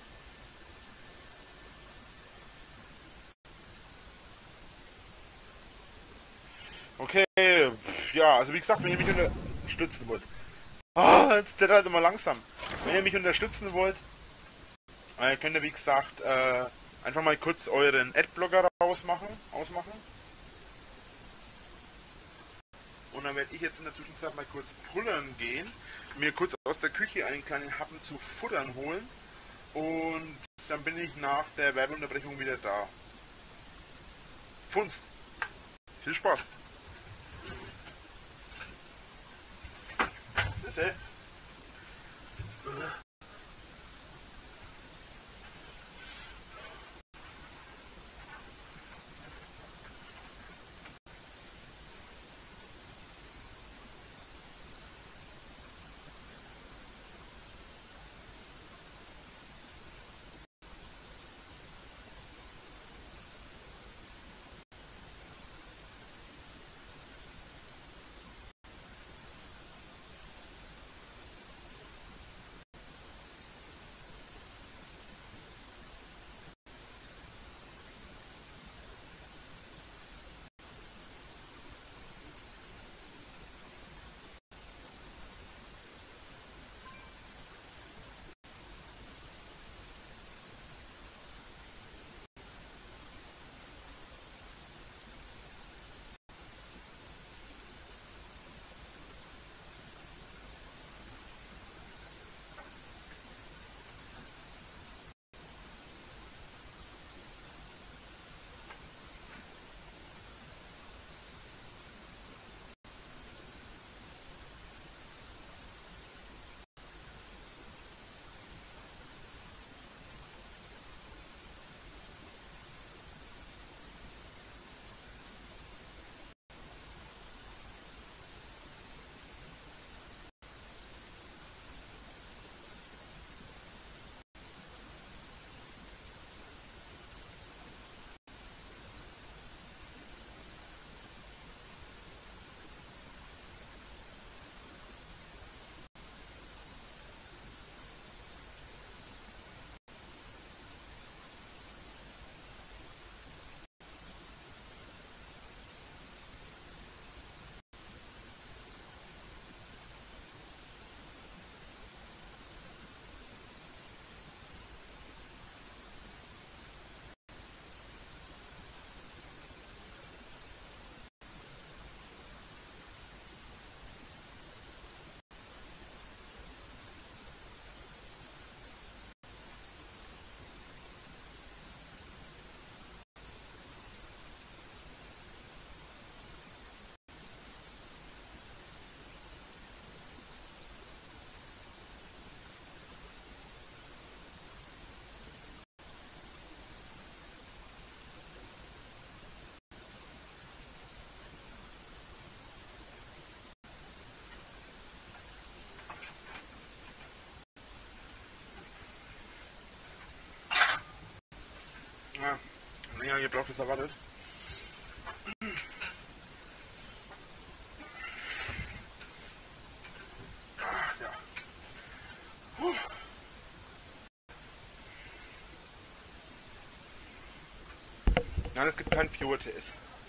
Okay, ja, also wie gesagt, wenn ihr mich unterstützen wollt. Ah, oh, jetzt der halt immer langsam. Wenn ihr mich unterstützen wollt, äh, könnt ihr wie gesagt äh, Einfach mal kurz euren Adblocker rausmachen, ausmachen. Und dann werde ich jetzt in der Zwischenzeit mal kurz pullern gehen, mir kurz aus der Küche einen kleinen Happen zu futtern holen und dann bin ich nach der Werbeunterbrechung wieder da. Funst! Viel Spaß! Bitte! Ja, länger gebraucht als erwartet. Ach, ja. Puh. Nein, es gibt keinen Pure-Test.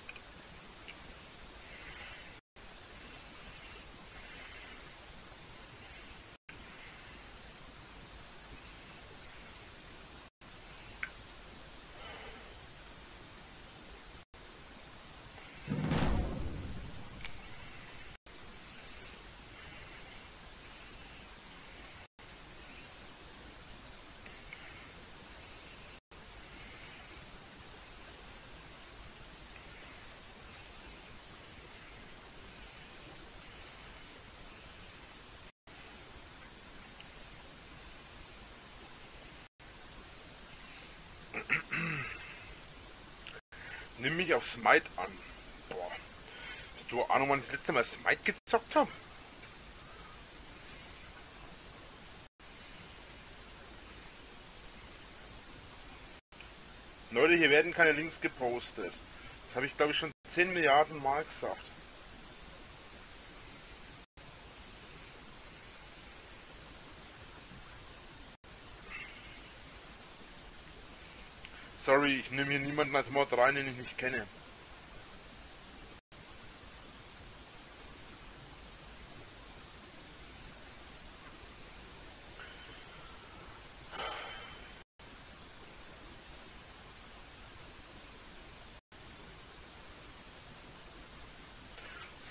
Nimm mich auf Smite an. Boah. Hast du Ahnung, wann ich das letzte Mal Smite gezockt habe? Leute, hier werden keine Links gepostet. Das habe ich, glaube ich, schon zehn Milliarden Mal gesagt. Sorry, ich nehme hier niemanden als Mod rein, den ich nicht kenne.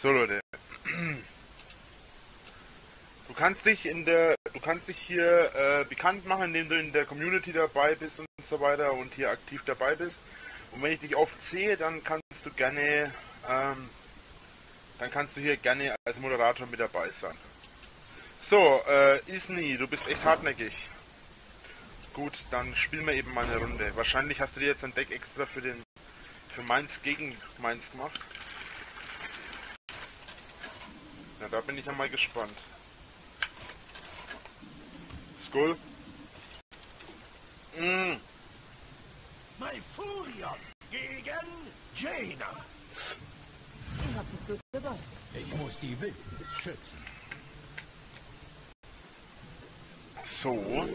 So Leute. Du kannst dich in der, du kannst dich hier äh, bekannt machen, indem du in der Community dabei bist und so weiter und hier aktiv dabei bist. Und wenn ich dich oft sehe, dann kannst du gerne, ähm, dann kannst du hier gerne als Moderator mit dabei sein. So, äh, Isni, du bist echt hartnäckig. Gut, dann spielen wir eben mal eine Runde. Wahrscheinlich hast du dir jetzt ein Deck extra für den, für Mainz gegen Mainz gemacht. Na, da bin ich ja mal gespannt. Skull. Mm. Malfurion gegen Jaina. Ihr habt es so gewollt. Ich muss die Wildnis schützen. So.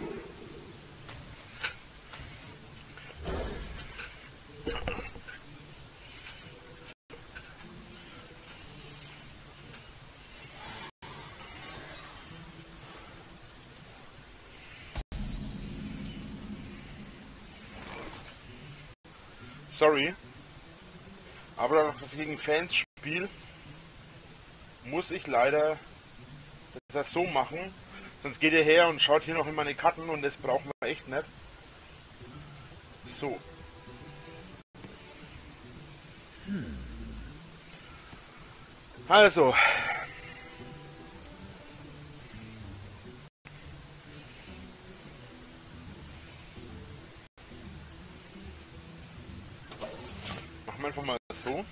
Sorry, aber da ich gegen Fans spiele, muss ich leider das so machen, sonst geht ihr her und schaut hier noch in meine Karten und das brauchen wir echt nicht. So. Hm. Also. Machen wir einfach mal so.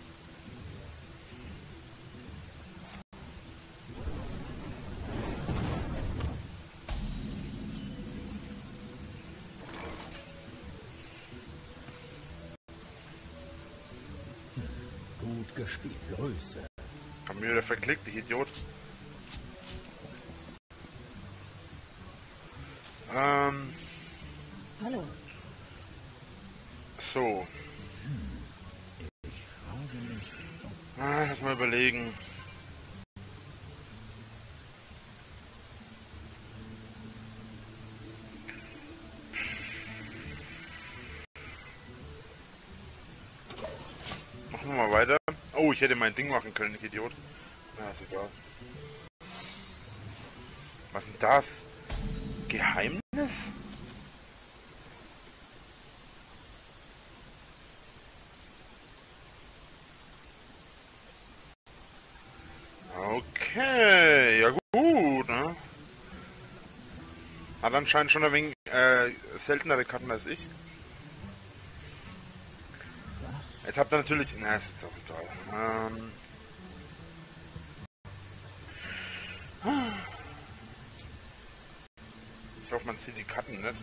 Gut gespielt, Grüße. Haben wir wieder verklickt, ich Idiot. Ähm. Hallo. So. Ich frage mich. Ah, lass mal überlegen. Machen wir mal weiter. Oh, ich hätte mein Ding machen können, ich Idiot. Na, ist egal. Was ist denn das? Geheimnis? Okay, ja gut, ne? Hat anscheinend schon ein wenig äh, seltenere Karten als ich. Jetzt habt ihr natürlich... Na, ist jetzt auch egal. Ähm... Ich hoffe, man zieht die Karten nicht.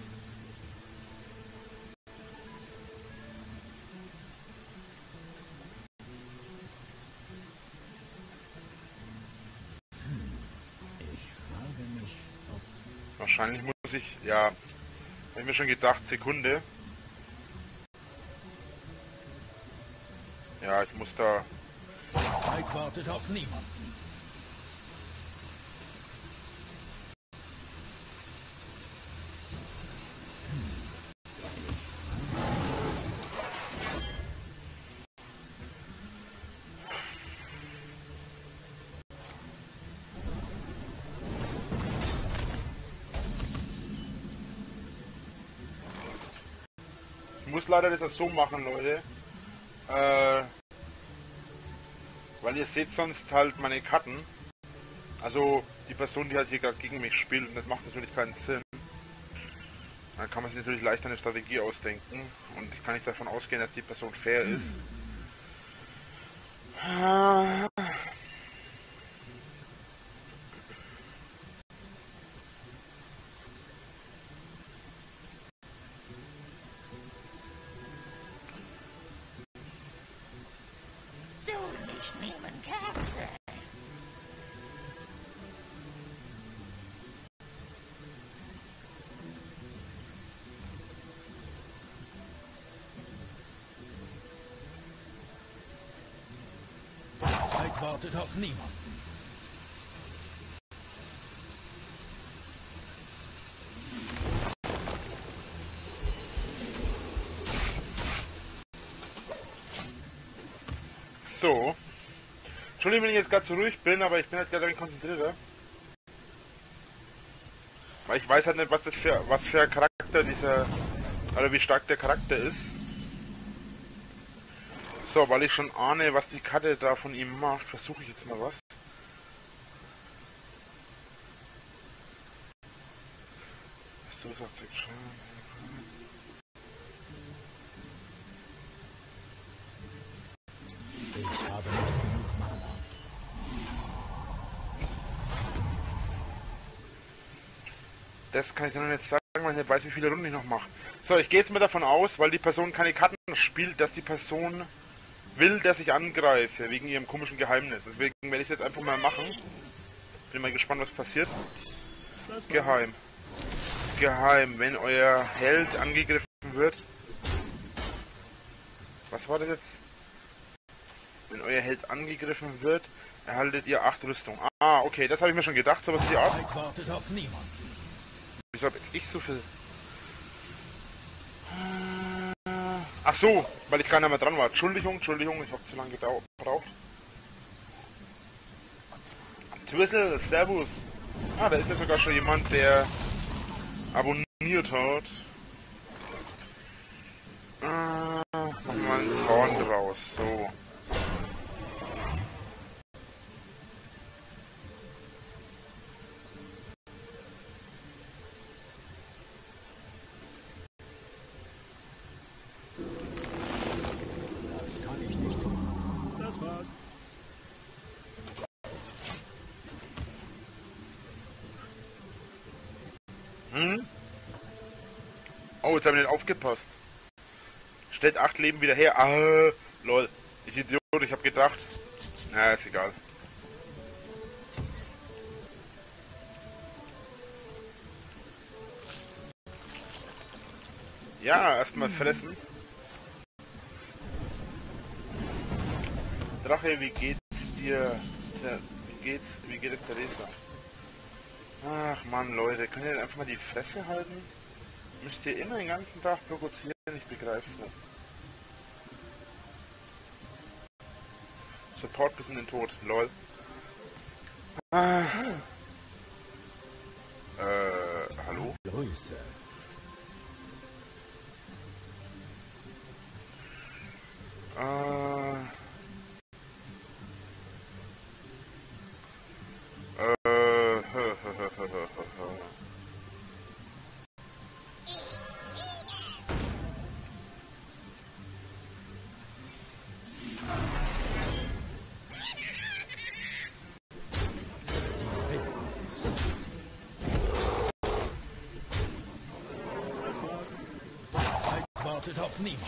Wahrscheinlich muss ich, ja, habe ich mir schon gedacht, Sekunde. Ja, ich muss da... Zeit wartet auf niemanden. Ich muss leider das so machen, Leute. Äh, weil ihr seht sonst halt meine Karten. Also die Person, die halt hier gerade gegen mich spielt, und das macht natürlich keinen Sinn. Dann kann man sich natürlich leicht eine Strategie ausdenken. Und ich kann nicht davon ausgehen, dass die Person fair ist. Ah. Zeit wartet auf niemanden. So, Entschuldigung, wenn ich jetzt gerade zu ruhig bin, aber ich bin halt gerade konzentriert. Ja? Weil ich weiß halt nicht, was das für was für ein Charakter dieser, oder wie stark der Charakter ist. So, weil ich schon ahne, was die Karte da von ihm macht, versuche ich jetzt mal was. So sagt es schon. Ich habe nicht genug Mana. Das kann ich dir noch nicht sagen, weil ich nicht weiß, wie viele Runden ich noch mache. So, ich gehe jetzt mal davon aus, weil die Person keine Karten spielt, dass die Person will, dass ich angreife, wegen ihrem komischen Geheimnis. Deswegen werde ich es jetzt einfach mal machen. Bin mal gespannt, was passiert. Geheim. Geheim, wenn euer Held angegriffen wird. Was war das jetzt? Wenn euer Held angegriffen wird, erhaltet ihr acht Rüstung. Ah, okay, das habe ich mir schon gedacht, sowas ist die Art. Wartet auf niemand. Wieso habe jetzt ich so viel? Ach so, weil ich keiner mehr dran war. Entschuldigung, Entschuldigung, ich habe zu lange gebraucht. Twizzle, Servus. Ah, da ist ja sogar schon jemand, der abonniert hat. Ah, machen wir mal einen Korn draus. So. Hm? Oh, jetzt haben wir nicht aufgepasst. Stellt acht Leben wieder her. Ah, lol. Ich Idiot, ich hab gedacht. Na, ist egal. Ja, erstmal fressen. Drache, wie geht's dir? Wie geht's? Wie geht es Theresa? Ach man, Leute, könnt ihr einfach mal die Fresse halten? Müsst ihr immer den ganzen Tag provozieren? Ich begreif's nicht. Support bis in den Tod, lol. Ah. Äh, hallo? Grüße. Äh. Wartet auf niemand.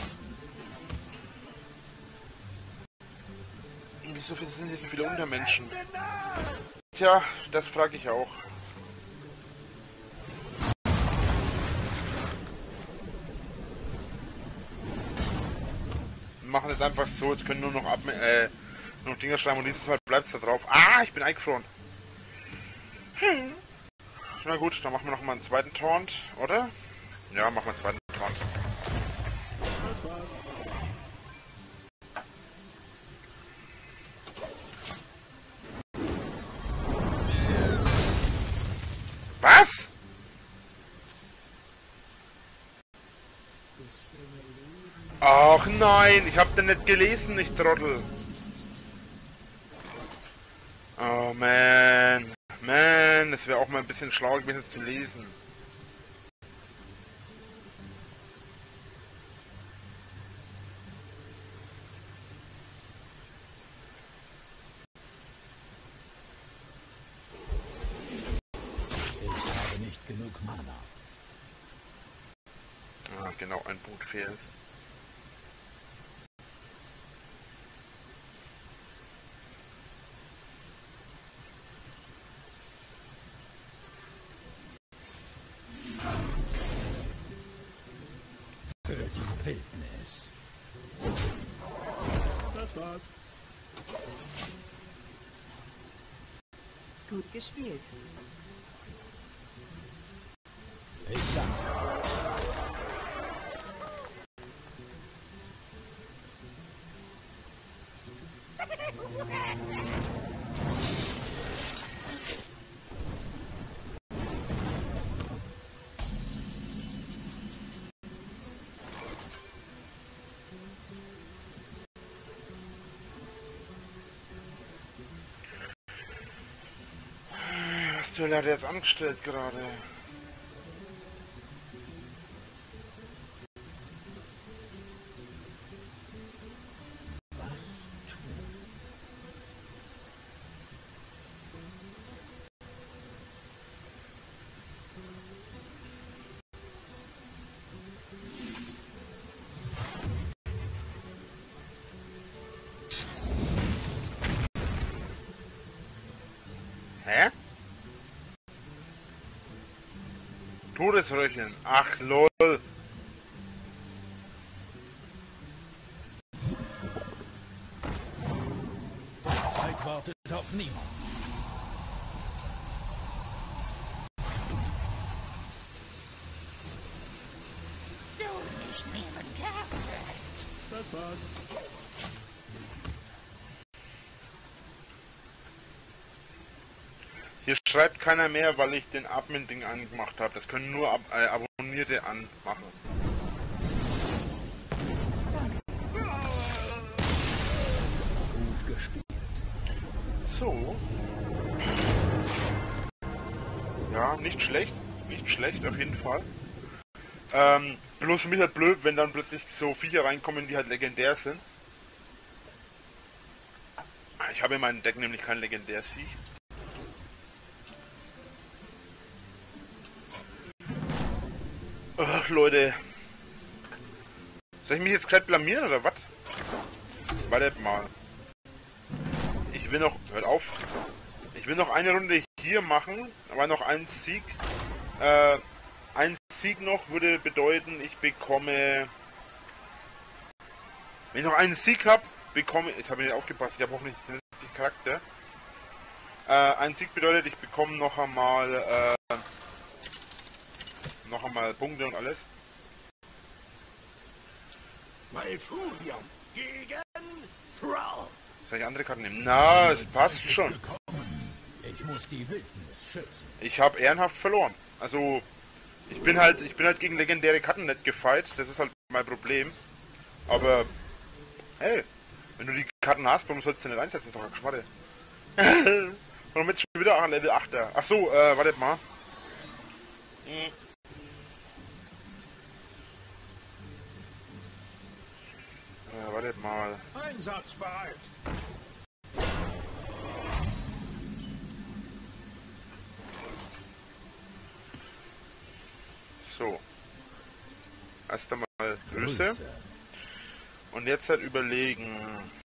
Wieso sind hier so viele Untermenschen? Tja, das frage ich auch. Wir machen es einfach so, jetzt können nur noch ab, äh, nur noch Dinger schreiben und dieses Mal bleibt es da drauf. Ah, ich bin eingefroren. Hm. Na gut, dann machen wir noch mal einen zweiten Taunt, oder? Ja, machen wir einen zweiten Taunt. Das war's. Was? Ach nein, ich hab den nicht gelesen, ich Trottel. Oh man, man, das wäre auch mal ein bisschen schlau gewesen zu lesen. Genug Mana. Ah, genau, ein Punkt fehlt. Für die Wildnis. Das war's. Gut gespielt. Ich danke. Was zur Hölle hat er jetzt angestellt gerade? Hä? Todesröcheln. Ach, lol. Zeit wartet auf niemand. Du nicht nehmen Kerze. Das war's. Hier schreibt keiner mehr, weil ich den Admin-Ding angemacht habe. Das können nur Ab äh, Abonnierte anmachen. Gut gespielt. So. Ja, nicht schlecht. Nicht schlecht, auf jeden Fall. Ähm, bloß für mich halt blöd, wenn dann plötzlich so Viecher reinkommen, die halt legendär sind. Ich habe in meinem Deck nämlich kein legendäres Viech. Ach, Leute. Soll ich mich jetzt gerade blamieren oder was? Wartet mal. Ich will noch... Hört auf. Ich will noch eine Runde hier machen, aber noch einen Sieg. Äh, ein Sieg noch würde bedeuten, ich bekomme... Wenn ich noch einen Sieg habe, bekomme... Jetzt habe ich nicht aufgepasst, ich habe hoffentlich den richtigen Charakter. Äh, ein Sieg bedeutet, ich bekomme noch einmal... Äh, noch einmal Punkte und alles. Malfurion gegen Thrall. Soll ich andere Karten nehmen? Na, es passt schon. Ich muss die Wildnis schützen. Ich habe ehrenhaft verloren. Also, ich bin halt, ich bin halt gegen legendäre Karten nicht gefeit. Das ist halt mein Problem. Aber, hey, wenn du die Karten hast, warum sollst du nicht einsetzen? Das ist doch ein Geschmatte. Warum jetzt schon wieder Level achter? Ach so, äh, wartet mal. Hm. Ja, wartet mal. Einsatzbereit. So. Erst einmal Größe. Und jetzt halt überlegen.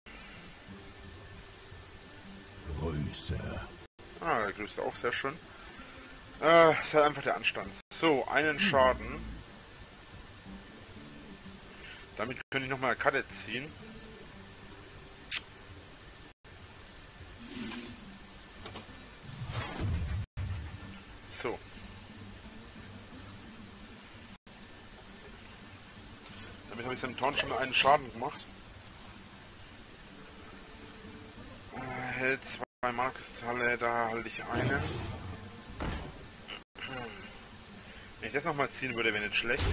Größe. Ah, der Größte auch sehr schön. Äh, ist halt einfach der Anstand. So, einen Schaden. Damit könnte ich nochmal eine Karte ziehen. So. Damit habe ich seinem Torn schon einen Schaden gemacht. Äh, hält zwei Mana-Kristalle, da halte ich einen. Wenn ich das nochmal ziehen würde, wäre nicht schlecht.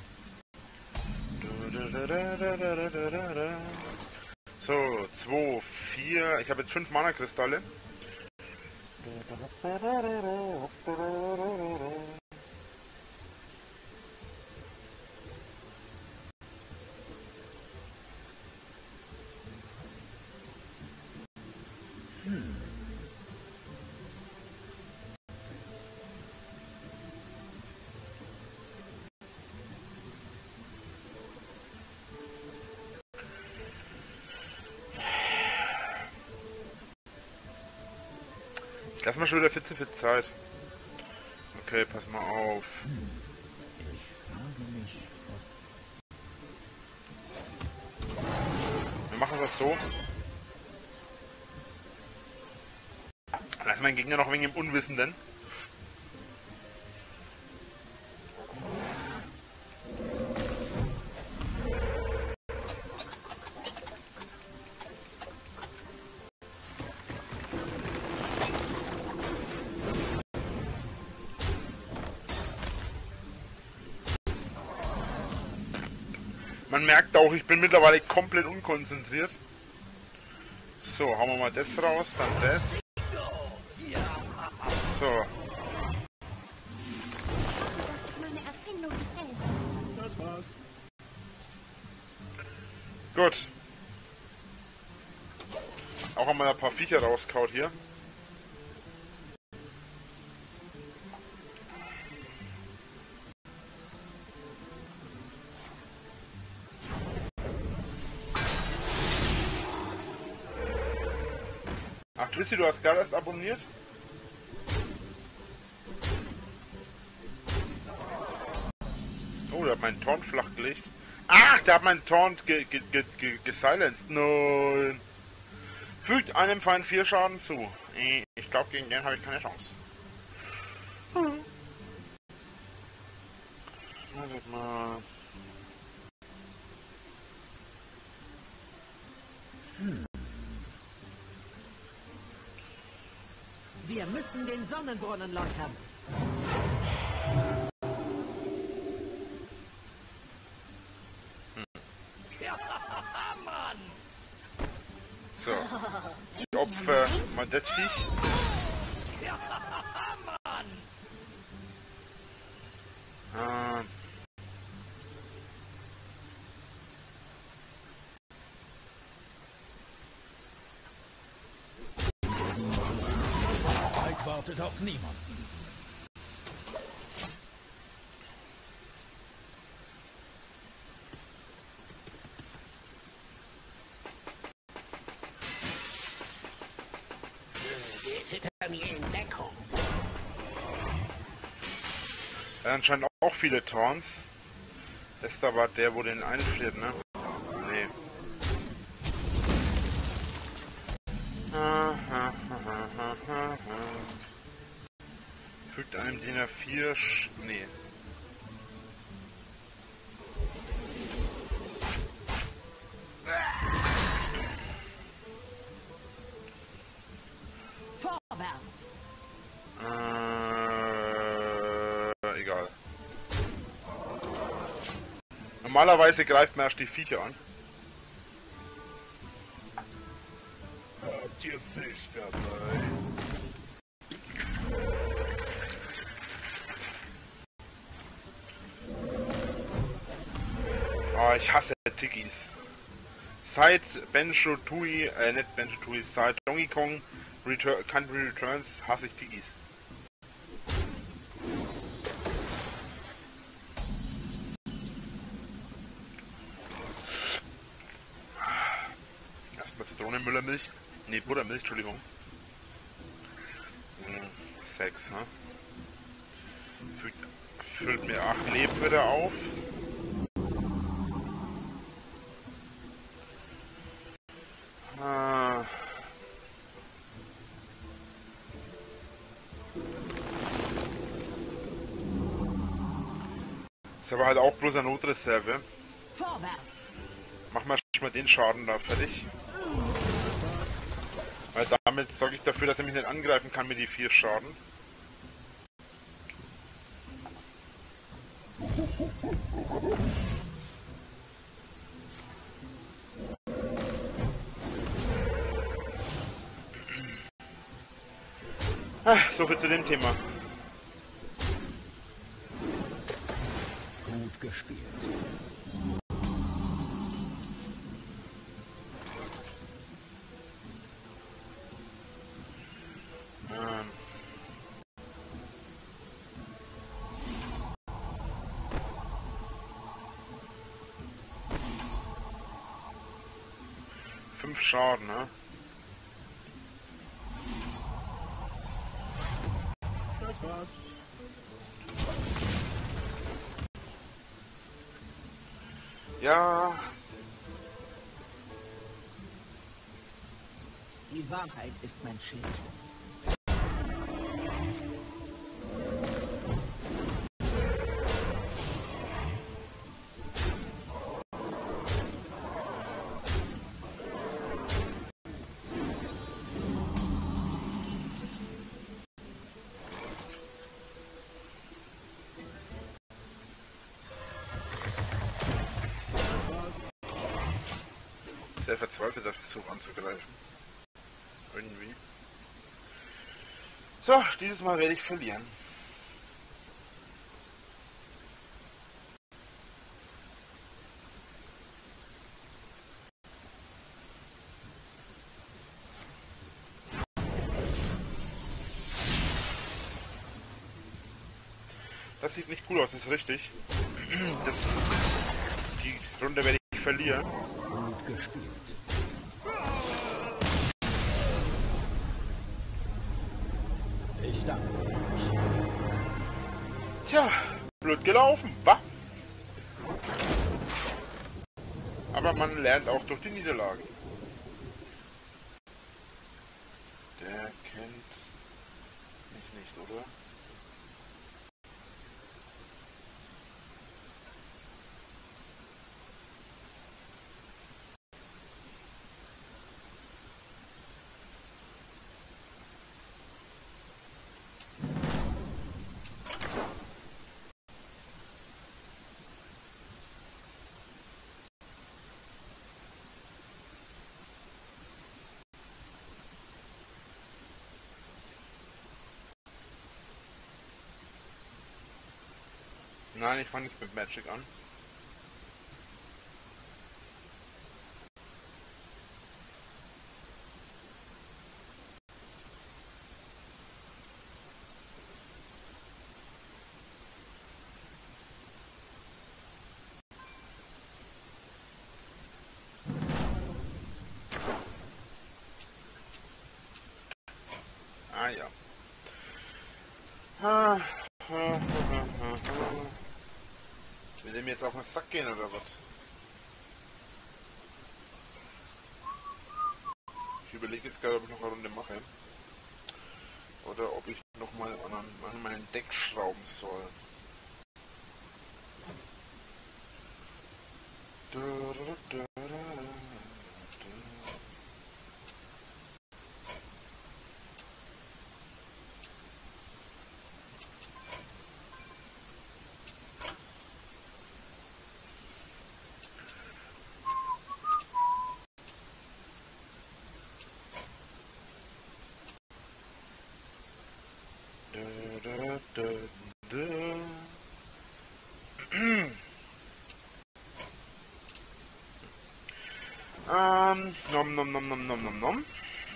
So, zwei, vier. Ich habe jetzt fünf Mana-Kristalle. Hm. Ich lass mal schon wieder Fitze für Zeit. Okay, pass mal auf. Ich frage mich, Wir machen das so. Lass meinen Gegner noch wegen dem Unwissenden. Man merkt auch, ich bin mittlerweile komplett unkonzentriert. So, hauen wir mal das raus, dann das. So. Gut. Auch einmal ein paar Viecher rauskaut hier. Ach, Chrissy, du hast gerade erst abonniert? Oh, der hat meinen Taunt flach gelegt. Ach, der hat meinen Taunt ge ge ge ge gesilenced. Nein. Fügt einem Feind vier Schaden zu. Ich glaube, gegen den habe ich keine Chance. Hm. Wartet mal. Hm. Wir müssen den Sonnenbrunnen läutern. So, ich opfer mal das Viech. Ah. Zeit wartet auf niemanden. Er hat anscheinend auch viele Taunts. Das ist aber der, wo den einfriert, ne? Nee. Fügt einem Diener vier Sch... Nee. Vorwärts. Äh, egal. Normalerweise greift man erst die Viecher an. Habt ihr Fisch dabei? Oh, ich hasse Tigis. Seit Banjo Tooie, äh, nicht Banjo Tooie, seit Donkey Kong Retur Country Returns hasse ich Tigis. Erstmal Zitronenmüllermilch. Ne, Buttermilch, Entschuldigung. Hm, sechs, ne? Füllt, füllt mir acht Leben wieder auf. Ah. Ist aber halt auch bloß eine Notreserve. Vorwärts. Mach mal schon mal den Schaden da fertig. Weil damit sorge ich dafür, dass er mich nicht angreifen kann mit die vier Schaden. Ah, so viel zu dem Thema. Gut gespielt. Ähm. Fünf Schaden, ne? Das war's. Ja. Die Wahrheit ist mein Schild. Sehr verzweifelt, das Versuch anzugreifen. Irgendwie. So, dieses Mal werde ich verlieren. das sieht nicht cool aus, das ist richtig. Das, die Runde werde ich verlieren. Gut gespielt. Ich danke euch. Tja, blöd gelaufen, wa? Aber man lernt auch durch die Niederlagen. Der kennt mich nicht, oder? Nein, ich fange nicht mit Magic an. Ah ja. Ah, ah, ah, ah, ah. Will der mir jetzt auf den Sack gehen oder was? Ich überlege jetzt gerade, ob ich noch eine Runde mache. Oder ob ich nochmal an, an meinen Deck schrauben soll. Da, da, da, da, da. Ähm, nom nom nom nom nom nom nom.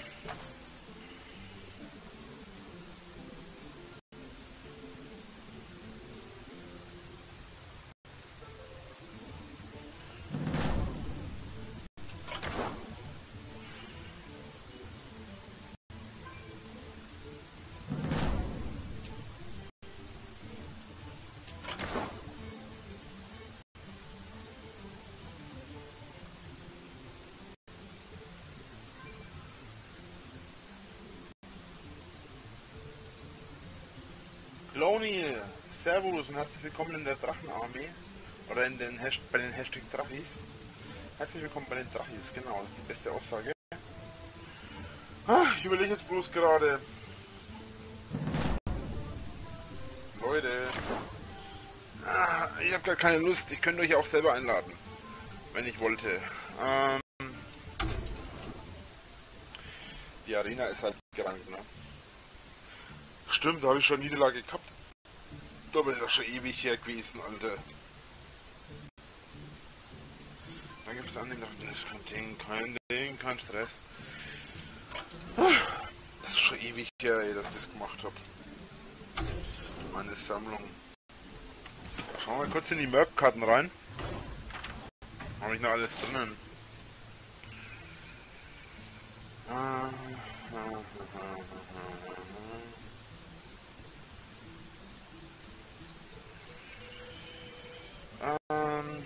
Clony, Servus und herzlich willkommen in der Drachenarmee. Oder in den Hasht bei den Hashtag Drachis. Herzlich willkommen bei den Drachis, genau, das ist die beste Aussage. Ah, ich überlege jetzt bloß gerade. Leute. Ah, ich habe gar keine Lust, ich könnte euch auch selber einladen. Wenn ich wollte. Ähm, die Arena ist halt gerankt, ne? Stimmt, da habe ich schon Niederlage gehabt. Da bin ich doch schon ewig her gewesen, Alter. Danke fürs Annehmen. Das ist kein Ding, kein Ding, kein Stress. Das ist schon ewig her, ey, dass ich das gemacht habe. Meine Sammlung. Schauen wir mal kurz in die Merc-Karten rein. Habe ich noch alles drinnen. Ah, ah, ah, ah, ah. Ähm.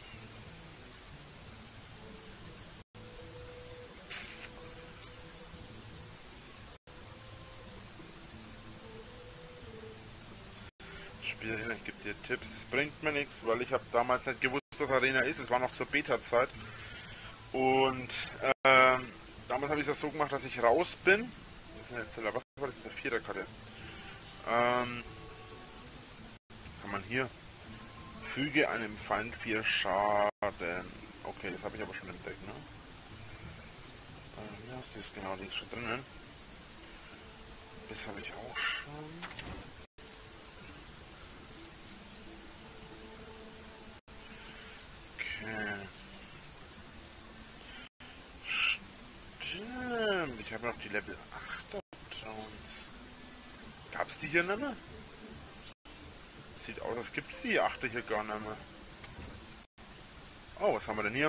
Spielerinnen gibt dir Tipps. Es bringt mir nichts, weil ich habe damals nicht gewusst, was Arena ist. Es war noch zur Beta-Zeit. Und ähm, damals habe ich das so gemacht, dass ich raus bin. Das ist jetzt, was war das mit der Viererkarte? Ähm, kann man hier. Füge einem Feind vier Schaden. Okay, das habe ich aber schon entdeckt, ne? Ähm, ja, das ist genau, die ist schon drinnen. Das habe ich auch schon. Okay. Stimmt, ich habe noch die Level acht Drones. Gab's die hier nicht mehr? Sieht aus, als gibt's die achte hier gar nicht mehr. Oh, was haben wir denn hier?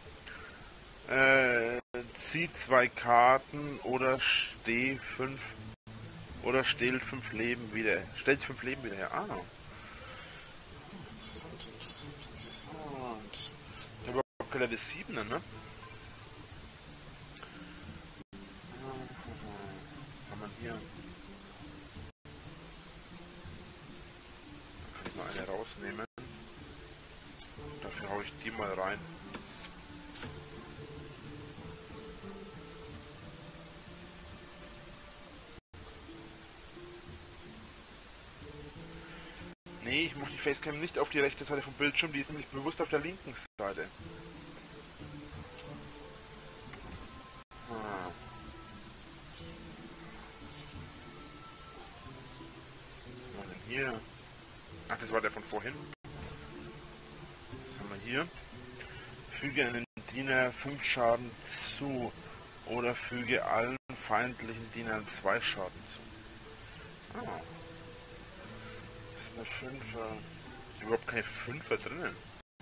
Äh, zieh zwei Karten oder steh fünf oder stehl fünf Leben wieder. Stellt fünf Leben wieder her. Ah. Interessant, interessant, interessant. Ich habe überhaupt keine Level sieben, ne? Was haben wir hier? Da kann ich mal eine rausnehmen. Dafür haue ich die mal rein. Nee, ich mache die Facecam nicht auf die rechte Seite vom Bildschirm, die ist nämlich bewusst auf der linken Seite. Ah. Was haben wir denn hier? Ach, das war der von vorhin. Was haben wir hier? Füge einen Diener fünf Schaden zu oder füge allen feindlichen Dienern zwei Schaden zu. Ah. Eine Fünfer. Ich habe überhaupt keine Fünfer drinnen.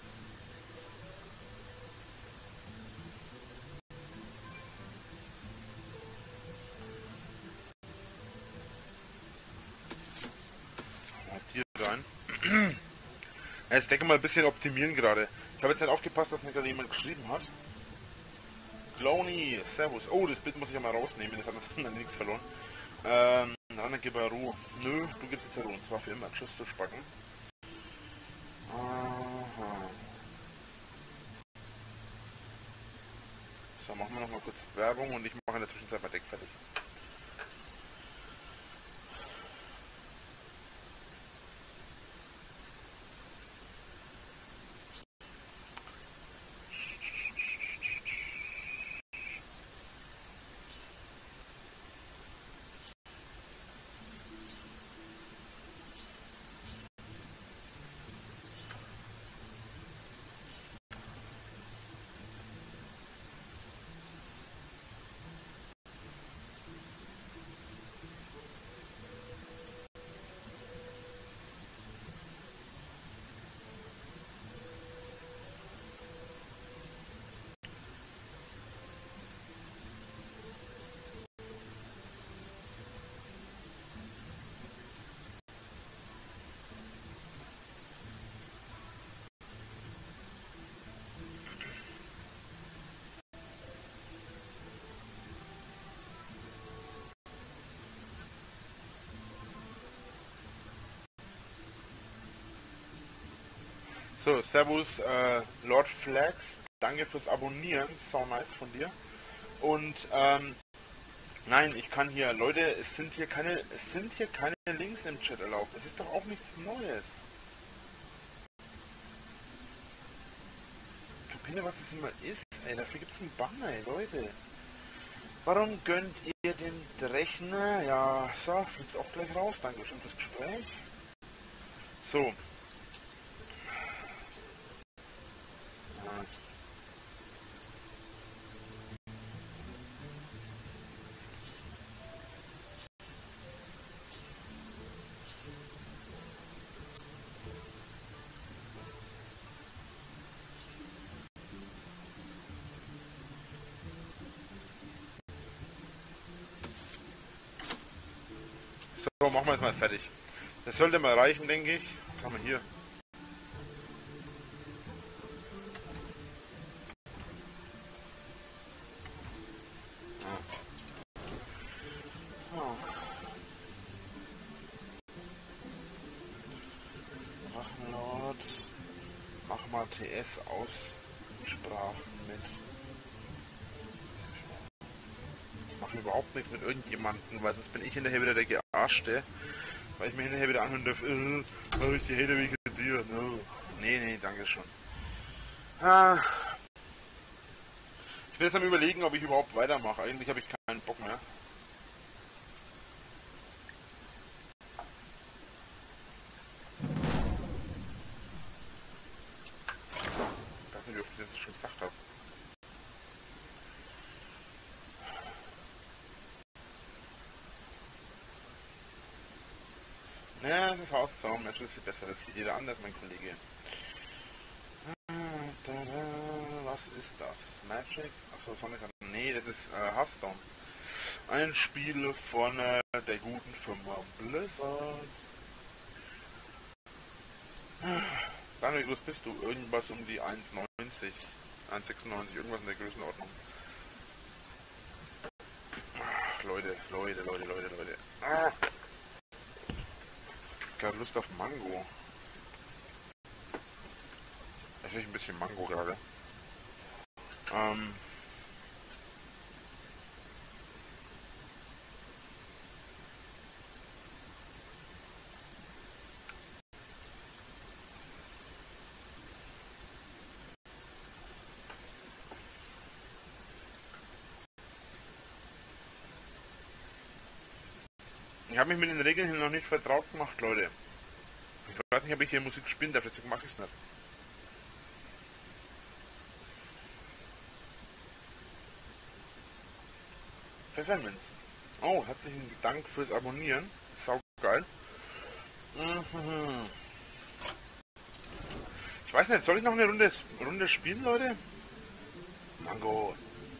Mal hier rein. Jetzt denke mal ein bisschen optimieren gerade. Ich habe jetzt nicht aufgepasst, dass mir gerade jemand geschrieben hat. Clony, Servus. Oh, das Bild muss ich ja mal rausnehmen, das hat dann nichts verloren. Ähm, Dann gib er Ruhe. Nö, du gibst jetzt Ruhe. Und zwar für immer. Tschüss, du Spacken. Aha. So, machen wir noch mal kurz Werbung und ich mache in der Zwischenzeit mein Deck fertig. So, Servus, äh, Lord Flags, danke fürs Abonnieren, so nice von dir. Und, ähm, nein, ich kann hier, Leute, es sind hier keine, es sind hier keine Links im Chat erlaubt. Das ist doch auch nichts Neues. Kapitel, was das immer ist, ey, dafür gibt's einen Banner, ey, Leute. Warum gönnt ihr den Rechner? Ja, so, fliegt's auch gleich raus, Dankeschön fürs Gespräch. So. So, machen wir jetzt mal fertig. Das sollte mal reichen, denke ich. Was haben wir hier? Drachenlord. Mach mal T S-Aussprachen mit. Ich mache überhaupt nichts mit irgendjemandem, weil sonst bin ich hinterher wieder der Gearschte. Weil ich mir hinterher wieder anhören darf, äh, habe ich die Hater wie dir? No. Nee, nee, danke schon. Ah. Ich bin jetzt am Überlegen, ob ich überhaupt weitermache. Eigentlich habe ich keinen Bock mehr. Ich weiß nicht, wie oft ich das schon gesagt habe. Ja, das Haus Zaun, Match ist viel besser, das sieht jeder anders, mein Kollege. Was ist das? Magic? Achso, Sonic. Nee, das ist äh, Hearthstone. Ein Spiel von äh, der guten Firma Blizzard. Daniel, wie groß bist du? Irgendwas um die eins neunzig, eins sechsundneunzig, irgendwas in der Größenordnung. Ach, Leute, Leute, Leute, Leute, Leute. Ah. Ich habe Lust auf Mango. Esse ich ein bisschen Mango gerade. Ähm. Ich habe mich mit den Regeln hier noch nicht vertraut gemacht, Leute. Ich weiß nicht, ob ich hier Musik spielen darf, deswegen mache ich es nicht. Pfefferminz. Oh, herzlichen Dank fürs Abonnieren. Sau geil. Mhm. Ich weiß nicht, soll ich noch eine Runde, Runde spielen, Leute? Mango.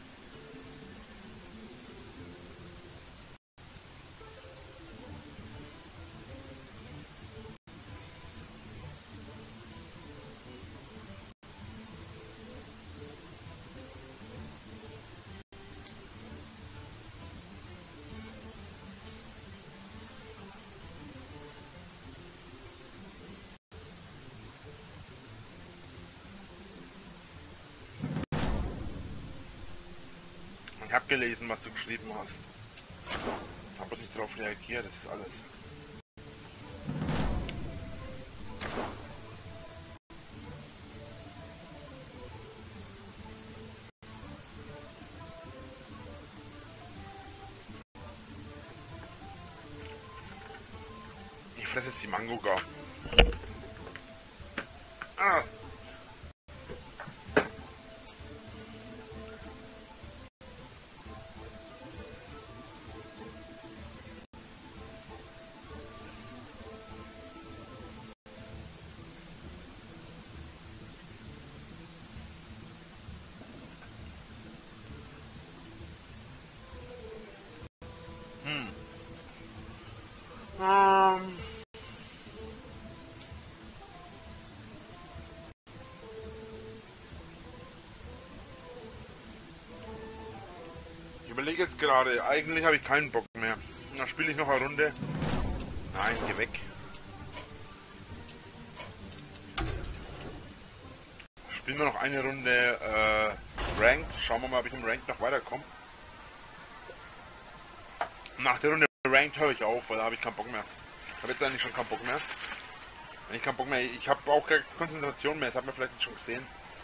Ich habe gelesen, was du geschrieben hast. Ich habe nicht darauf reagiert, das ist alles. Ich fresse jetzt die Mango gar. Ah. Ich überlege jetzt gerade, eigentlich habe ich keinen Bock mehr. Dann spiele ich noch eine Runde. Nein, geh weg. Spielen wir noch eine Runde äh, Ranked. Schauen wir mal, ob ich im Ranked noch weiterkomme. Nach der Runde Ranked höre ich auf, weil da habe ich keinen Bock mehr. Ich habe jetzt eigentlich schon keinen Bock mehr. Ich keinen Bock mehr. Ich habe auch keine Konzentration mehr. Das hat man vielleicht schon gesehen.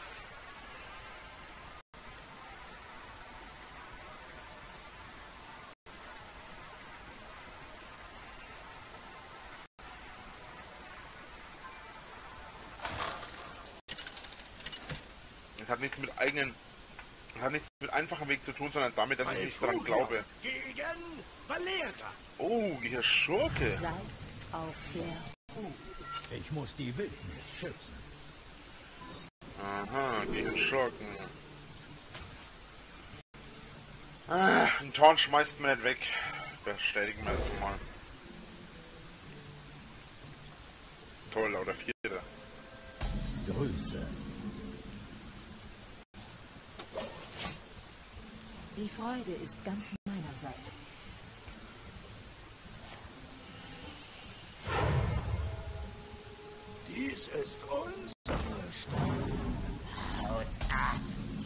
Es hat nichts mit eigenen, es hat nichts mit einfachem Weg zu tun, sondern damit, dass ich nicht daran glaube. Gegen Valera. Oh, hier Schurke. Seid auf der Hut. Ich muss die Wildnis schützen. Aha, gegen Schurken. Ah, ein Torn schmeißt mir nicht weg. Bestätigen wir das mal. Toll, oder Vierter. Grüße. Die Freude ist ganz meinerseits. Dies ist unsere Stadt. Haut ab.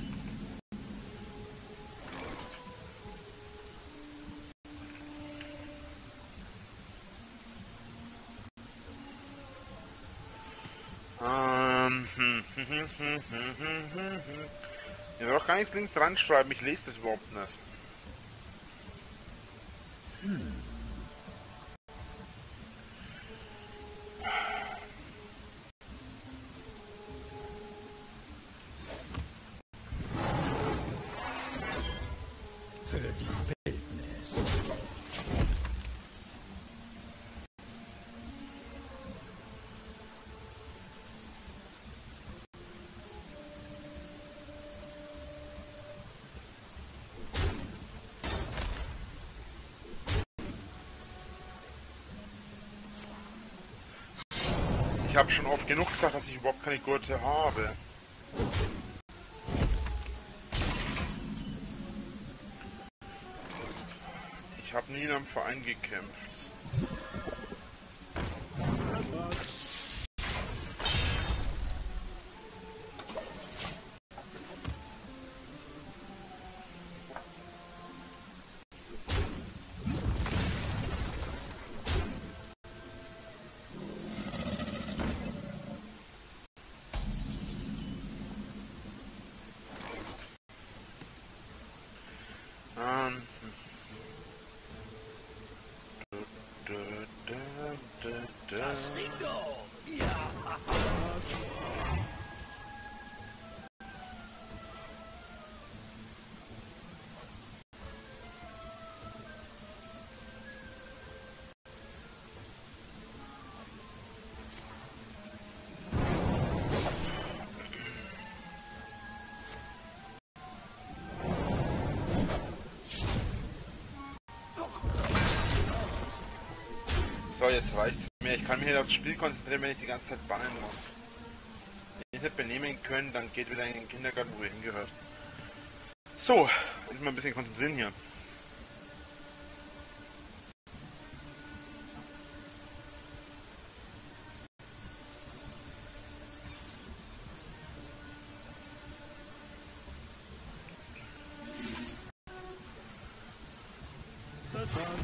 Ähm, hm, hm, hm, hm, hm, hm, hm. Ich will auch gar nichts links dran schreiben, ich lese das überhaupt nicht. Hm. Für die Wildnis. habe schon oft genug gesagt, dass ich überhaupt keine Gurte habe. Ich habe nie in einem Verein gekämpft. Ähm. Das Dingo! Ja! So, jetzt reicht's mir. Ich kann mich nicht aufs Spiel konzentrieren, wenn ich die ganze Zeit bannen muss. Wenn ich nicht benehmen können, dann geht wieder in den Kindergarten, wo ihr hingehört. So, jetzt mal ein bisschen konzentrieren hier. Das war's.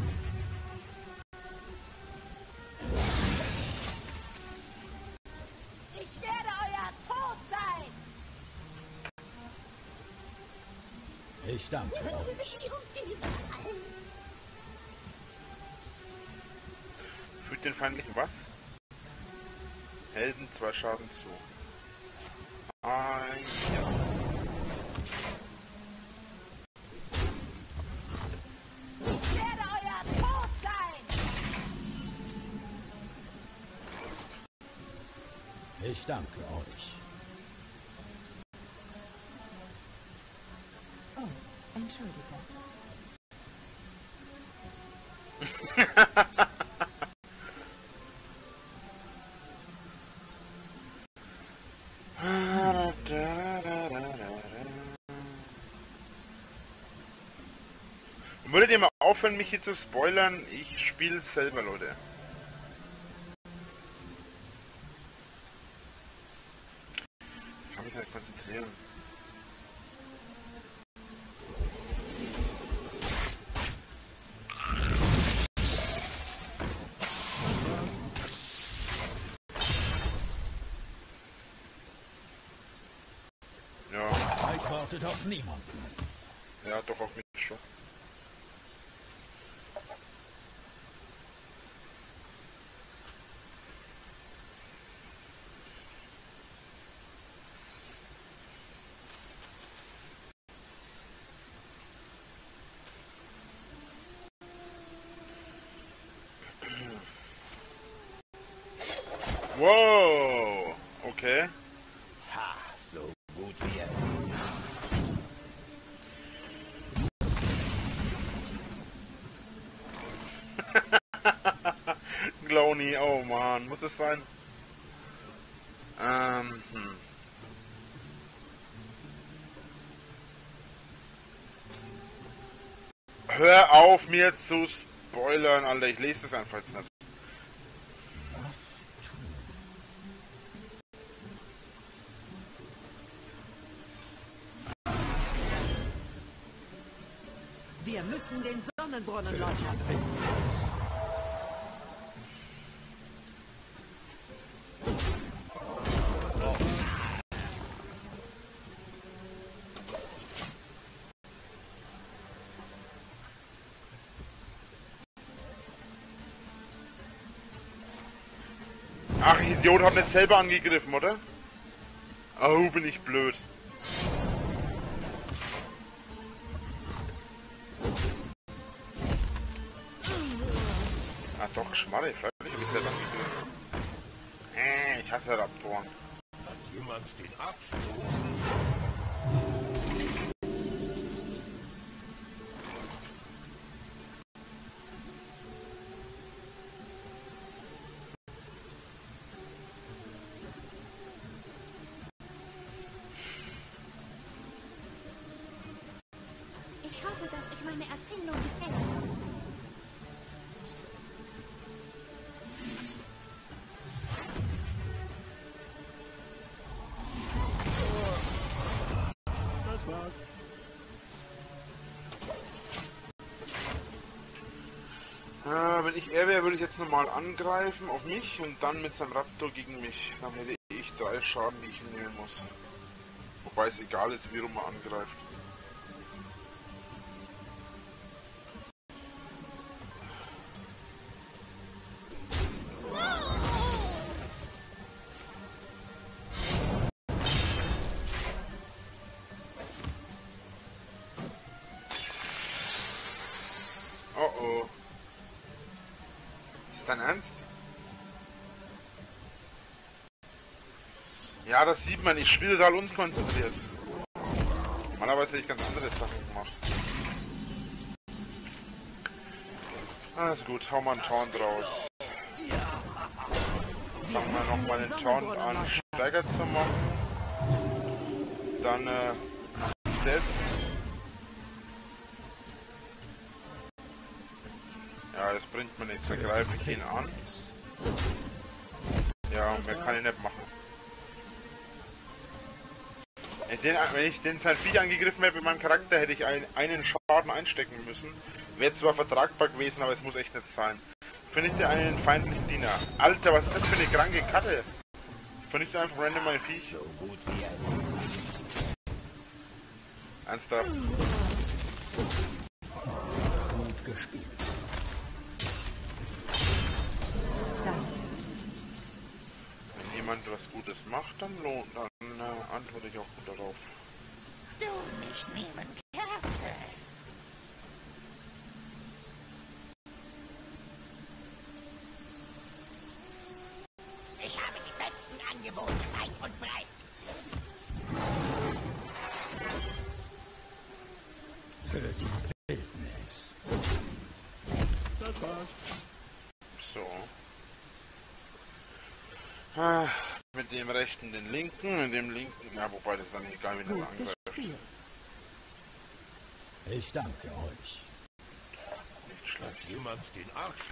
Ich werde euer Tod sein! Ich danke euch. Fügt den feindlichen was? Helden zwei Schaden zu. Ein, ja. Ich werde euer Tod sein! Ich danke euch. Oh, Entschuldigung. Würdet ihr mal aufhören, mich hier zu spoilern? Ich spiele selber, Leute. Ich kann mich nicht konzentrieren. Ja, Zeit wartet auf niemanden. ja, doch auf mich schon. Wow, okay. Ha, so gut wie er. Glowny, oh man, muss es sein? Ähm, hm. Hör auf mir zu spoilern, Alter, ich lese das einfach jetzt nicht. Wir müssen den Sonnenbrunnen löschen. Ach, ich Idiot, hab nicht selber angegriffen, oder? Oh, bin ich blöd. Ah doch, Schmarre, freilich hab ich selber angegriffen. Äh, ich hasse Raptoren. Hat jemand den Abzug? Ich hoffe, dass euch meine Erfindung gefällt. Das war's. Äh, wenn ich er wäre, würde ich jetzt nochmal angreifen auf mich und dann mit seinem Raptor gegen mich. Dann hätte ich drei Schaden, die ich nehmen muss. Wobei es egal ist, wie rum er angreift. Oh oh. Ist dein Ernst? Ja, das sieht man. Ich spiele total unkonzentriert. Normalerweise hätte ich ganz andere Sachen gemacht. Alles gut, hau mal einen Taunt raus. Fangen wir nochmal den Taunt an, stärker zu machen. Dann äh, das. Ja, das bringt mir nichts. Da greife ich ihn an. Ja, mehr kann ich nicht machen. Wenn ich den, wenn ich den sein Vieh angegriffen hätte mit meinem Charakter, hätte ich ein, einen Schaden einstecken müssen. Wäre zwar vertragbar gewesen, aber es muss echt nicht sein. Vernichte einen feindlichen Diener. Alter, was ist das für eine kranke Karte? Vernichte einfach random mein Vieh. So gut wie ein... Ernsthaft. Gut gespielt. Wenn jemand was Gutes macht, dann lohnt, dann äh, antworte ich auch gut darauf. Du nicht nehmen, Kerze. Ich habe die besten Angebote weit und breit. Für die Wildnis. Das war's. So. Ah, mit dem rechten den linken, mit dem linken, ja, wobei das ist dann egal, wie der angreift. Ich danke euch. Nicht schlecht. Jemand den Arsch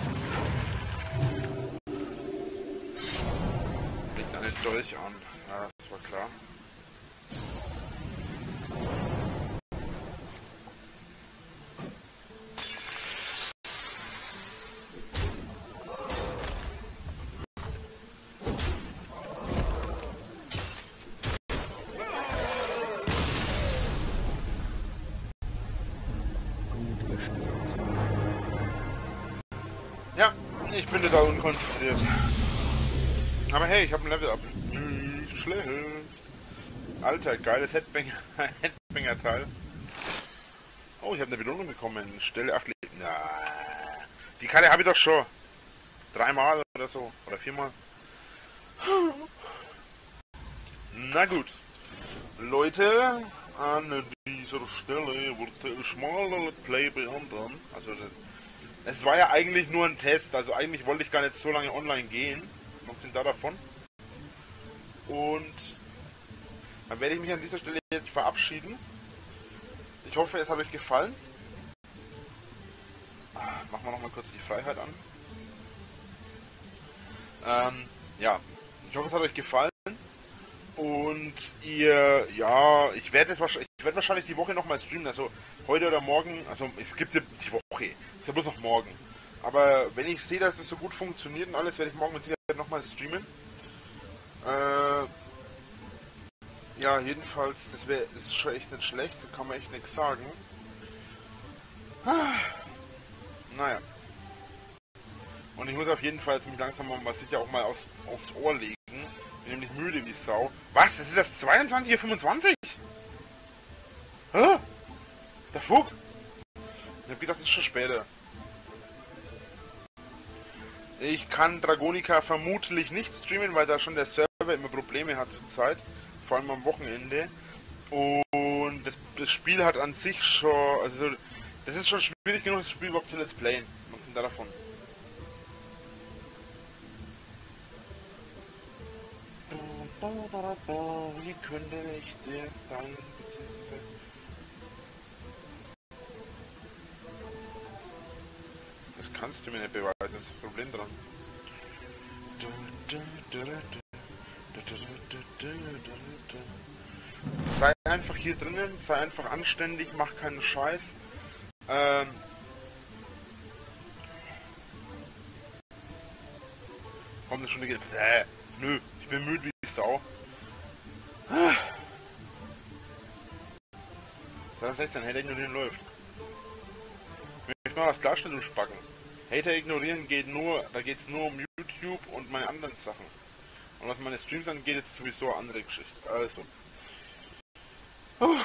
Legt einen Dolch an. Ja, das war klar. Ja, ich bin total unkonzentriert. Aber hey, ich habe ein Level up. Nicht schlecht. Alter, geiles Headbanger, Headbanger-Teil. Oh, ich habe eine Belohnung bekommen. Stelle acht Leben. Na, die Karte habe ich doch schon. Dreimal oder so. Oder viermal. Na gut. Leute, an dieser Stelle wurde schmaler Play beenden. Also, das, es war ja eigentlich nur ein Test. Also, eigentlich wollte ich gar nicht so lange online gehen. Noch sind da davon. Und dann werde ich mich an dieser Stelle jetzt verabschieden. Ich hoffe, es hat euch gefallen. Machen wir nochmal kurz die Freiheit an. Ähm, ja, ich hoffe, es hat euch gefallen. Und ihr, ja, ich werde es wahrscheinlich, ich werde wahrscheinlich die Woche nochmal streamen. Also heute oder morgen, also es gibt ja die Woche, ist ja bloß noch morgen. Aber wenn ich sehe, dass das so gut funktioniert und alles, werde ich morgen mit Sicherheit nochmal streamen. Äh, ja, jedenfalls, das wäre, das ist schon echt nicht schlecht, da kann man echt nichts sagen. Ah, naja. Und ich muss auf jeden Fall jetzt mich langsam mal sicher auch mal aufs, aufs Ohr legen. Bin nämlich müde wie Sau. Was? Das ist das zweiundzwanzig Uhr fünfundzwanzig? Hä? Der Fug? Ich hab gedacht, das ist schon später. Ich kann Dragonica vermutlich nicht streamen, weil da schon der Server immer Probleme hat zur Zeit. Vor allem am Wochenende. Und das, das Spiel hat an sich schon... Also das ist schon schwierig genug, das Spiel überhaupt zu let's playen. Was sind da davon? Wie könnte ich dir dann kannst du mir nicht beweisen, das ist das Problem dran. Sei einfach hier drinnen, sei einfach anständig, mach keinen Scheiß. Ähm... Kommt eine Stunde geht. Äh, nö, ich bin müde wie Sau. zweitausendsechzehn, Hater ignorieren läuft. Ich möchte mal was klarstellen, du Spacken. Hater ignorieren geht nur, da geht es nur um YouTube und meine anderen Sachen. Und was meine Streams angeht, ist sowieso eine andere Geschichte. Also. Huh.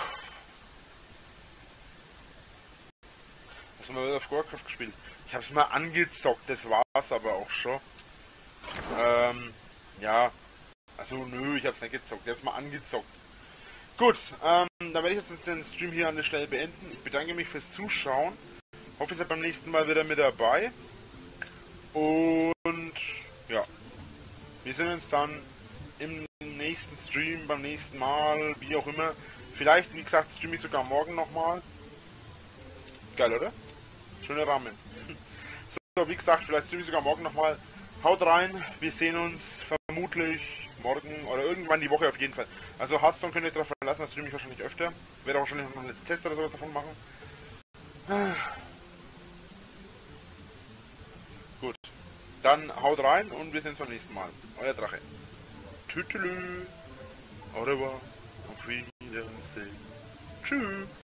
Hast du mal wieder auf Warcraft gespielt? Ich hab's mal angezockt, das war's aber auch schon. Ähm, ja. Also nö, ich hab's nicht gezockt, ich hab's mal angezockt. Gut, ähm, dann werde ich jetzt den Stream hier an der Stelle beenden. Ich bedanke mich fürs Zuschauen. Hoffe, ihr seid beim nächsten Mal wieder mit dabei. Und ja, wir sehen uns dann im nächsten Stream, beim nächsten Mal, wie auch immer. Vielleicht, wie gesagt, streame ich sogar morgen nochmal. Geil, oder? Schöner Rahmen. So, wie gesagt, vielleicht streame ich sogar morgen nochmal. Haut rein, wir sehen uns vermutlich morgen oder irgendwann die Woche auf jeden Fall. Also Hearthstone könnt ihr darauf verlassen, das streame ich wahrscheinlich öfter. Werde auch wahrscheinlich noch einen Test oder sowas davon machen. Gut. Dann haut rein und wir sehen uns beim nächsten Mal. Euer Drache. Tütelü. Au revoir. Auf Wiedersehen. Tschüss.